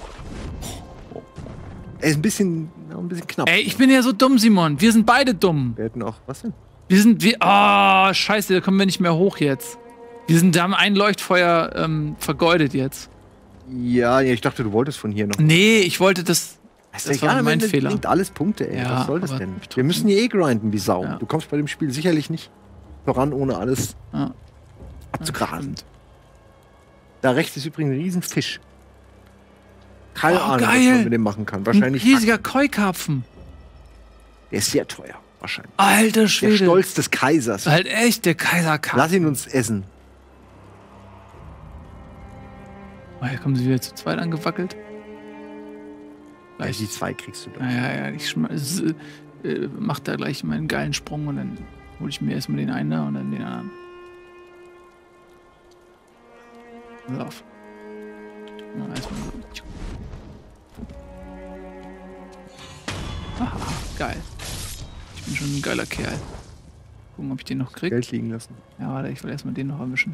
Er ist ein bisschen knapp. Ey, ich bin ja so dumm, Simon. Wir sind beide dumm. Wir hätten auch, was denn? Oh, scheiße, da kommen wir nicht mehr hoch jetzt. Da haben ein Leuchtfeuer vergeudet jetzt. Ja, ich dachte, du wolltest von hier noch. Nee, ich wollte das. Das war mein Fehler. Bringt alles Punkte, ey. Ja, was soll das denn? Wir müssen hier grinden wie Sau. Ja. Du kommst bei dem Spiel sicherlich nicht voran, ohne alles abzugrasen. Da rechts ist übrigens ein Riesenfisch. Keine Ahnung, was man mit dem machen kann. Wahrscheinlich. Ein riesiger Koi-Karpfen. Der ist sehr teuer, wahrscheinlich. Alter Schwede. Der Stolz des Kaisers. Halt echt, der Kaiserkarpfen. Lass ihn uns essen. Oh, hier kommen sie wieder zu zweit angewackelt. Ja, die 2 kriegst du doch. Ja, ich mach da gleich meinen geilen Sprung und dann hole ich mir erstmal den einen da und dann den anderen. Lauf. Ja, erstmal so. Aha, geil. Ich bin schon ein geiler Kerl. Gucken, ob ich den noch krieg. Geld liegen lassen. Ja, warte, ich will erstmal den noch erwischen.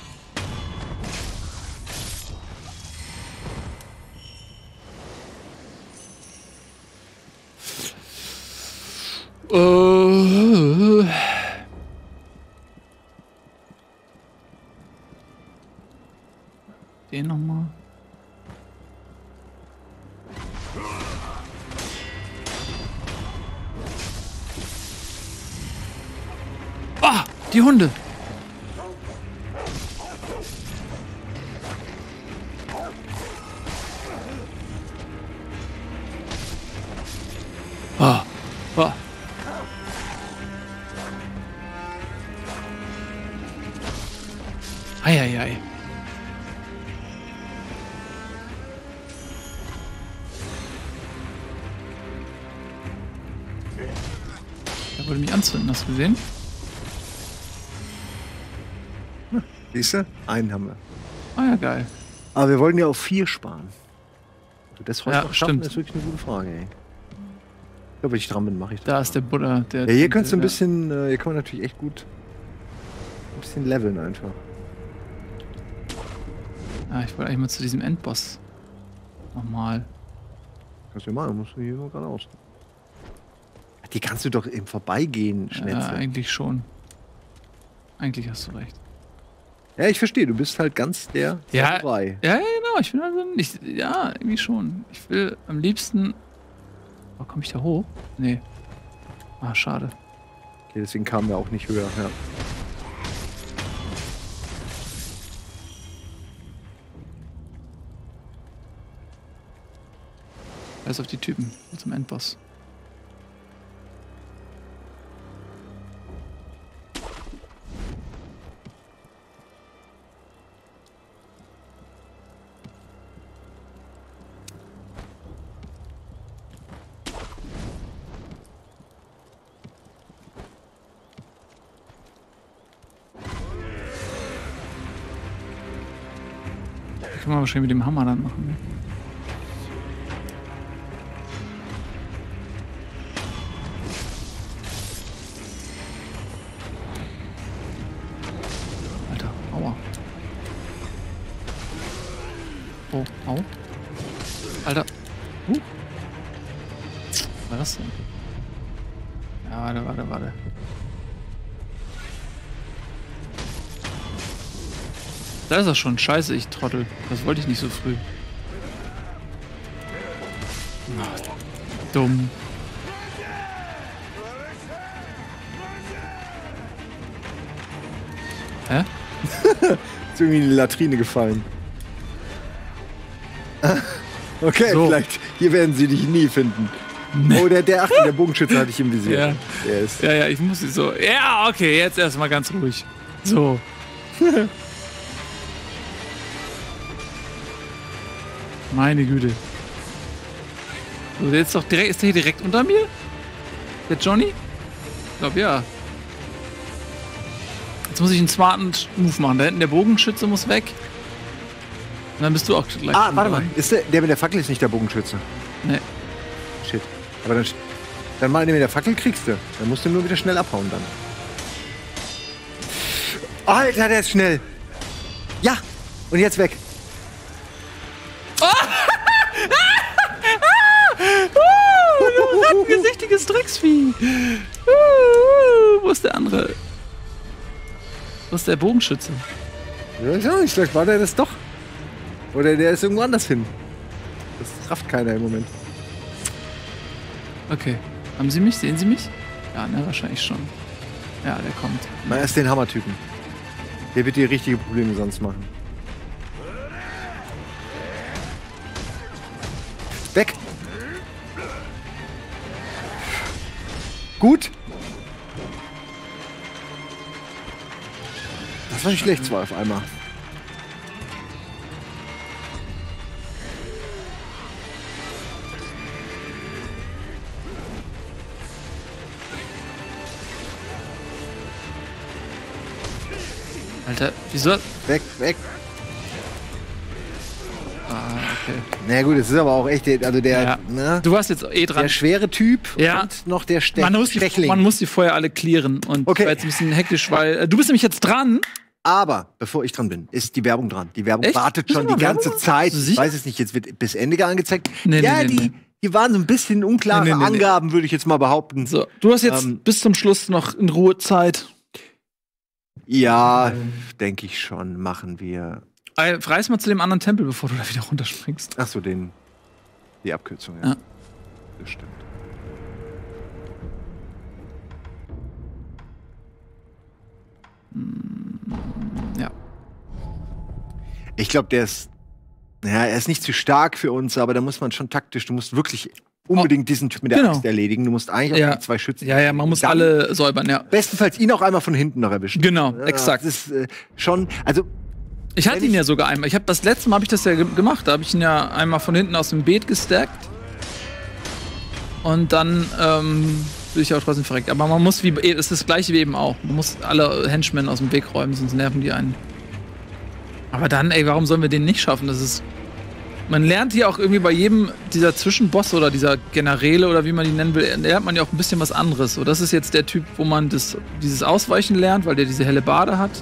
Den nochmal. Ah, die Hunde. Ah, ah. Eieiei. Er wollte mich anzünden, hast du gesehen? Siehst du? Einen haben wir. Ah ja, geil. Aber wir wollten ja auf 4 sparen. Ob wir das heute noch schaffen, stimmt. ist wirklich eine gute Frage, ey. Ich glaube, wenn ich dran bin, mache ich das. Da ist der Buddha. Ja, hier kannst du ein bisschen, hier kann man natürlich echt gut ein bisschen leveln einfach. Ja, ich wollte eigentlich mal zu diesem Endboss. Nochmal. Kannst du machen, musst du hier nur geradeaus. Die kannst du doch im Vorbeigehen schnetzeln. Ja, eigentlich schon. Eigentlich hast du recht. Ja, ich verstehe, du bist halt ganz der Samurai. Ja, genau, ich bin also nicht. Ja, irgendwie schon. Ich will am liebsten. Oh, komme ich da hoch? Nee. Ah, schade. Okay, deswegen kamen wir auch nicht höher, ja. Alles auf die Typen. Zum Endboss. Kann man wahrscheinlich mit dem Hammer dann machen. Ne? Alter, aua. Oh, au. Alter. Was war das denn? Ja, warte. Da ist er schon. Scheiße, ich Trottel. Das wollte ich nicht so früh. Ach, dumm. Hä? Ist irgendwie in die Latrine gefallen. Okay, so. Vielleicht. Hier werden sie dich nie finden. Oh, der Bogenschütze hatte ich im Visier. Ja. Der ist ja, ich muss so. Ja, okay, jetzt erstmal ganz ruhig. So. Meine Güte. So, der ist doch direkt, ist der hier direkt unter mir? Der Johnny? Ich glaube ja. Jetzt muss ich einen smarten Move machen. Da hinten der Bogenschütze muss weg. Und dann bist du auch gleich. Ah, warte mal. Ist der mit der Fackel ist nicht der Bogenschütze. Nee. Shit. Aber dann mal den mit der Fackel kriegst du. Dann musst du nur wieder schnell abhauen dann. Alter, der ist schnell. Ja. Und jetzt weg. Oh! Rattengesichtiges Drecksvieh. Wo ist der andere? Wo ist der Bogenschütze? Ja, ich vielleicht war der das doch. Oder der ist irgendwo anders hin. Das rafft keiner im Moment. Okay. Haben Sie mich? Sehen Sie mich? Ja, ne, wahrscheinlich schon. Ja, der kommt. Mal erst den Hammertypen. Der wird dir richtige Probleme sonst machen. Weg! Gut! Das war nicht schlecht, zwei auf einmal. Alter, wieso? Weg, weg! Ah, okay. Na gut, es ist aber auch echt, also der, Ja. ne, Du warst jetzt eh dran. der schwere Typ Ja. und noch der Man muss die vorher alle clearen. Und Okay. war jetzt ein bisschen hektisch, weil du bist nämlich jetzt dran. Aber bevor ich dran bin, ist die Werbung dran. Die Werbung Echt? wartet Ist schon immer die ganze Werbung? Zeit. Bist du Ich sicher? weiß es nicht, jetzt wird bis Ende angezeigt. Nee, ja, nee, nee. die waren so ein bisschen unklare Nee. Angaben, würde ich jetzt mal behaupten. So, du hast jetzt bis zum Schluss noch in Ruhe Zeit. Ja, denke ich schon, machen wir. Reiß mal zu dem anderen Tempel, bevor du da wieder runterspringst. Ach so, die Abkürzung, ja. Ja. Das stimmt. Ja. Ich glaube, er ist nicht zu stark für uns, aber da muss man schon taktisch, du musst wirklich unbedingt diesen Typ mit der Genau. Axt erledigen. Du musst eigentlich auch die zwei Schützen. Ja, man muss Dann alle säubern, ja. bestenfalls ihn auch einmal von hinten noch erwischen. Genau, Ja, exakt. Das ist schon, also Ich hatte ihn ja sogar einmal. Das letzte Mal habe ich das ja gemacht. Da habe ich ihn ja einmal von hinten aus dem Beet gestackt. Und dann bin ich auch trotzdem verreckt. Aber man muss, es ist das gleiche wie eben auch. Man muss alle Henchmen aus dem Weg räumen, sonst nerven die einen. Aber dann, warum sollen wir den nicht schaffen? Man lernt hier auch irgendwie bei jedem dieser Zwischenbosse oder dieser Generäle oder wie man die nennen will, lernt man ja auch ein bisschen was anderes. So, das ist jetzt der Typ, wo man dieses Ausweichen lernt, weil der diese helle Bade hat.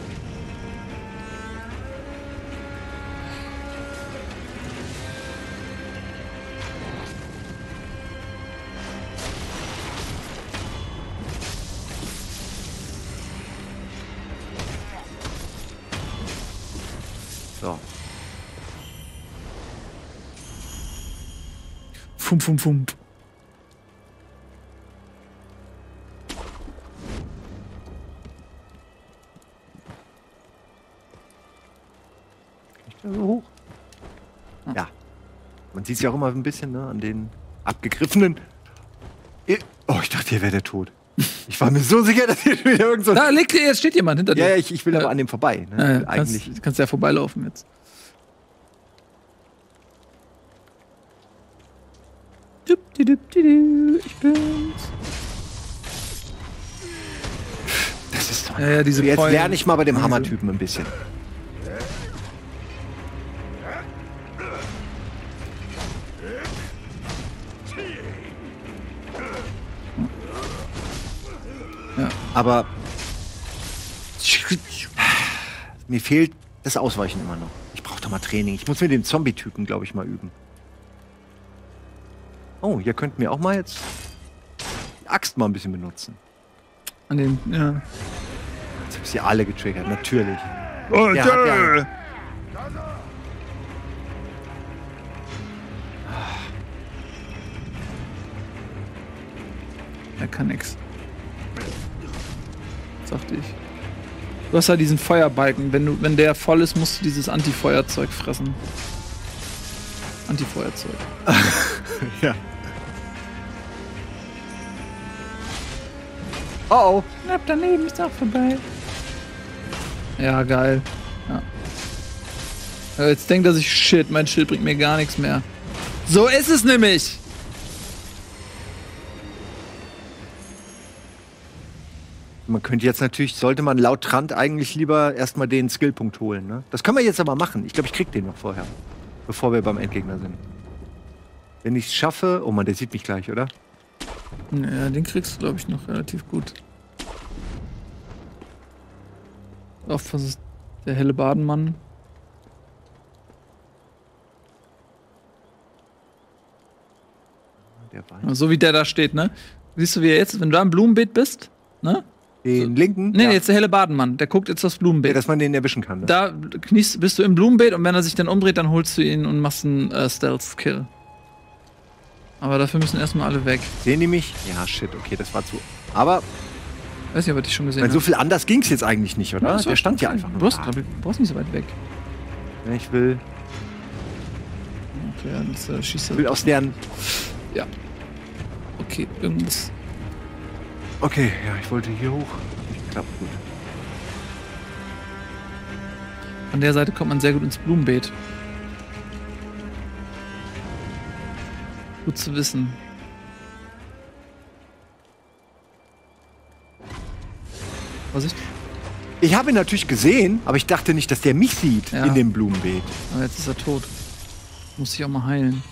so. Fum, fum, fum. So hoch. Ja. Man sieht es ja auch immer ein bisschen, ne, an den abgegriffenen. Oh, ich dachte, hier wäre der tot. Ich war mir so sicher, dass hier wieder irgend so. Da jetzt steht jemand hinter dir. Ja, ich will aber an dem vorbei. Ne? Eigentlich. Kannst ja vorbeilaufen jetzt. Ich bin's. Das ist toll. Ja, diese Jetzt Keulen. lerne ich mal bei dem Hammertypen ein bisschen. Ja. Aber mir fehlt das Ausweichen immer noch. Ich brauche doch mal Training. Ich muss mit dem Zombie-Typen, glaube ich, mal üben. Oh, ihr könnt mir auch mal jetzt die Axt mal ein bisschen benutzen. An den, ja. Jetzt hab ich sie alle getriggert, natürlich. Oh, Der hat ja- Er kann nix. Sagte ich. Du hast ja diesen Feuerbalken. Wenn der voll ist, musst du dieses Antifeuerzeug fressen. Antifeuerzeug. Ja. Oh, Knapp daneben ist auch vorbei. Ja, geil. Ja. Jetzt denkt er sich, shit, mein Schild bringt mir gar nichts mehr. So ist es nämlich. Man könnte jetzt natürlich, sollte man laut Trant eigentlich lieber erstmal den Skillpunkt holen, ne? Das können wir jetzt aber machen. Ich glaube, ich krieg den noch vorher. Bevor wir beim Endgegner sind. Wenn ich es schaffe. Oh Mann, der sieht mich gleich, oder? Ja, den kriegst du, glaube ich, noch relativ gut. Was ist der helle Badenmann? So wie der da steht, ne? Siehst du, wie er jetzt, wenn du da im Blumenbeet bist, ne? Den linken? Nee, jetzt der helle Badenmann, der guckt jetzt aufs Blumenbeet. Ja, dass man den erwischen kann. Ne? Da bist du im Blumenbeet und wenn er sich dann umdreht, dann holst du ihn und machst einen Stealth-Kill. Aber dafür müssen erstmal alle weg. Sehen die mich? Ja, shit, okay, das war zu. Aber. Weiß nicht, ob ich dich schon gesehen habe. So viel anders ging's jetzt eigentlich nicht, oder? Ja, der stand ja einfach nur. Du brauchst nicht so weit weg. Ja, ich will. Okay, das schießt Ich will aus deren. Ja. Okay, irgendwas. Okay, ja, ich wollte hier hoch. Klappt gut. Von der Seite kommt man sehr gut ins Blumenbeet. Gut zu wissen. Vorsicht. Ich habe ihn natürlich gesehen, aber ich dachte nicht, dass der mich sieht in dem Blumenbeet. Aber jetzt ist er tot. Muss ich auch mal heilen.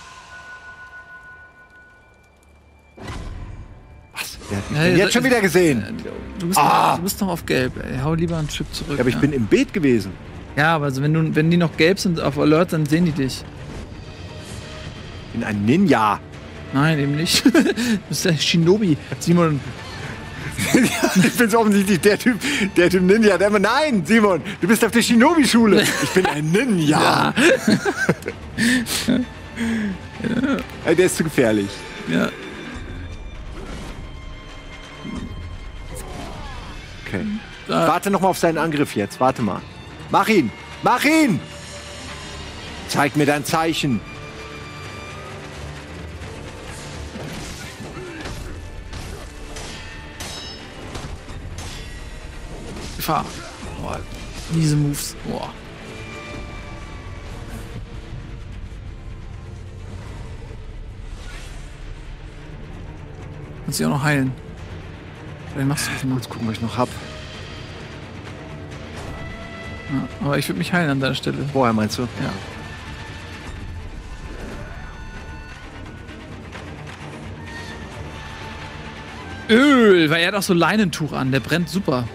Was? Der hat mich jetzt schon wieder gesehen. Du bist noch auf Gelb. Ey, hau lieber ein Stück zurück. Ja, aber ich bin im Beet gewesen. Ja, aber also wenn die noch gelb sind auf Alert, dann sehen die dich. Ich bin ein Ninja. Nein, eben nicht. Du bist der Shinobi. Simon. Ich bin so offensichtlich der Typ Ninja. Nein, Simon, du bist auf der Shinobi-Schule. Ich bin ein Ninja. Ja. Der ist zu gefährlich. Ja. Okay. Warte noch mal auf seinen Angriff jetzt. Warte mal. Mach ihn! Mach ihn! Zeig mir dein Zeichen. Gefahr. Boah, diese Moves. Boah. Kannst du auch noch heilen. Vielleicht machst du das mal. Jetzt gucken, was ich noch hab. Ja, aber ich würde mich heilen an deiner Stelle. Vorher meinst du? Ja. Öl, weil er hat auch so Leinentuch an, der brennt super.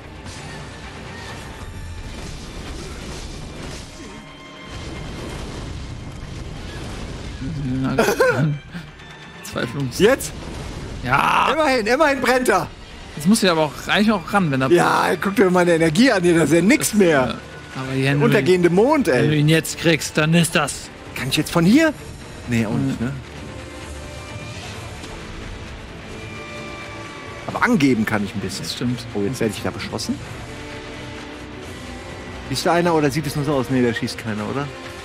Zweiflungs. Jetzt? Ja. Immerhin brennt er. Jetzt muss ich aber auch eigentlich auch ran, wenn er. Ja, guck dir meine Energie an, hier, das ist ja nix mehr. Aber ja, der untergehende Mond, ey. Wenn du ihn jetzt kriegst, dann ist das. Kann ich jetzt von hier? Nee, auch nicht, ne? Aber angeben kann ich ein bisschen. Das stimmt. Oh, jetzt werde ich da beschossen. Siehst du einer oder sieht es nur so aus? Nee, da schießt keiner, oder?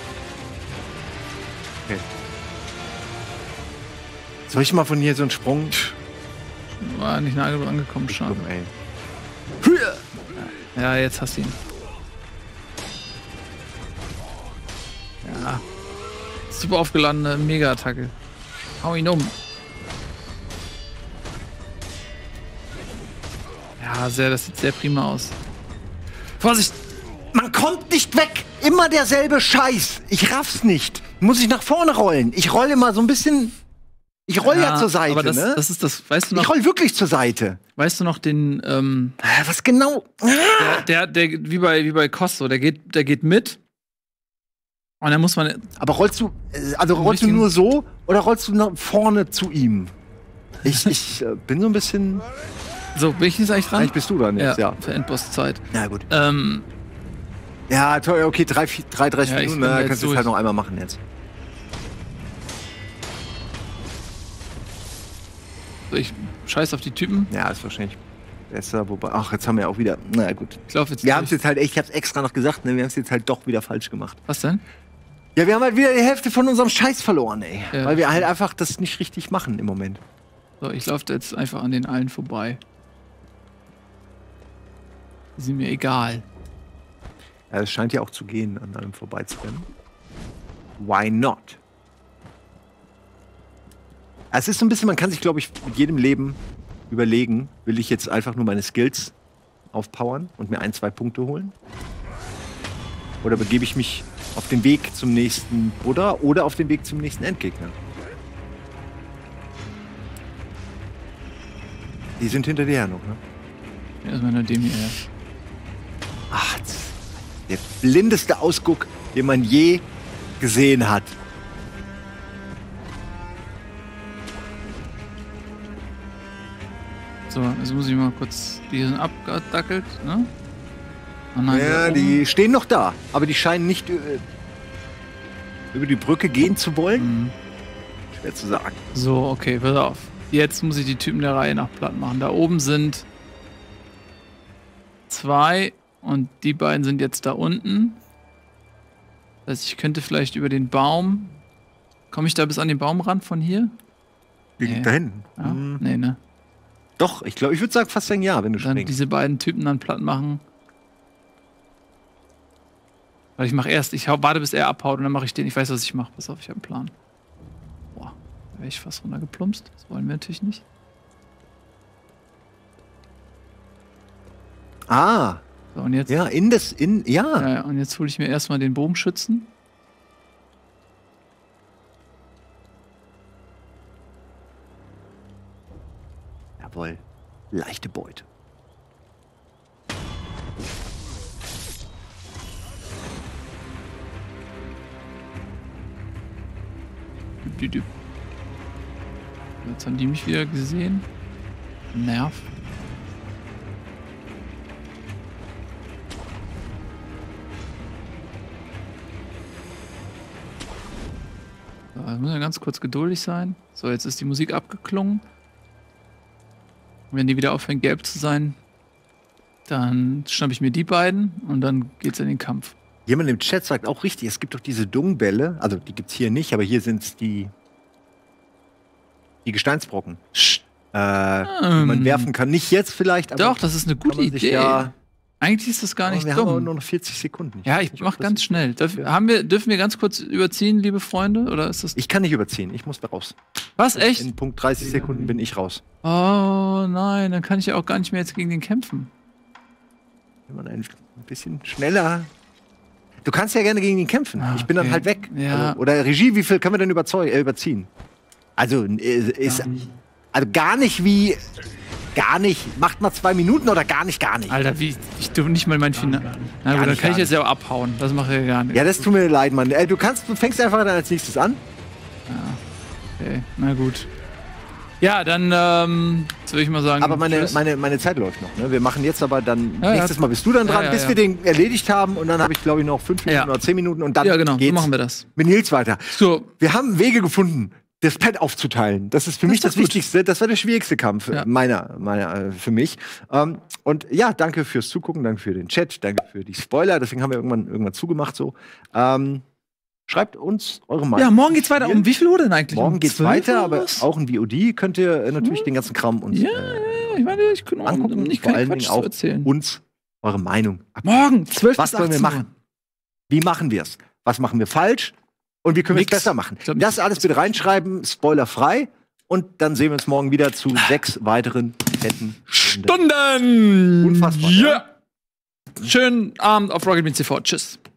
Okay. Soll ich mal von hier so einen Sprung? War nicht nah genug angekommen, schade. Ja, jetzt hast du ihn. Ja. Super aufgeladene Mega-Attacke. Hau ihn um. Ja, das sieht sehr prima aus. Vorsicht! Man kommt nicht weg! Immer derselbe Scheiß! Ich raff's nicht! Muss ich nach vorne rollen? Ich roll immer so ein bisschen. Ich roll ja zur Seite, aber ne? Das ist das, weißt du noch? Ich roll wirklich zur Seite. Weißt du noch den, was genau? Der wie bei Kosto, der geht mit. Und dann muss man. Aber rollst du nur so oder rollst du nach vorne zu ihm? Ich bin so ein bisschen. So, bin ich jetzt eigentlich dran? Eigentlich bist du dran jetzt, ja. Für Endboss-Zeit. Ja, gut. Ja, toll, okay, 33 Minuten, kannst du es halt noch einmal machen jetzt. So, ich scheiß auf die Typen. Ja, ist wahrscheinlich besser, wobei. Ach, jetzt haben wir auch wieder. Na gut. Ich lauf jetzt. Wir haben es jetzt halt, ich hab's extra noch gesagt, ne? Wir haben es jetzt halt doch wieder falsch gemacht. Was denn? Ja, wir haben halt wieder die Hälfte von unserem Scheiß verloren, ey. Ja. Weil wir halt einfach das nicht richtig machen im Moment. So, ich laufe jetzt einfach an den allen vorbei. Die sind mir egal. Ja, es scheint ja auch zu gehen, an allem vorbeizurennen. Why not? Es ist so ein bisschen, man kann sich, glaube ich, mit jedem Leben überlegen, will ich jetzt einfach nur meine Skills aufpowern und mir 1, 2 Punkte holen? Oder begebe ich mich auf den Weg zum nächsten Buddha oder auf den Weg zum nächsten Endgegner? Die sind hinter dir her noch, ne? Erstmal nur dem hier. Ach, der blindeste Ausguck, den man je gesehen hat. So, jetzt muss ich mal kurz. Die sind abgedackelt, ne? Oh nein, ja, die stehen noch da, aber die scheinen nicht über die Brücke gehen zu wollen. Schwer zu sagen. So, okay, pass auf. Jetzt muss ich die Typen der Reihe nach platt machen. Da oben sind 2 und die beiden sind jetzt da unten. Das heißt, ich könnte vielleicht über den Baum. Komme ich da bis an den Baumrand von hier? Nee. Da hinten? Ja? Nee, ne? Doch, ich glaube, ich würde sagen fast ein Ja, wenn du dann springst. Diese beiden Typen dann platt machen. Weil ich warte, bis er abhaut und dann mache ich den. Ich weiß, was ich mache. Pass auf, ich habe einen Plan. Boah, da wäre ich fast runtergeplumpst. Das wollen wir natürlich nicht. Ah. So, und jetzt. Ja, Ja, und jetzt hole ich mir erstmal den Bogenschützen. Jawohl. Leichte Beute. Jetzt haben die mich wieder gesehen. Nerv. So, jetzt müssen wir ganz kurz geduldig sein. So, jetzt ist die Musik abgeklungen. Und wenn die wieder aufhören, gelb zu sein, dann schnappe ich mir die beiden und dann geht's in den Kampf. Jemand im Chat sagt auch richtig, es gibt doch diese Dungbälle, also die gibt's hier nicht, aber hier sind's die Gesteinsbrocken, die man werfen kann. Nicht jetzt vielleicht, aber doch, das ist eine gute Idee. Eigentlich ist das gar nicht dumm. Wir haben aber nur noch 40 Sekunden. Ja, ich mach ganz schnell. Dürfen wir ganz kurz überziehen, liebe Freunde? Oder ist das? Ich kann nicht überziehen, ich muss da raus. Was, echt? In Punkt 30 Sekunden bin ich raus. Oh nein, dann kann ich ja auch gar nicht mehr jetzt gegen den kämpfen. Wenn man ein bisschen schneller. Du kannst ja gerne gegen ihn kämpfen. Okay. Ich bin dann halt weg. Ja. Also, oder Regie, wie viel können wir denn überziehen? Also, also gar nicht. Macht mal 2 Minuten oder gar nicht? Alter, ich dürfe nicht mal mein Finale. Na gut, dann kann ich jetzt ja auch abhauen. Das mache ich gar nicht. Ja, das tut mir leid, Mann. Du fängst einfach dann als nächstes an. Ja. Okay, na gut. Ja, dann würde ich mal sagen. Aber meine Zeit läuft noch. Ne? Wir machen jetzt aber dann. Nächstes Mal bist du dann dran, bis wir den erledigt haben. Und dann habe ich, glaube ich, noch 5 Minuten oder 10 Minuten. Und dann geht's so machen wir das. Mit Nils weiter. So. Wir haben Wege gefunden, das Pad aufzuteilen. Das ist für mich das Wichtigste. Das war der schwierigste Kampf für mich. Und ja, danke fürs Zugucken, danke für den Chat, danke für die Spoiler. Deswegen haben wir irgendwann zugemacht so. Schreibt uns eure Meinung. Ja, morgen geht's weiter. Um wie viel Uhr denn eigentlich? Morgen geht's weiter, aber auch ein VOD könnt ihr natürlich den ganzen Kram uns ich meine, ich kann angucken. Nicht vor allen Quatsch Dingen auch erzählen. uns eure Meinung. Morgen, 12 Was sollen wir machen? Wie machen wir es? Was machen wir falsch? Und wie können wir es besser machen? Das alles bitte reinschreiben, spoilerfrei. Und dann sehen wir uns morgen wieder zu 6 weiteren fetten Stunden. Unfassbar. Ja. Schönen Abend auf Rocket Beans TV. Tschüss.